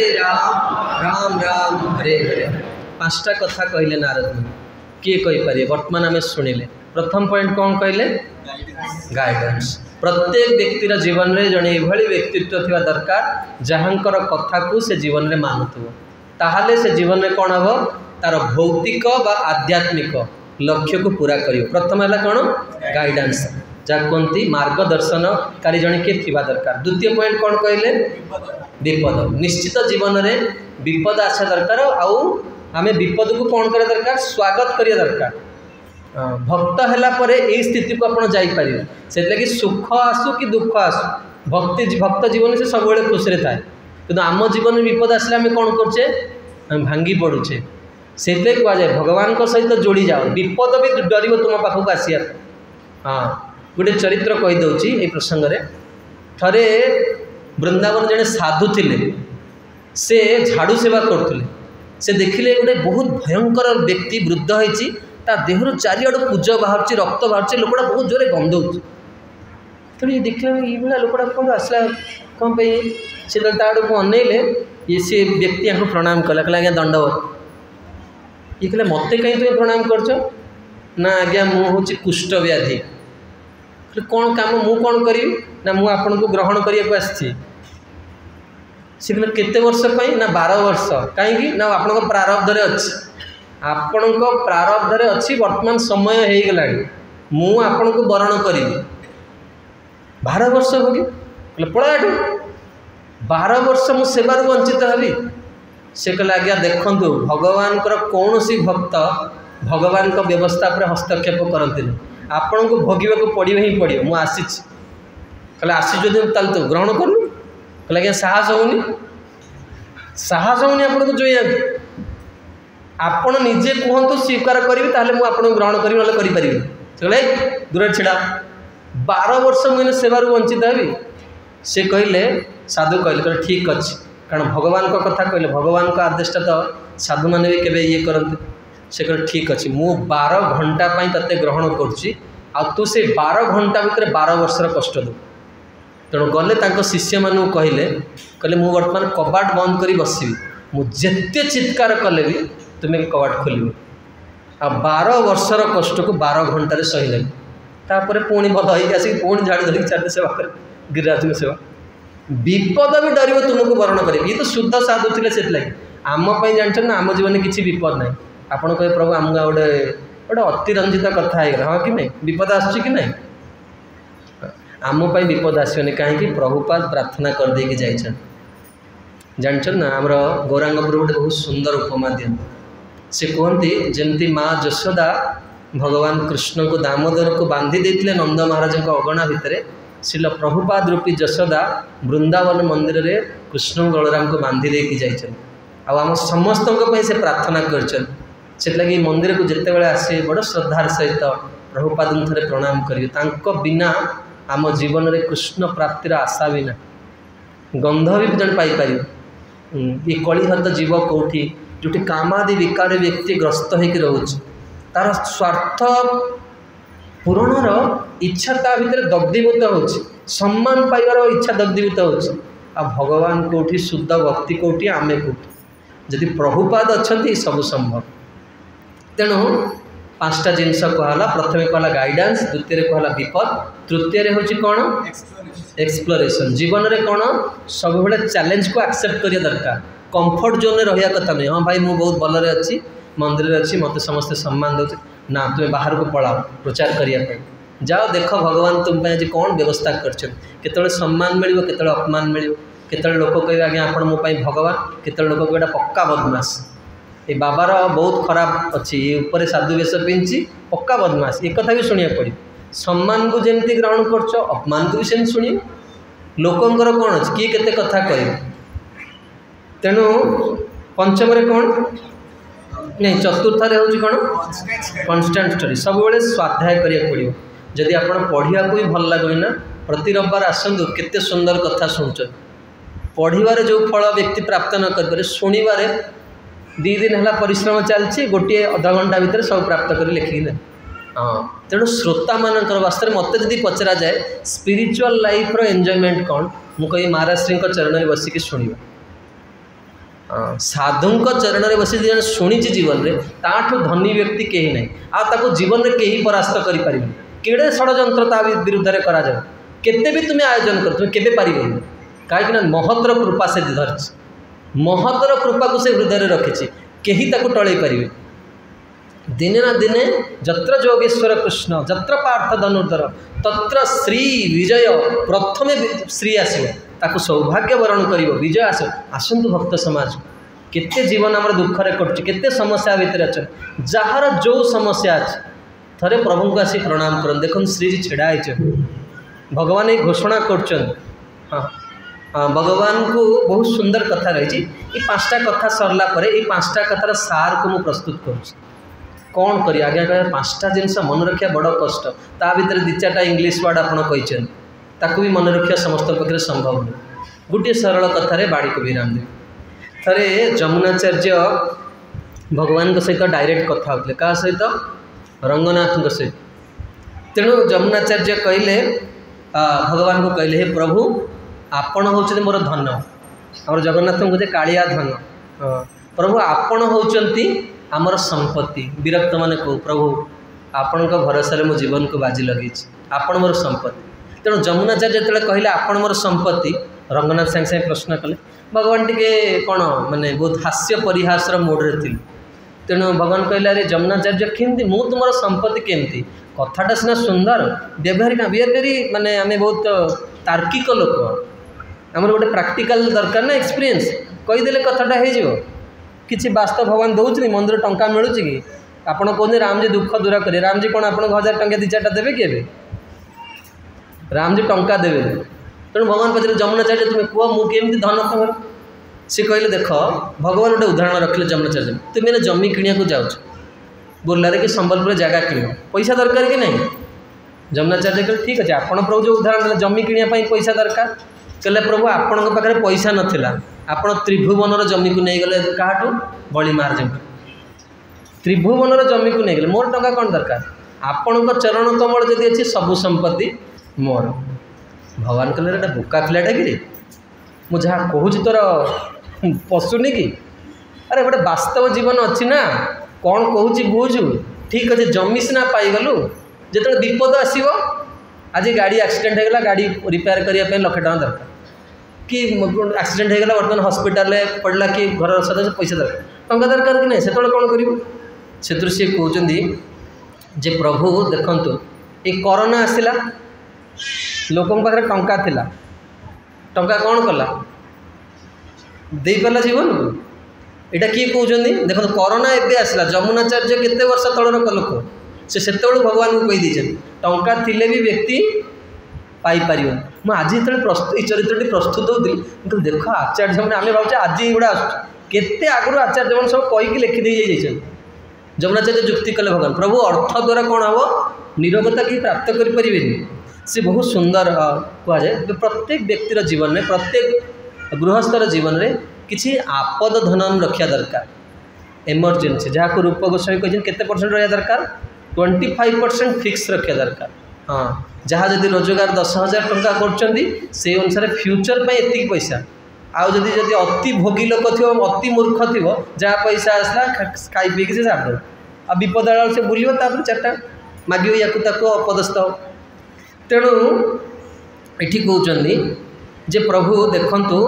राम राम हरे हरे पांचटा कथा कहले नारद मुनि किए कहीपर वर्तमान आम शुणिले प्रथम पॉइंट कौन कहले गाइडेंस प्रत्येक व्यक्तिर जीवन में जड़े ये व्यक्तित्व थी दरकार जहाँकर कथा को से जीवन में मानुव ताहले से जीवन में कौन हम तार भौतिक बा आध्यात्मिक लक्ष्य को पूरा कर प्रथम है कौन गाइडेंस जहाँ कहती मार्गदर्शनकारी जड़े किए थी दरकार द्वितीय पॉइंट कौन कहले विपद निश्चित जीवन में विपद आसा दरकार आम विपद को कौन कर दरकार स्वागत करिया दरकार भक्त है यही स्थिति को आप जापर से लगी सुख आसू कि दुख आसू भक्त जीवन से सब खुशी थाए कि आम जीवन में विपद आसले आम कौन करचे भांगी पड़ुचे से कहुए भगवान सहित जोड़ी जाओ विपद भी डर तुम पाखक आसिया हाँ गोटे चरित्र कहीदे ये प्रसंग में थरे वृंदावन जड़े साधु थे से झाड़ू सेवा करते से देखिले गोटे बहुत भयंकर व्यक्ति वृद्ध होती ता देहर चारिआड़ पूज बाहर रक्त बाहर लोकटा बहुत जोरे गंध तेणु ये देखिए ये लोकटा कौन आसला कौन पे से आड़ को अनैले ये सी व्यक्ति यहाँ प्रणाम कला कहला आज्ञा दंडवत ये कहले मत कहीं तुम प्रणाम करछ ना आज्ञा मु हूँ कुष्ठ व्याधि कौन काम मु कौन करी ना मु आपन को ग्रहण करने को आसी सी कहले केते वर्ष कहीं ना 12 वर्ष कहीं ना आपन प्रारब्ध अच्छी आपण प्रारब्ध अच्छी वर्तमान समय हो गला मु आपण को वरण करी 12 वर्ष होगी पड़ा 12 वर्ष मु सेवार वंचित हबी से कहले आज्ञा देखु भगवान कौन सी भक्त भगवान का व्यवस्था पर हस्तक्षेप करते आपण को भोगवा को पड़ो ही पड़ो मुझे आसी कहले आसी जो तो ग्रहण करूँ कहले आज्ञा साहस होनी आपन को जोइया आपण निजे कहतु स्वीकार करी ताहले मु आपन ग्रहण करी ना करी से दूर छिड़ा 12 वर्ष मुझे सेवार वंचित हेबी से कहले साधु कहले ठीक अच्छे कारण भगवान को कथा कहले भगवान को आदेशटा तो साधु मैंने भी केवे ये करते से कहले ठीक अच्छे मु 12 घंटा तते ग्रहण करुच्ची आ तू से 12 घंटा भितर 12 वर्षर कष्ट दो तेणु गले शिष्य मानू कहले कहले मु वर्तमान कबाट बंद करी बसबी मुझे चित्कार कले भी तुम्हें कबाट खोल आ 12 वर्षर कष्ट को 12 घंटे सही तापर पुणी भल हो पुणी झाड़ी धरिक चार सेवा कर गिरिराज सेवा विपद भी डर तुमको वरण कर ये तो शुद्ध साधु थे से लगे आमपाई जानते ना आम जीवन किसी विपद ना आपड़ कहे प्रभु आम गोटे गोटे अतिरंजित कथा है हाँ कि नहीं विपद आस कि नहीं आमपाई विपद आसनी कहीं प्रभुपाद प्रार्थना कर देकी जाइछन जानछन ना आमर गौरांग गोटे बहुत सुंदर उपमा दियंती से कहती जमती माँ यशोदा भगवान कृष्ण को दामोदर को बांधी देते नंद महाराज अगणा भितर शिल प्रभुपाद रूपी यशोदा वृंदावन मंदिर में कृष्ण बलराम को बांधी देकी जाइछन आम समस्त से प्रार्थना कर लगी मंदिर को जिते बड़े आसे बड़ श्रद्धार सहित प्रभुपाद थे प्रणाम करियो बिना आम जीवन में कृष्ण प्राप्तिर आशा भी ना गंध भी जन पाइपर ये कलिहत जीव कौटी जो कामादि विकार व्यक्ति ग्रस्त होकर रोच तार स्वार्थ पूरणर इच्छा ता भीतर दग्धीभूत हो सम्मान पाइबार इच्छा दग्धीभूत हो भगवान कौटी शुद्ध भक्ति कौटी आमे कौटी जदि प्रभुपाद अच्छा सब संभव तेणु 5टा जिनस कहला प्रथम कहला गाइडेंस द्वितीय कहला विपद तृतीय हूँ कौन एक्सप्लोरेशन जीवन में कौन सब बड़े चैलेंज को एक्सेप्ट करिया दरकार कंफर्ट जोन में रहा कथा नहीं हाँ भाई मुझे बहुत भलरे अच्छी मंदिर अच्छी मत समस्ते सम्मान दे ना तुम्हें बाहर को पढ़ाओ प्रचार करने जाओ देख भगवान तुम आज कौन व्यवस्था कर सम्मान मिल के अपमान मिल के लोक कहे आज्ञा आप मोपाई भगवान के लोक कहे पक्का बदमाश ये बाबार बहुत खराब अच्छी ये ऊपर साधु वेश पिंधि पक्का बदमाश एक कथा भी शुणा पड़े सम्मान को जमी ग्रहण कर अपमान को भी सेमती शुण लोकंर कौन अच्छे किए केते कथा कह तेणु पंचम कौन नहीं चतुर्थ हूँ कौन कन्स्टांट स्टडी सब बड़े स्वाध्याय करिया पड़ो जदि आप पढ़ा को भी भल लगुनि ना प्रति रविवार आसतु केते सुंदर कथा शुणुच पढ़ार जो फल व्यक्ति प्राप्त न कर शुणवे 2 दिन है परिश्रम चलती गोटे अधा घंटा भितर सब प्राप्त कर लिखिकी हाँ तेणु श्रोता मानकर वास्तव में मत जब पचरा जाए स्पिरिचुअल लाइफ रो एंजॉयमेंट कौन मुझे महाराज श्री चरण में बसिक शुणा साधु चरण में बस शुणी जीवन में ताठू धनी व्यक्ति कहीं ना आ जीवन में कहीं परास्त कर केड़े षड्यंत्र ता विरुद्ध में करा केते भी तुम्हें आयोजन कर तुम्हें केबे पारिबेनी कहीं महतर कृपा से धरछि महतर कृपा को से हृदय रखी कहीं टल पारे दिने ना दिने जत्र जोगेश्वर कृष्ण जत्र पार्थ धनुर्धर तत्र श्री विजय प्रथमे श्री आसो सौभाग्य वरण कर विजय आसतु भक्त समाज केते जीवन आम दुखरे कटे समस्या भितर अच्छा जार जो समस्या अच्छे थे प्रभु को आसी प्रणाम कर देख श्रीजी छेड़ा भगवान ये घोषणा कर भगवान को बहुत सुंदर कथा रही ये 5टा कथा सरला पर ये 5टा कथार सार को मुझे प्रस्तुत करुँच कौन करिए आज्ञा कह 5टा जिनस मन रखा बड़ कष्ट ता भीतर 2-4टा इंग्लीश वर्ड आपड़ भी मन रखा समस्त पाखे संभव नहीं गोटे सरल कथार बाड़ी को विराम दे थे जमुनाचार्य भगवान सहित डायरेक्ट कथा होते क्या सहित रंगनाथ सहित तेणु जमुनाचार्य कहले भगवान को कहले हे प्रभु आपण होचते मोर धन आम जगन्नाथ कहे कालिया धन प्रभु आपण होचंती आमर संपत्ति विरक्त माने को प्रभु आपण भरोसा मो जीवन को बाजी लगे आपण मोर संपत्ति तेणु जमुनाचार्य जो कहले आपण मोर संपत्ति रंगनाथ सागे सागे प्रश्न कले भगवान टी कौन माने बहुत हास्य परिहासर मोड्रे थी तेणु भगवान कहले अरे जमुनाचार्य केमती मु तुम संपत्ति केमती कथाटा सीना सुंदर व्यवहारिक वी आर वेरी माने आम बहुत तार्किक लोक आमर गोटे प्रैक्टिकल दरकार ना एक्सपीरियंस कहीदेले कथाटा हो किसी वास्तव भगवान दौर मंदिर टंका मिलूँ कि आपड़ कहते रामजी दुख दूर करेंगे रामजी कौन आप 1000 टंका 2-4टा देवे कि रामजी टंका देवे तेणु भगवान पचारे जमुनाचार्य तुम्हें कह मुझे धन तुम सी कहले देख भगवान गोटे उदाहरण रखिले जमुनाचार्य तुम जमी किणा जाऊँ बुर्लारे कि संबलपुर जगह किण पैसा दरकार कि नहीं जमुनाचार्य कहले ठीक अच्छे आपण प्रभु जो उदाहरण जमी किणा पैसा दरकार कहले प्रभु आपण पाखे पैसा नाला आपण त्रिभुवनर जमी को नहीं गले क्या बड़ी महाराज त्रिभुवनर जमी को नहीं गले मोर टंका कौन दरकार आपण चरण कमल जदि अच्छी सबु संपत्ति मोर भगवान कहले एटा बोका पिलाटा कि मुझे कहूँ तोर पशुनी कि अरे गोटे वास्तव जीवन अच्छी ना कौन कहूँ बुझु ठीक अच्छे जमी सीना पाईगलु जो विपद आसो आज गाड़ी एक्सीडेंट होगा गाड़ी रिपेयर करने लक्ष टका दरकार कि एक्सीडेंट होगा बर्तमान हॉस्पिटल पड़ला कि घर सदस्य पैसा दरकार टंका दरकार कि नहीं से कौन करूँ से सी कहते जे प्रभु देखंतु ये कोरोना आसला लोकों पाखे टंका थिला टंका कौन कला दे पाला जीवन को यहाँ किए कहते देखो कोरोना एवं आसला जमुनाचार्य केते वर्ष तलर लोक से भगवान को कहीदे टंका थिले भी व्यक्ति पाइपर मुझे आज ये चरित्र प्रस्तुत होती देख आचार्य मैंने आम भावे आज युवा केते आगुरी आचार्य मैंने सब कहीकि लिखिदे जाइए जमुनाचार्य जुक्ति कले भगवान प्रभु अर्थ द्वारा कौन हम निरवता कि प्राप्त करें से बहुत सुंदर कहुए प्रत्येक व्यक्तिर जीवन में प्रत्येक गृहस्थर जीवन में किसी आपद धन रखा दरकार एमरजेंसी जहाँ रूप गोस्वामी कहते केते परसेंट रहा दरकार 25% फिक्स रखा दरकार हाँ जहाँ जदि रोजगार 10,000 टंका कर अनुसार फ्यूचर पे एति पैसा आउ जदि अति भोगी लोक थी अति मूर्ख थी जहाँ पैसा आसला खाई पीक से छाड़ आ विपद आल से बुल चार्टा मागे या अपदस्थ हो तेणु ये कहते जे प्रभु देखंतु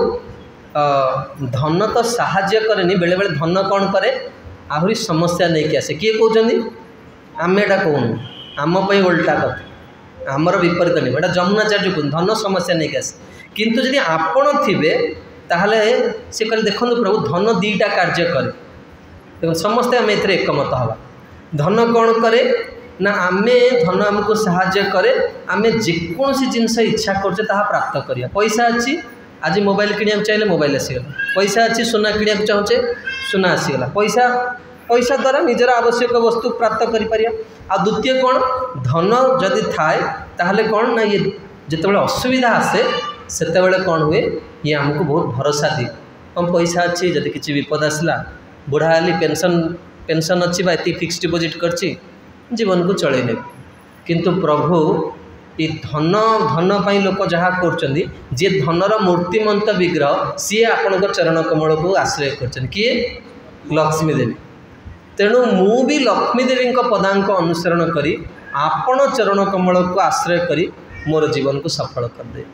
धन तो साहाय्य करे बेले बेले धन कौन करे आहरी समस्या नहीं कि आसे किए कहते आम एटा कहूँ आम उल्टा कथा आमर विपरीत नहीं एटा जमुनाचार्य कहते धन समस्या नहीं कि आसे किंतु जदि आपण थे ताहले से कहले देखो प्रभु धन दीटा कार्य करे देखो समस्ते आम ए एकमत हवा धन कौन करे ना आमे धन आमको साहाय्य करे आमे जेकोसी जिनस इच्छा करछे ताहा प्राप्त करिया पैसा अच्छी आज मोबाइल किनिया चाहिए मोबाइल आसीगला पैसा अच्छी सुना किनिया चाहूचे सुना आसीगला पैसा पैसा द्वारा निजर आवश्यक वस्तु प्राप्त करिपारिया आ द्वितीय कौन धन जदि थाए ताहले कौन ना ये जितेबाला असुविधा आसे सेतेबाला कौन हुए ये आमको बहुत भरोसा दिए हम पैसा अच्छी जदि किसी विपद आसला बुढ़ा हाली पेंशन अच्छी बा फिक्स डिपोजिट करची जीवन को चलई ने किंतु प्रभु ये धन पाई लोक जहाँ कर धनर मूर्तिमंत विग्रह सी आपण चरण कमल को आश्रय कर किए लक्ष्मी देवी तेणु मु भी लक्ष्मी देवी पदांक अनुसरण करी आपण चरण कमल को आश्रय करी मोर जीवन को सफल कर दे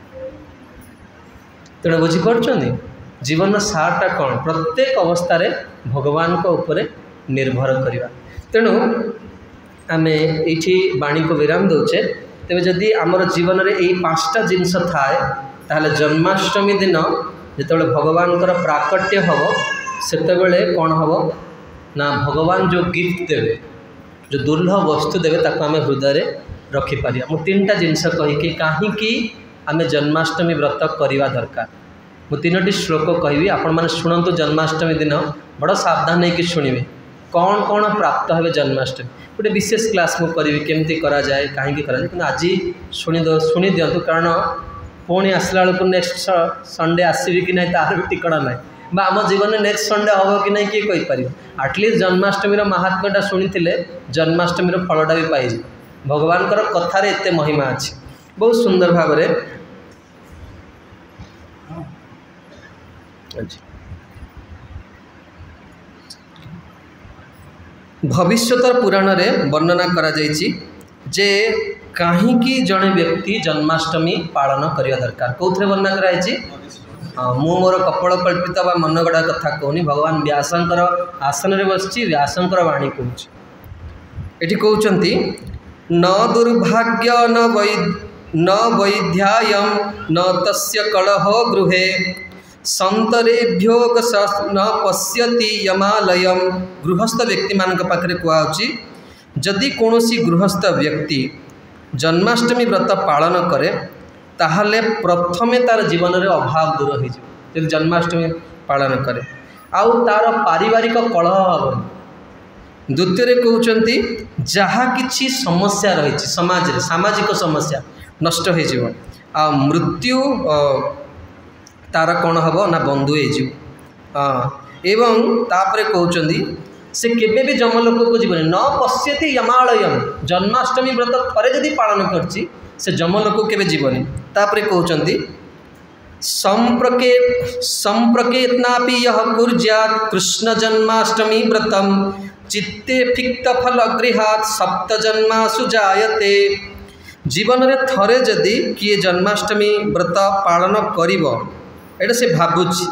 तेणु बुझीपार जीवन सारटा कौन प्रत्येक अवस्था रे भगवान को ऊपर निर्भर करवा तेणु आम ये बाणी को विराम दौचे तेज जदि आमर जीवन में यही 5टा जिनस थाए ताहले जन्माष्टमी दिन जिते भगवान प्राकट्य हम सेतबेले कौन हम ना भगवान जो गिफ्ट देवे जो दुर्लभ वस्तु देवे ताको आम हृदय रखिपर मु 3टा जिनस कहीकि कहीं आम जन्माष्टमी व्रत करवा दरकार मु 3टी श्लोक कहबी आपण मैंने शुणु जन्माष्टमी दिन बड़ सावधान नहीं शुणवे कौन कौन प्राप्त है जन्माष्टमी गोटे विशेष क्लास मु करी केमती करा जाए कहीं करा जाए कि आज शुणी दिंतु कारण पुणी आसला बेलू नेक्स्ट संडे आसबि कि नहीं तार भी टिकड़ा ना आम जीवन में नेक्स्ट संडे हम कि नहीं किए कहीपर आटलिस्ट जन्माष्टमी महात्म्यटा शुणी जन्माष्टमी फलटा भी पाई भगवान कथार एत महिमा अच्छी बहुत सुंदर भाव में भविष्यतर पुराण रे वर्णना करा जायछि जे कहीं जड़े व्यक्ति जन्माष्टमी पालन करने दरकार कौन वर्णना कराई मु मोर कपड़ कल्पित बा मनगढ़ा कथा कहूनी भगवान व्यासंकर आसन रे बसछि व्यासंकर वाणी कहूँ ये कहते न दुर्भाग्य न वैध्यायम न तस्य कलह गृहे संतरेभ्योग न पश्यति यमालयम गृहस्थ व्यक्ति मान पाखे कहुच्छी जदि कौन गृहस्थ व्यक्ति जन्माष्टमी व्रत पालन करे ताहले प्रथमे तार जीवन में अभाव दूर हो जन्माष्टमी पालन करे आउ तार पारिवारिक कलह हेबनी। द्वितीय कहते जहाँ कि समस्या रही समाज रे सामाजिक समस्या नष्ट हो जीव आ मृत्यु तार कौन हम ना बंधु हो एवं तापर कहते से केबे भी जमलोक को जीवन न पश्यति यमालयम जन्माष्टमी व्रत थरे जदि पालन करछि से जमलोक केबे जीवनी। तापर कहते संप्रकेतनापि यह कुर्यात् कृष्ण जन्माष्टमी व्रतम चित्ते फिक्त फल गृहात् सप्त जन्मासु जायते। जीवन रे थरे जदि किए जन्माष्टमी व्रत पालन करिवो एटा से भाबुछि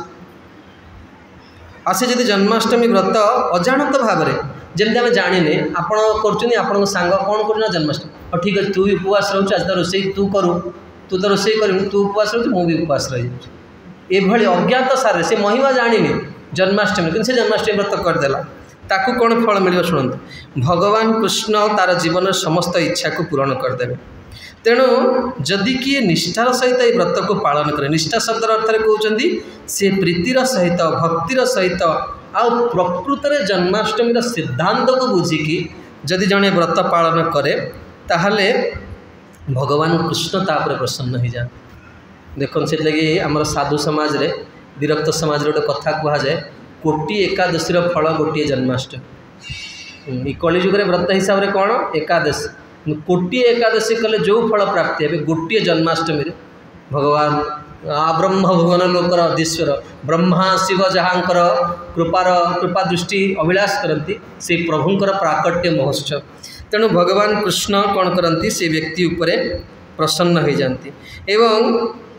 आसे जदि जन्माष्टमी व्रत अजाणत भाव में जमी आम जाने आपण कर आपण सांग कौन कर जन्माष्टमी हाँ ठीक अच्छे तू भी उपवास रोच आज तो रोसे तू करू तू तो रोसे कर तू उपवास रोच मुझे उपवास रही ये अज्ञात सारे से महिमा जानी जन्माष्टमी कि से जन्माष्टमी व्रत करदेला ताकू कौन फल मिल शुणु भगवान कृष्ण तार जीवन समस्त इच्छा को पूरण करदे। तेणु जदि किए निष्ठार सहित ये व्रत को पालन करे निष्ठा शब्द अर्थ कहते सी प्रीतिर सहित भक्तिर सहित आ प्रकृत में जन्माष्टमी सिद्धांत को बुझिकी जदि जड़े व्रत पालन करे ताहले भगवान कृष्ण तापर प्रसन्न हो जाए। देखो से लगी आमर साधु समाज रे विरक्त समाज गोटे कथा कहुए कोटि एकादशी फल गोटे जन्माष्टमी कलिजुग व्रत हिसाब से कौन एकादशी कोटि एकादशी कले जो फल प्राप्ति है गोटे जन्माष्टमी भगवान आब्रह्म भुवन लोकर अधीश्वर ब्रह्मा शिव जहाँकर कृपा दृष्टि अभिलाष करती से प्रभुंकर प्राकट्य महोत्सव। तेणु भगवान कृष्ण कौन करती से व्यक्ति उपरे प्रसन्न हो जाती एवं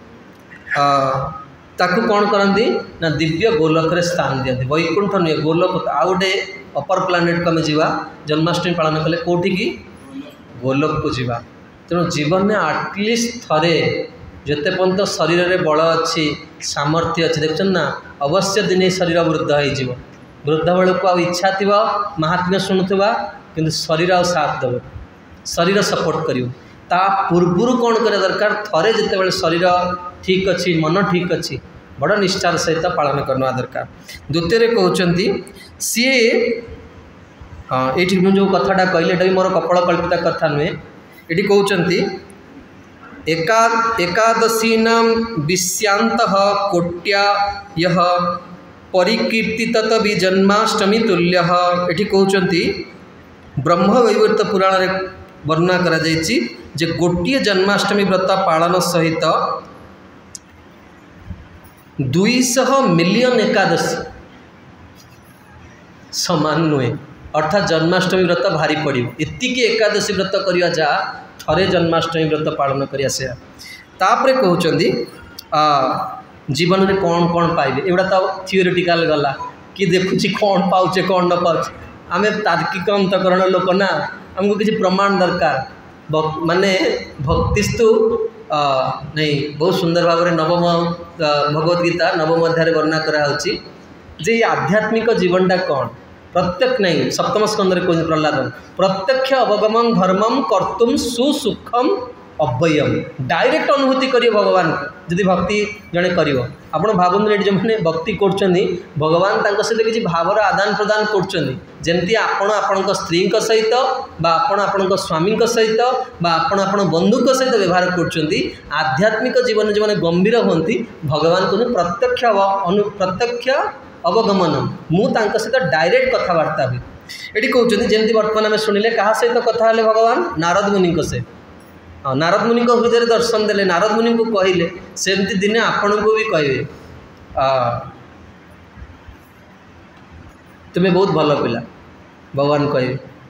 ताकू कौन करती ना दिव्य गोलोक स्थान दिखती वैकुंठ नुहे गोलोक आउ गोटे अपर प्लानेट को आम जा जन्माष्टमी पालन कले कौटी की गोलोक को जीवा। तेणु जीवन में आटलिस्ट थरे जिते पर्यंत शरीर में बल अच्छी सामर्थ्य अच्छी देखते ना अवश्य दिने शरीर वृद्ध हो वृद्ध बेलू को इच्छा थी महात्म्य शुणुवा कि शरीर आ साथ देव शरीर सपोर्ट कर पूर्वर कौन कर दरकार थरे जिते शरीर ठीक अच्छी मन ठीक अच्छी बड़ निष्ठार सहित पालन करना दरकार। द्वितीय कहते सी ये मुझे कथाटा कहली भी मोर कपड़ कल्पित कथा नुहे ये कहते एकादशीना विश्यांत कोट्या यह परिकीर्तित भी जन्माष्टमी तुल्य ये कहते ब्रह्मवैवर्त पुराण रे वर्णना करा जायछि जे गोटे जन्माष्टमी व्रत पालन सहित 200 मिलियन एकादशी समान नुहे अर्थात जन्माष्टमी व्रत भारी पड़ो एतिकी एकादशी व्रत करवा जहाँ थरे जन्माष्टमी व्रत पालन करिया से तापरे कहते जीवन में कौन कौन पाइबे एवढा तो थियोरिटिकल गला कि देखुची कौन पाउचे कौन न पाउचे आमे तार्किक अंतकरण लोक ना हमको किसी प्रमाण दरकार माने भक्तिस्तु नहीं बहुत सुंदर भाव में नवम भगवद गीता नवम अध्याय वर्णना कराउची जे आध्यात्मिक जीवनटा कौन प्रत्यक्ष नहीं सप्तम स्कंदे कह प्रहलाद प्रत्यक्ष अवगमन धर्मम कर्तुम सुसुखम अव्ययम डायरेक्ट अनुभूति करिए भगवान को जदि भक्ति जड़े कर भावुन जो मैंने भक्ति कर भगवान सहित किसी भावर आदान प्रदान करमती आपण स्त्री सहित आपण स्वामी सहित आपण बंधु सहित व्यवहार कर आध्यात्मिक जीवन जो मैंने गंभीर होती भगवान को प्रत्यक्ष अवगमन मुझे सहित डायरेक्ट कथबार्ता हुई ये कहते जमी बर्तमान आम शुणिले क्या सहित कथा भगवान नारद मुनि से नारद मुनि हृदय दर्शन देले नारद मुनि को कहले सेमती दिने आपण को भी कहे तुम्हें बहुत भल पिला भगवान कहे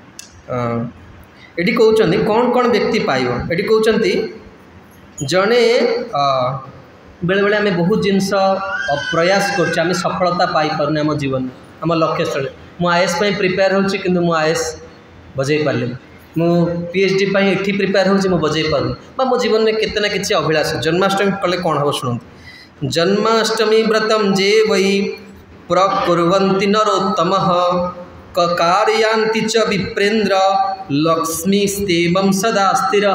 ये कहते कौन कौन व्यक्ति पाइब ये कहते जड़े बेले बेले आम बहुत जिनस प्रयास कर सफलता पाइपारे आम जीवन आम लक्ष्य स्थल मु आईएएस प्रिपेयर होची किंतु मु आईएएस बजे पारे मु पीएचडी ये प्रिपेयर हो बजे पार मो जीवन में केतना किसी अभिलाष जन्माष्टमी कले कौन हम शुणु जन्माष्टमी व्रतम जे वै प्रकुर्वन्ति नरोत्तम कार्यान्ति च विप्रेन्द्र लक्ष्मीस्तेवं सदा स्थिर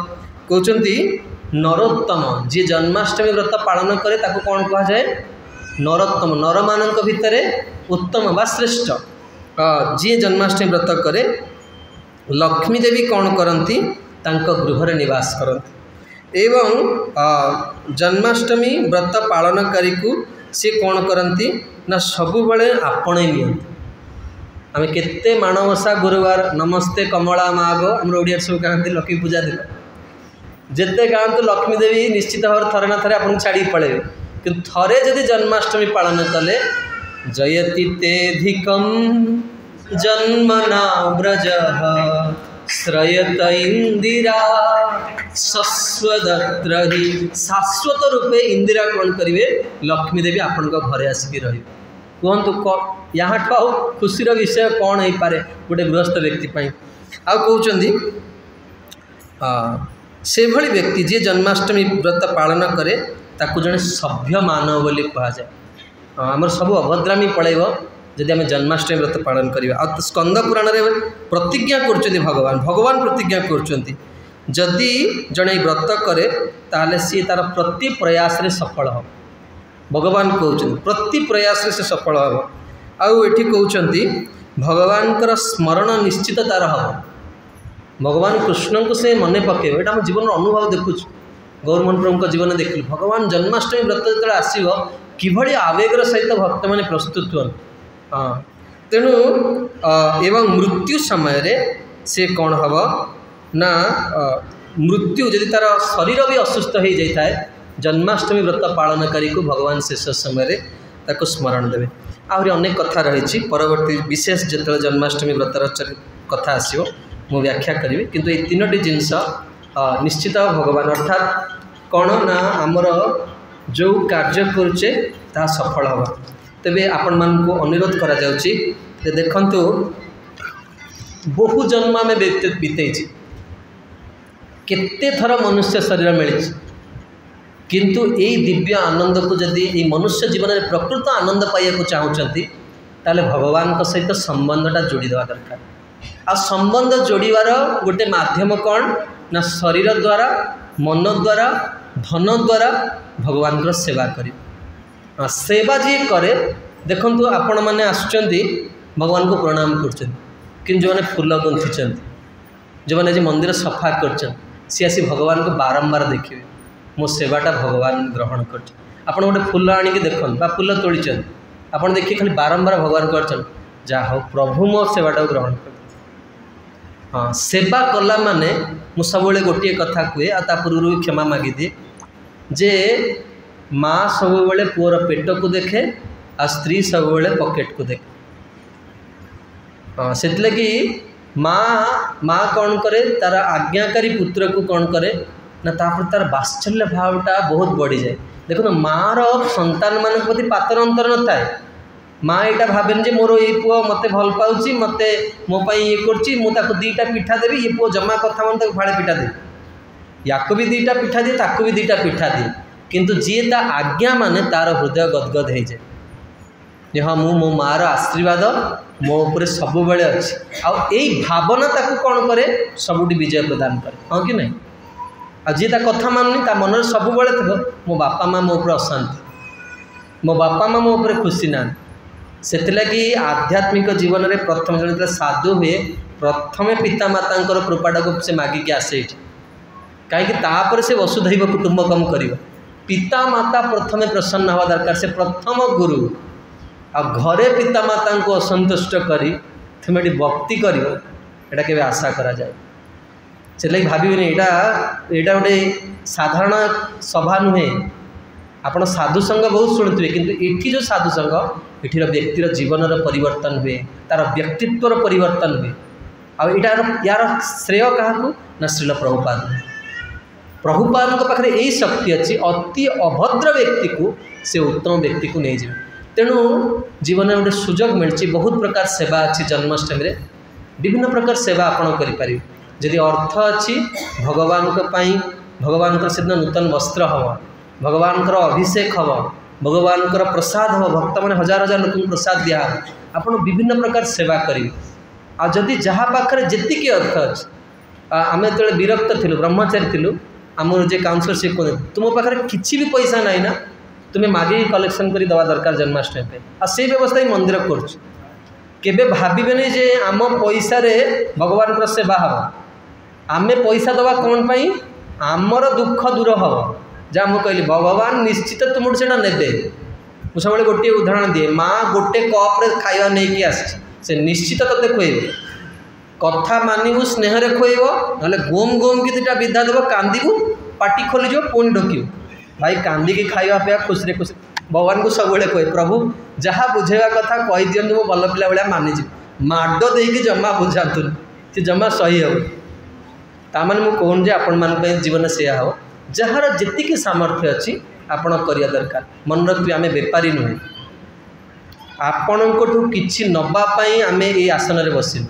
कहते नरोत्तम जी जन्माष्टमी व्रत पालन करे ताको कौन कहा जाए नरोत्तम नर मान भितर उत्तम बा श्रेष्ठ जी जन्माष्टमी व्रत करे लक्ष्मी देवी कौन करती गृह निवास करती एवं जन्माष्टमी व्रत पालनकारी को सी कौन करती ना सबुबले आपणे नियंती आम केते माणवसा गुरुवार नमस्ते कमला माग आम ओडिया सब कहते लक्ष्मी पूजा दिन जिते गाँव लक्ष्मी देवी निश्चित भाव थरे ना थे आपको छाड़ी पड़े कि थे जदि जन्माष्टमी पालन कले जयति तेधिकं जन्मना व्रज श्रयत इंदिरा शश्वदत्र ही शाश्वत रूपे इंदिरा कौन करेंगे लक्ष्मी देवी आपण घरे आसिक रही कहतु यहाँ खुशीर विषय कौन हो पारे गोटे गृहस्थ व्यक्ति आउती से भली व्यक्ति जी जन्माष्टमी व्रत पालन करे ताकू जड़े सभ्य मानव बोली कहुए आमर सब अभद्रामी पड़ेब जदि आम जन्माष्टमी व्रत पालन करवा आ स्कंद पुराण में प्रतिज्ञा कर भगवान प्रतिज्ञा कर जदि जड़े व्रत करे ताले सी तार प्रति प्रयास रे सफल हो भगवान कहते प्रति प्रयास रे से सफल हो आउठी कहते भगवान स्मरण निश्चित तार हम भगवान कृष्ण को से मन पकेब यहाँ आम जीवन अनुभव देखु गौरमोहन प्रभु जीवन देखिलु भगवान जन्माष्टमी व्रत जो आसो किभली आवेगर सहित भक्त मैंने प्रस्तुत हुए तेणु एवं मृत्यु समय रे से कौन हम ना मृत्यु जदि तार शरीर भी असुस्थ हो जाता है जन्माष्टमी व्रत पालनकारी को भगवान शेष समय ताको स्मरण देवे आहरी अनेक कथा रही परवर्ती विशेष जो जन्माष्टमी व्रतर कथा आसो मु व्याख्या करी किंतु ये तीनोटी जिनस निश्चित भगवान अर्थात कौन ना आमर जो कार्य करुचे ता सफल हवा तेबे आपण मान को अनुरोध करा जाउची देखंतु बहु जन्म में बीतई केते थर मनुष्य शरीर मिली किंतु यही दिव्य आनंद को जदि ये मनुष्य जीवन में प्रकृत आनंद पाइबा चाहूँगी ताले भगवान को सहित संबंधटा जोड़ी देवा दरकार आ संबंध जोड़ीवार गोटे माध्यम कौन ना शरीर द्वारा मन द्वारा धन द्वारा भगवान को सेवा करी सेवा जी करे देखंतु आपण मैंने आसुचंती भगवान को प्रणाम कर जो मैंने फूल गुंथि जो मैंने आज मंदिर सफा कर सी आसी भगवान को बारंबार देखिए मो सेवाटा भगवान ग्रहण कर आप गोटे फूल आणिक देखन बा फूल तोड़ी आप देखिए खाली बारंबार भगवान कर जा हो प्रभु मो सेवाटा ग्रहण कर हाँ सेवा कला माने मु सब गोटे कथा कहे आ पूर्व भी क्षमा मागी दिए जे माँ सब बेले पुअर पेट को देखे आ स्त्री सब बेले पॉकेट को देखे हाँ से लगी माँ कौन करे तार आज्ञाकारी पुत्र को कौन करे ना तापर तार वात्सल्य भावटा बहुत बढ़ी जाए देखो माँ रो संतान मान प्रति पातर अंतर न थाए माँ यहाँ भावेन जे मोर ये पुओ मत भल पाऊँगी मत मोपाई ये कर दीटा पिठा देवी ये पुओ जमा कथा मन फाड़े पिठा देवी या भी दीटा पिठा दिए ताकू भी दीटा पिठा दिए किंतु जी ता आज्ञा माने तार हृदय गदगद हो जाए जे हाँ मु मो मार आशीर्वाद मो उपरे सब बेले अच्छी आई भावना ताकू कौन करे सबुठी विजय प्रदान करे हाँ कि नहीं आ जी ता कथा मानुनी ता मन सब बेले थे मो बापा माँ मो उपरे अशांति मो बापा माँ मो उपरे खुशी ना से आध्यात्मिक जीवन में प्रथम जन साधु हुए प्रथम पितामाता कृपाटा को से मागिक आसे कहीं से वसुधैव कुटुंबकम कर पितामाता प्रथम प्रसन्न हवा दरकार से प्रथम गुरु आ घरे पितामाता को असंतुष्ट करी तुम ये भक्ति कर के आशा करा जाए से लगे भाविबेनि यहाँ गोटे साधारण सभा नुहे आपण साधु संघ बहुत शुणुवे किंतु एठी जो साधु संघ एठीर व्यक्तिर जीवन परिवर्तन हुए तार व्यक्तित्वर परिवर्तन हुए आर यार श्रेय क्या ना श्रील प्रभुपाद पाखे यही शक्ति अच्छी अति अभद्र व्यक्ति को से उत्तम व्यक्ति को नहीं जाए तेणु जीवन में गोटे सुजोग मिली बहुत प्रकार सेवा अच्छी जन्माष्टमी में विभिन्न प्रकार सेवा आपड़ करें जदि अर्थ अच्छी भगवान भगवान से नूतन वस्त्र हम भगवान अभिषेक हम भगवान प्रसाद हम भक्त मैंने हजार हजार लोक प्रसाद दिया आप विभिन्न प्रकार सेवा करेंगे आदि जहाँ पाखे जी अर्थ अच्छे आम जो विरक्त थी ब्रह्मचारी थी आम जो काउंसलर सी कहते तुम पाखे किसी भी पैसा ना ना तुम्हें मागे कलेक्शन कर दवा दरकार जन्माष्टमी पे आ से व्यवस्था ही मंदिर केबे भाविबेनि जे आम पैसा रे भगवान को सेवा हम आमे पैसा दवा कौन पाई आमर दुख दूर हम जहाँ मुझे कहली भगवान निश्चित तुम से ने मुझे सब गोटे उदाहरण दिए माँ गोटे कप्रे खाଇବା नहीं आसे निश्चित ते खुएब कथा मानू स्नेह खुएब ना गोम गोम कि दुटा विधा देव कांदू पाटी खोलीज पुणी ढोक भाई कांदिकी खाଇବା अपेक्षा खुशी खुशी भगवान को सब खुए प्रभु जहाँ बुझेवा कथा कही दिखाँ मो भल पिला भाया मानिजी माड देकी जमा बुझातु सी जमा सही हो ताने मुझे कहूँ जे आपण मान जीवन से हो जार जी सामर्थ्य अच्छी आपण करिया दरकार मन रखिए आम बेपारी नुहे आपण कि नवापाई आम ये आसन में बसू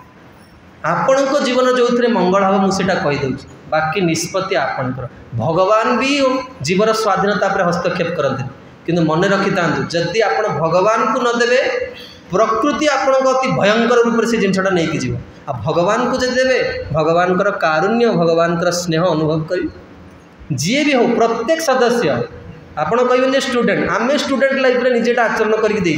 आपण जीवन जो थे मंगल हम मुझे कहीदे बाकी निष्पत्ति आपणकर भगवान भी जीवन स्वाधीनता पर हस्तक्षेप करते किंतु मन रखी था जदि आप भगवान को नदेवे प्रकृति आपण अति भयंकर रूप से जिनसा नहीं जीव आ भगवान को जब देवे भगवान कारुण्य भगवान स्नेह अनुभव कर जी भी हो प्रत्येक सदस्य आपण कह स्टूडेंट आम स्टूडेंट लाइफ में निजेटा आचरण करके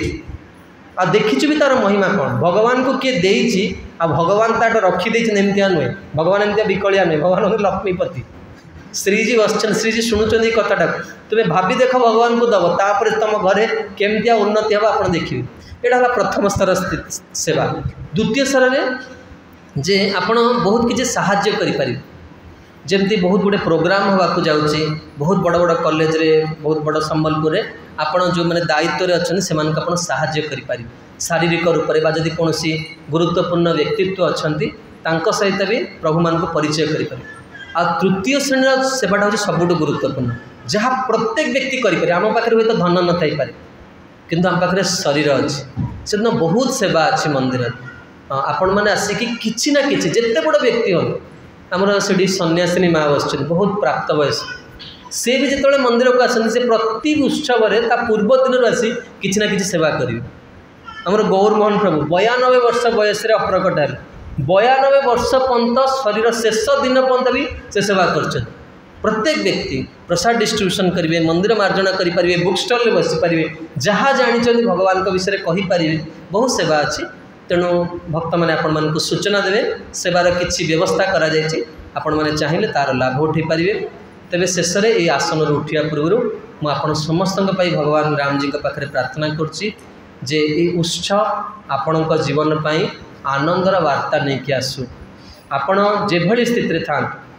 आ देखीचु भी तार महिमा कौन भगवान को किए देची आ भगवान ताट रखीदे एमतिया नुहे भगवान एमतिया विकलिया नुहे भगवान हूँ लक्ष्मीपति श्रीजी बसन श्रीजी शुणुंट कथाटा तुम्हें भावी देख भगवान को दब तापर तुम घरे केमतिया उन्नति हम आप देखिए यहाँ है प्रथम स्तर सेवा द्वितीय स्तर में जे आपण बहुत किसी साहाय्य करें जमती बहुत गुड़े प्रोग्राम होगा जाऊँचे बहुत बड़ बड़ कॉलेज रे बहुत बड़ संबलपुर आपण जो मैंने दायित्व अच्छा से साहाय्य करें शारीरिक रूप से जदि कौन गुरुत्वपूर्ण व्यक्तित्व अच्छा सहित भी प्रभु मान को परिचय करें आ तृतीय श्रेणी सेवाटा हूँ सबुठ गुरुत्वपूर्ण जहाँ प्रत्येक व्यक्ति करें आम पाखे हूँ धन न थी पारे किंतु आम पाखे शरीर अच्छी से बहुत सेवा अच्छी मंदिर आपण मैंने आसिकी किसी ना कि जिते बड़ व्यक्ति हो आमर से सन्यासिनी माँ बस बहुत प्राप्त वयस सी भी जिते मंदिर को आसती से प्रति उत्सव पूर्व दिन आसी किसी ना कि सेवा करेंगे आमर गौरमोहन प्रभु 92 वर्ष बयस अप्रकट है 92 वर्ष पर्यंत शरीर शेष दिन पर्यंत भी से सेवा कर प्रत्येक व्यक्ति प्रसाद डिस्ट्रीब्यूशन करेंगे मंदिर मार्जना करेंगे बुक स्टल में बसीपारे जहाँ जानते भगवान विषय कहींपारे बहुत सेवा अच्छी तेणु भक्त मैंने आपण मानक सूचना देवे सेवार किसी व्यवस्था करा आपण मैंने चाहिए तार लाभ उठे पारे तेरे शेष में ये आसन उठा पूर्व मुझे समस्त भगवान राम जी पाखे प्रार्थना करुच्ची जे ये उत्सव आपण जीवन पाई आनंदर वार्ता नहीं कि आसू आपण जेभली स्थिति था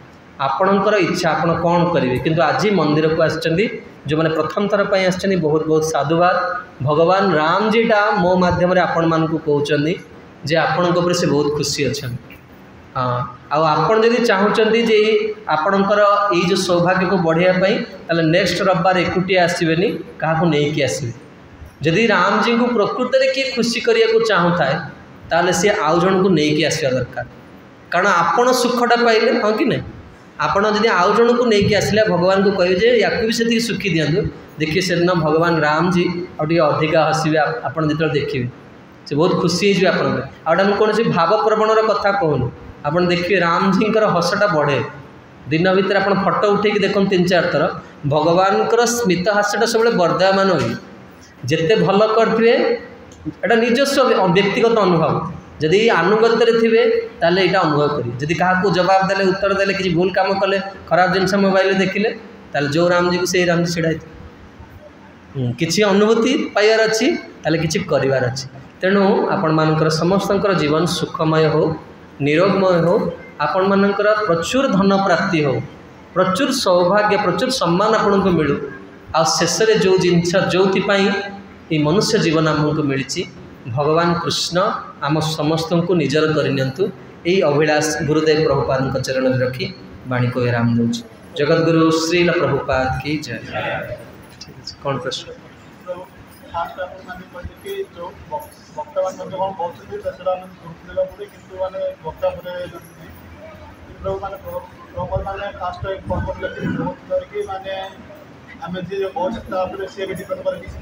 आपणकर इच्छा आपण कौन करेंगे किंतु आज मंदिर को आसचंदी जो मैंने प्रथम थर पर आसचंदी बहुत बहुत साधुवाद भगवान राम जीटा मो माध्यम आपण मान को कहते जे आपण से बहुत खुशी अच्छा हाँ आपड़ जदि चाहूँगी जे आपणकर ये जो सौभाग्य को बढ़ाई नेक्स्ट रविवार एकुटिया आसबेनि क्या नहीं आसबे जदि राम जी को प्रकृत में किए खुशी करने को चाहूँ ताले सी आउ जन को लेकिन आसवा दरकार कारण आपण सुखटा पाइले हाँ कि नहीं आपण जदि आउ जन को लेकिन आसले भगवान को कहे या भी से सुखी दिंतु देखिए से दिन भगवान राम जी आगे अधिका हसबे आप जो देखिए से बहुत खुशी हो आपड़ा मुझे कौन भाव प्रवणर कथा कहूँ आप देखिए राम जी हसटा बढ़े दिन भितर आप फटो उठे देखते 3-4 थर भगवान स्मित हास्यटा सब वर्धमान हुए जिते भल करेंगे एटा निजस्व व्यक्तिगत अनुभव जदि आनुगत्य थे ताले यहाँ अनुभव करेंगे जदि क्या जवाब देले उत्तर देले किसी भूल काम कले खराब जिनस मोबाइल देखिले ताले जो राम जी को से राम जी छिड़ा किसी अनुभूति पाइबार अच्छी ताले किसी करार अच्छी तेणु आपण मानकर समस्त जीवन सुखमय हो निरोगमय हो आपण मानकर प्रचुर धन प्राप्ति हो प्रचुर सौभाग्य प्रचुर सम्मान आपन को मिलू आ शेष में जो जिनस जो ये मनुष्य जीवन आमको मिली भगवान कृष्ण आम समस्त को निजर करनियंतु यही अभिलाष गुरुदेव प्रभुपाद चरण में रखी वाणी को विराम दूँ जगतगुरु श्रील प्रभुपाद की जय। कौन प्रश्न आम जी सी डिपेंड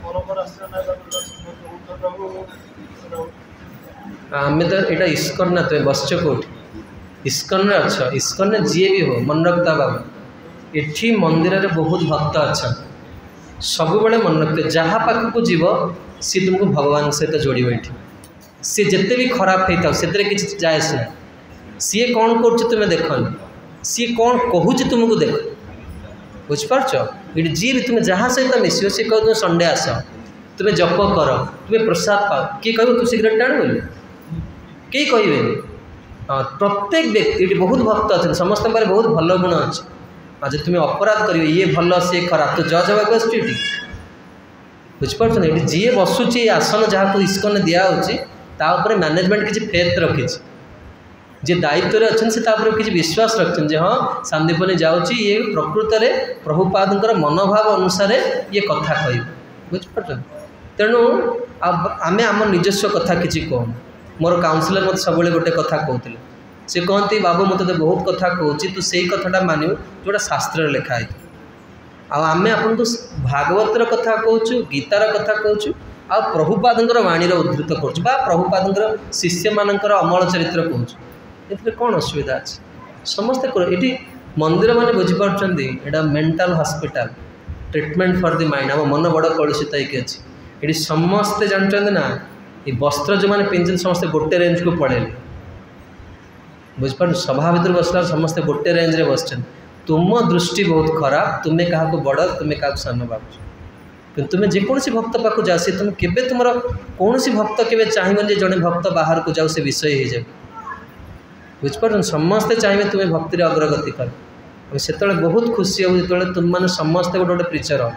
आम तो यहाँ इस्कन ना तुम बसच कौट इस्कन अच्छा इस्कन जी भी हो मन रखता बाबू एठी मंदिर रे बहुत भक्त अच्छा सब बड़े मन रखिए जहाँ पाखक जीव सी तुमको भगवान सहित जोड़ ये सी जिते भी खराब होता से किसी जायस ना सी कौन कर तुम्हें देखनी सी कौन कहूँ तुमको देख बुझिपार ये जी भी तुम्हें जहाँ सहित मिस सी कह तुम संडे आस तुम्हें जप कर तुम्हें प्रसाद पाओ किए कह तू सिगरेट टाण बोली कई कहे हाँ प्रत्येक व्यक्ति ये बहुत भक्त अच्छे समस्त बहुत भल गुण अच्छे आज तुम्हें अपराध कर ये भल सी खराब तो जज हाँ आस बुझिपार ये जी बसुची आसन जहाँ को इस्कन दिखाऊँगी मैनेजमेंट किसी फेथ रखी जी दायित्व रे अच्छे से किसी विश्वास रखते जे हाँ सांदीपनी जाऊँगी ये प्रकृत में प्रभुपादर मनोभाव अनुसार ये कथा कह बुझिपार तेणु आम आम निजस्व कथा किसी कहूँ मोर काउनसिलर मत सब गोटे कथा कहते सी कहती बाबू मुझे बहुत कथा कहूँ तू से कथाटा मानू जोटा शास्त्र लिखाई आम आपन तो भागवतर कथा कहूँ गीतार कथा कहूँ आ प्रभुपादर वाणी उद्धृत कर प्रभुपादर शिष्य मानकर अमल चरित्र कहूँ ये कौन असुविधा अच्छे समस्ते ये मंदिर मैंने बुझीपार यहाँ mental hospital treatment for the mind आम मन बड़ कलुषित होगी अच्छी ये समस्ते जानते ना ये वस्त्र जो मैंने पिंधे समस्ते गोटे रेंज को पड़ेले बुझिपार सभा भर बसला समस्ते गोटे रेंज रे बस तुम दृष्टि बहुत खराब तुम्हें क्या बड़ तुम्हें क्या सान भाव कि तुम्हें जेकोसी भक्त पाक जा सी तुम के तुम कौन भक्त के चाहिए जड़े भक्त बाहर को जाओ से विषय हो जाए बुझिपार समस्ते चाहिए तुम्हें भक्ति अग्रगति कर से बहुत खुशी हो जो तुम मैंने समस्ते गोटे गोटे प्रिचर हो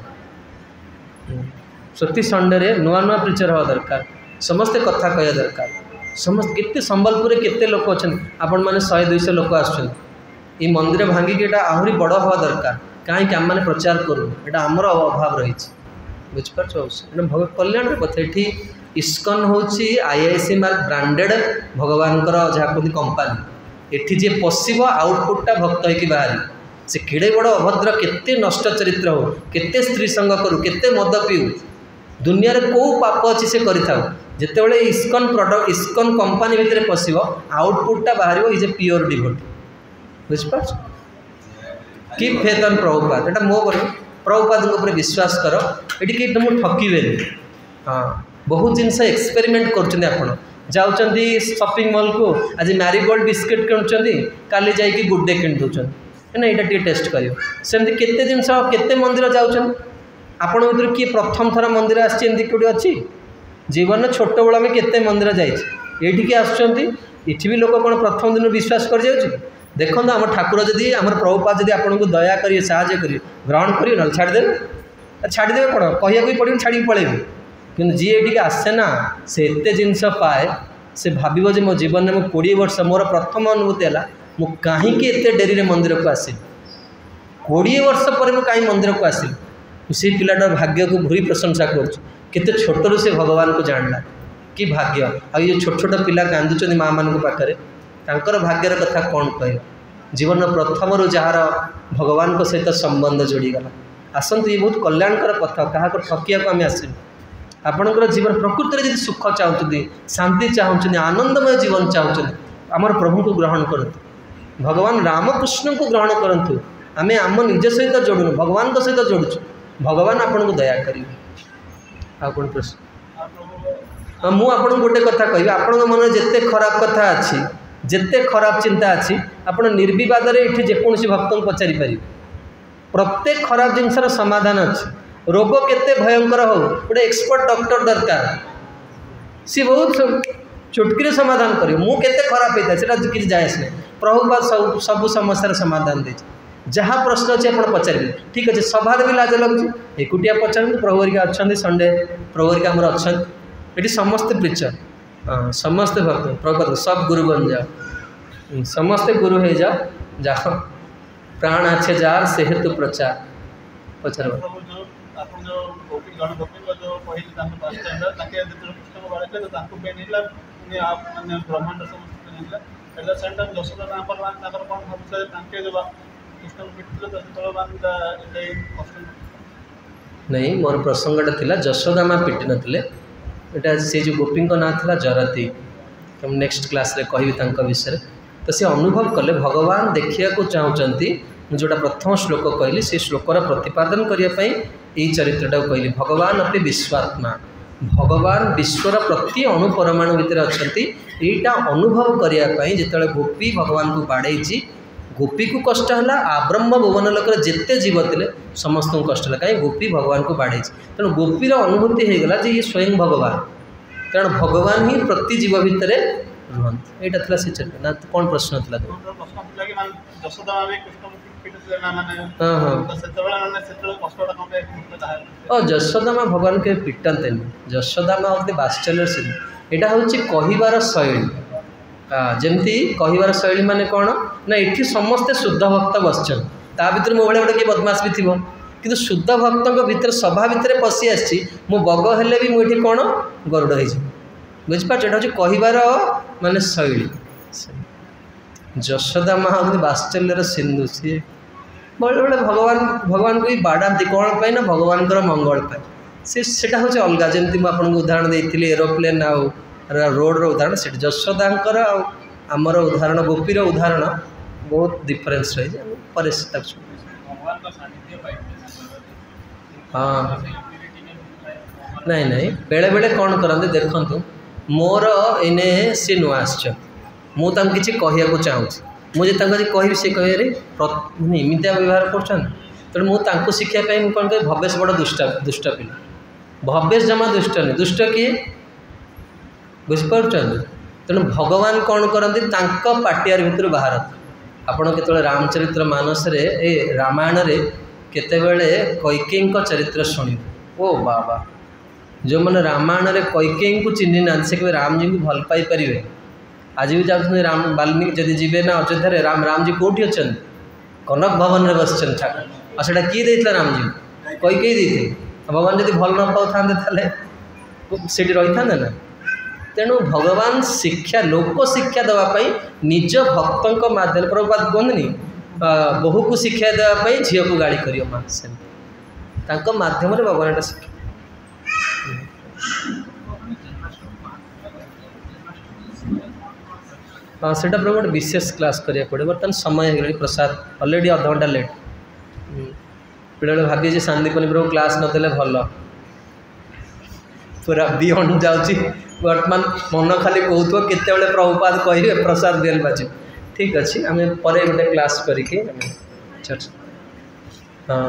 प्रति संडे नुआ नुआ प्रिचर हवा दरकार समस्ते कथा कह दरकार समस्त केते संबलपुर केते लोक अच्छा आपण मैंने 100-200 लोक आसुन ये मंदिर भांगिक आहरी बड़ हवा दरकार कहीं आम मैंने प्रचार करूँ यहाँ आमर अभाव रही बुझिपार भगवत कल्याण कथा ये इस्कन हूँ IIC मार्क ब्रांडेड भगवान जहाँ कहते कंपानी एठी जे पशिब आउटपुटा भक्त होगी बाहरी से केड़े बड़ अभद्र केते नष्ट चरित्र हो केते स्त्री संग करू केते मद पीऊ दुनिया रे को पाप अच्छी से करते इस्कन प्रोडक्ट इस्कन कंपानी भितर पशिब आउटपुटा बाहर इज ए प्योर डिवोटी बुझिपार कि फेथ ऑन प्रभुपाद एटा मो प्रभुपाद विश्वास कर ये तुमको ठकबे हाँ बहुत जिनस एक्सपेरिमेंट कर जाऊँच शॉपिंग मॉल को आज मैरीगोल्ड बिस्किट किणुंट काली जाइए गुड डे किणी दौरान ना यहाँ टे टेस्ट कर सेमती केते जिनस केते मंदिर जाऊँ आपण भर किए प्रथम थर मंदिर आसमती कौटी अच्छी जीवन छोट बेला में केते मंदिर जाइए आसुँच भी लोक कौन प्रथम दिन विश्वास कर जाऊँ देखो आम ठाकुर जदि आम प्रभुपाद जदि आपको दया करेंगे साहय करेंगे ग्रहण करेंगे ना छाड़देवे छाड़देवे कौन कहूँ पड़े छाड़ी पलैबे कि जी ये आसे ना से एत जिनस पाए से भाव जो मो जीवन में मो 20 वर्ष मोर प्रथम अनुभूति है मु कहीं एत डेरी मंदिर को आसिल 20 वर्ष पर मुझे कहीं मंदिर को आसिल से पिलाटार भाग्य को भूरी प्रशंसा करते छोटू से भगवान को जानला कि भाग्य आ ये छोट छोट पिला कांदुच माँ मान पाखे तांकर भाग्यर कथा कौन कह जीवन प्रथम रू जार भगवान सहित संबंध जोड़ीगला आसतु ये बहुत कल्याणकर कथा क्या ठकिया को आम आसू आपणकर जीवन प्रकृति में सुख चाहते शांति चाहते आनंदमय जीवन चाहते आमर प्रभु को ग्रहण करतु भगवान रामकृष्ण को ग्रहण करूँ आम आम निज सहित जोड़ू भगवान सहित जोड़ुँ भगवान आपन को दया करेंगे आ कौन प्रश्न हाँ मुझे गोटे कथा कह आपण मन जिते खराब कथा अच्छी जिते खराब चिंता अच्छी आप निर्विवाद ये जेकोसी भक्त को पचारि पारे प्रत्येक खराब जिनसर समाधान अच्छी रोग केते भयंकर हो गोटे एक्सपर्ट डॉक्टर दरकार सी बहुत चुटकी समाधान कर मुझे खराब होता है किसी जायस नहीं प्रभुपाद सब समस्यार समाधान दे जहाँ प्रश्न अच्छे आप पचारे ठीक अच्छे सभार भी लाज लगुच एकुटिया पचारते प्रभु हरिका अच्छा संडे प्रभु हरिका आमर अच्छा ये समस्ते प्रिचर हाँ समस्ते भक्त प्रभुपाद सब गुरु बन जाओ समस्ते गुरु हो जाओ जाओ प्राण अच्छे जार से हेतु प्रचार पचार नहीं मोर प्रसंगटा थिला जशोदा माँ पिटी नथिले एटा से जो गोपी ना था जरती हम नेक्स्ट क्लास रे कहि विषय तो से अनुभव कले भगवान देखिया को चाहते जोटा प्रथम श्लोक कहली से श्लोकर प्रतिपादन करने यही चरित्रटा कहली भगवान अपनी विश्वात्मा भगवान विश्वर प्रति अणुपरमाणु भितर अच्छा यहीटा अनुभव करने जिते गोपी भगवान को बाड़े गोपी को कष्ट है आब्रह्म भुवन लोकर जिते जीव थे समस्त को कष्ट है कहीं गोपी भगवान को बाड़े तेणु गोपीर अनुभूति हो गला ये स्वयं भगवान कारण भगवान ही प्रति जीव भितर रुहत यहाँ था से चरित्र ना कौन प्रश्न था जशोदा माँ भगवान के पिटते जशोदा माँ होती वात्सल्य सिंह यहाँ हूँ कहबार शैली जमती कहबार शैली माने कौन ना ये समस्ते शुद्ध भक्त बसचन ता भर मो भाई गोटे किए बदमाश भी थी कि शुद्ध भक्त भितर सभा भितर पशि आसी मो बग हेले भी मुझे कौन गरुड़ हो बुझिपार यहाँ हूँ कहबार माने शैली जशोदा माँ हूँ वात्सल्यर सिंधु सी बेले बेले भगवान भगवान को भी बाड़ाती कौन पाई ना भगवान मंगल पाए सीटा हूँ अलग जमी मुझे उदाहरण देती एरोप्लेन आउ रोड रो उदाहरण से जशोदा आमर उदाहरण गोपीर उदाहरण बहुत डिफरेन्स रही हाँ नहीं नहीं बेले बेले कौन करते देखु मोर इने सी नुआ मुझे किसी कहूँ चाहूँ मुझे कह सी कहे इमितिया व्यवहार कर मुझे शिखापी कौन कह भवेश बड़ दुष्ट पिला भवेश जमा दुष्ट नहीं दुष्ट किए बुझीपार तेणु भगवान कौन करती पाटियार भितर बाहर आपड़ के रामचरित्र मानस ए रामायण रे केतेबेले कैकेयी चरित्र शुणी ओ बाबा जो मैंने रामायण रे कैकेयी को चिन्ह ना से कहे राम जी को भल पाई पारे आज भी जाते राम वाल्मीकि जदि जी ना अयोध्या राम जी कौटी अच्छा कनक भवन में बस ठाकुर और किए देता राम जी कैकेयी देते भगवान जब भल न पाऊ था से रही था ना तेणु भगवान शिक्षा लोक शिक्षा देवाई निज भक्त मध्यम प्रभुपाद कहनी बहु को शिक्षा देवाई झील को गाड़ी कर माँ से मध्यम भगवान शिक्षा हाँ से गोटे विशेष क्लास करा पड़े बर्तमान समय हो गला प्रसाद अलरेडी अध घंटा लेट पिला भाभी शांतिपनी प्रभु क्लास नदेले भल पूरा बियंड जाऊँगी बर्तमान मन खाली कहूथ केत प्रभुपाद कहे प्रसाद बेल बाजू ठीक अच्छे आम पर गोटे क्लास करके हाँ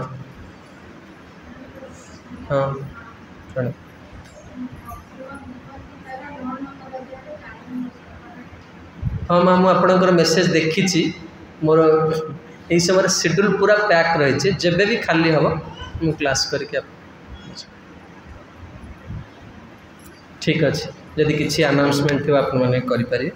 हाँ हाँ माँ मुझे मेसेज देखी मोर यही समय शेड्यूल पूरा पैक रही जब भी खाली हम मु क्लास करके ठीक अच्छे जदि किसी अनाउंसमेंट थी आपण मैंने करें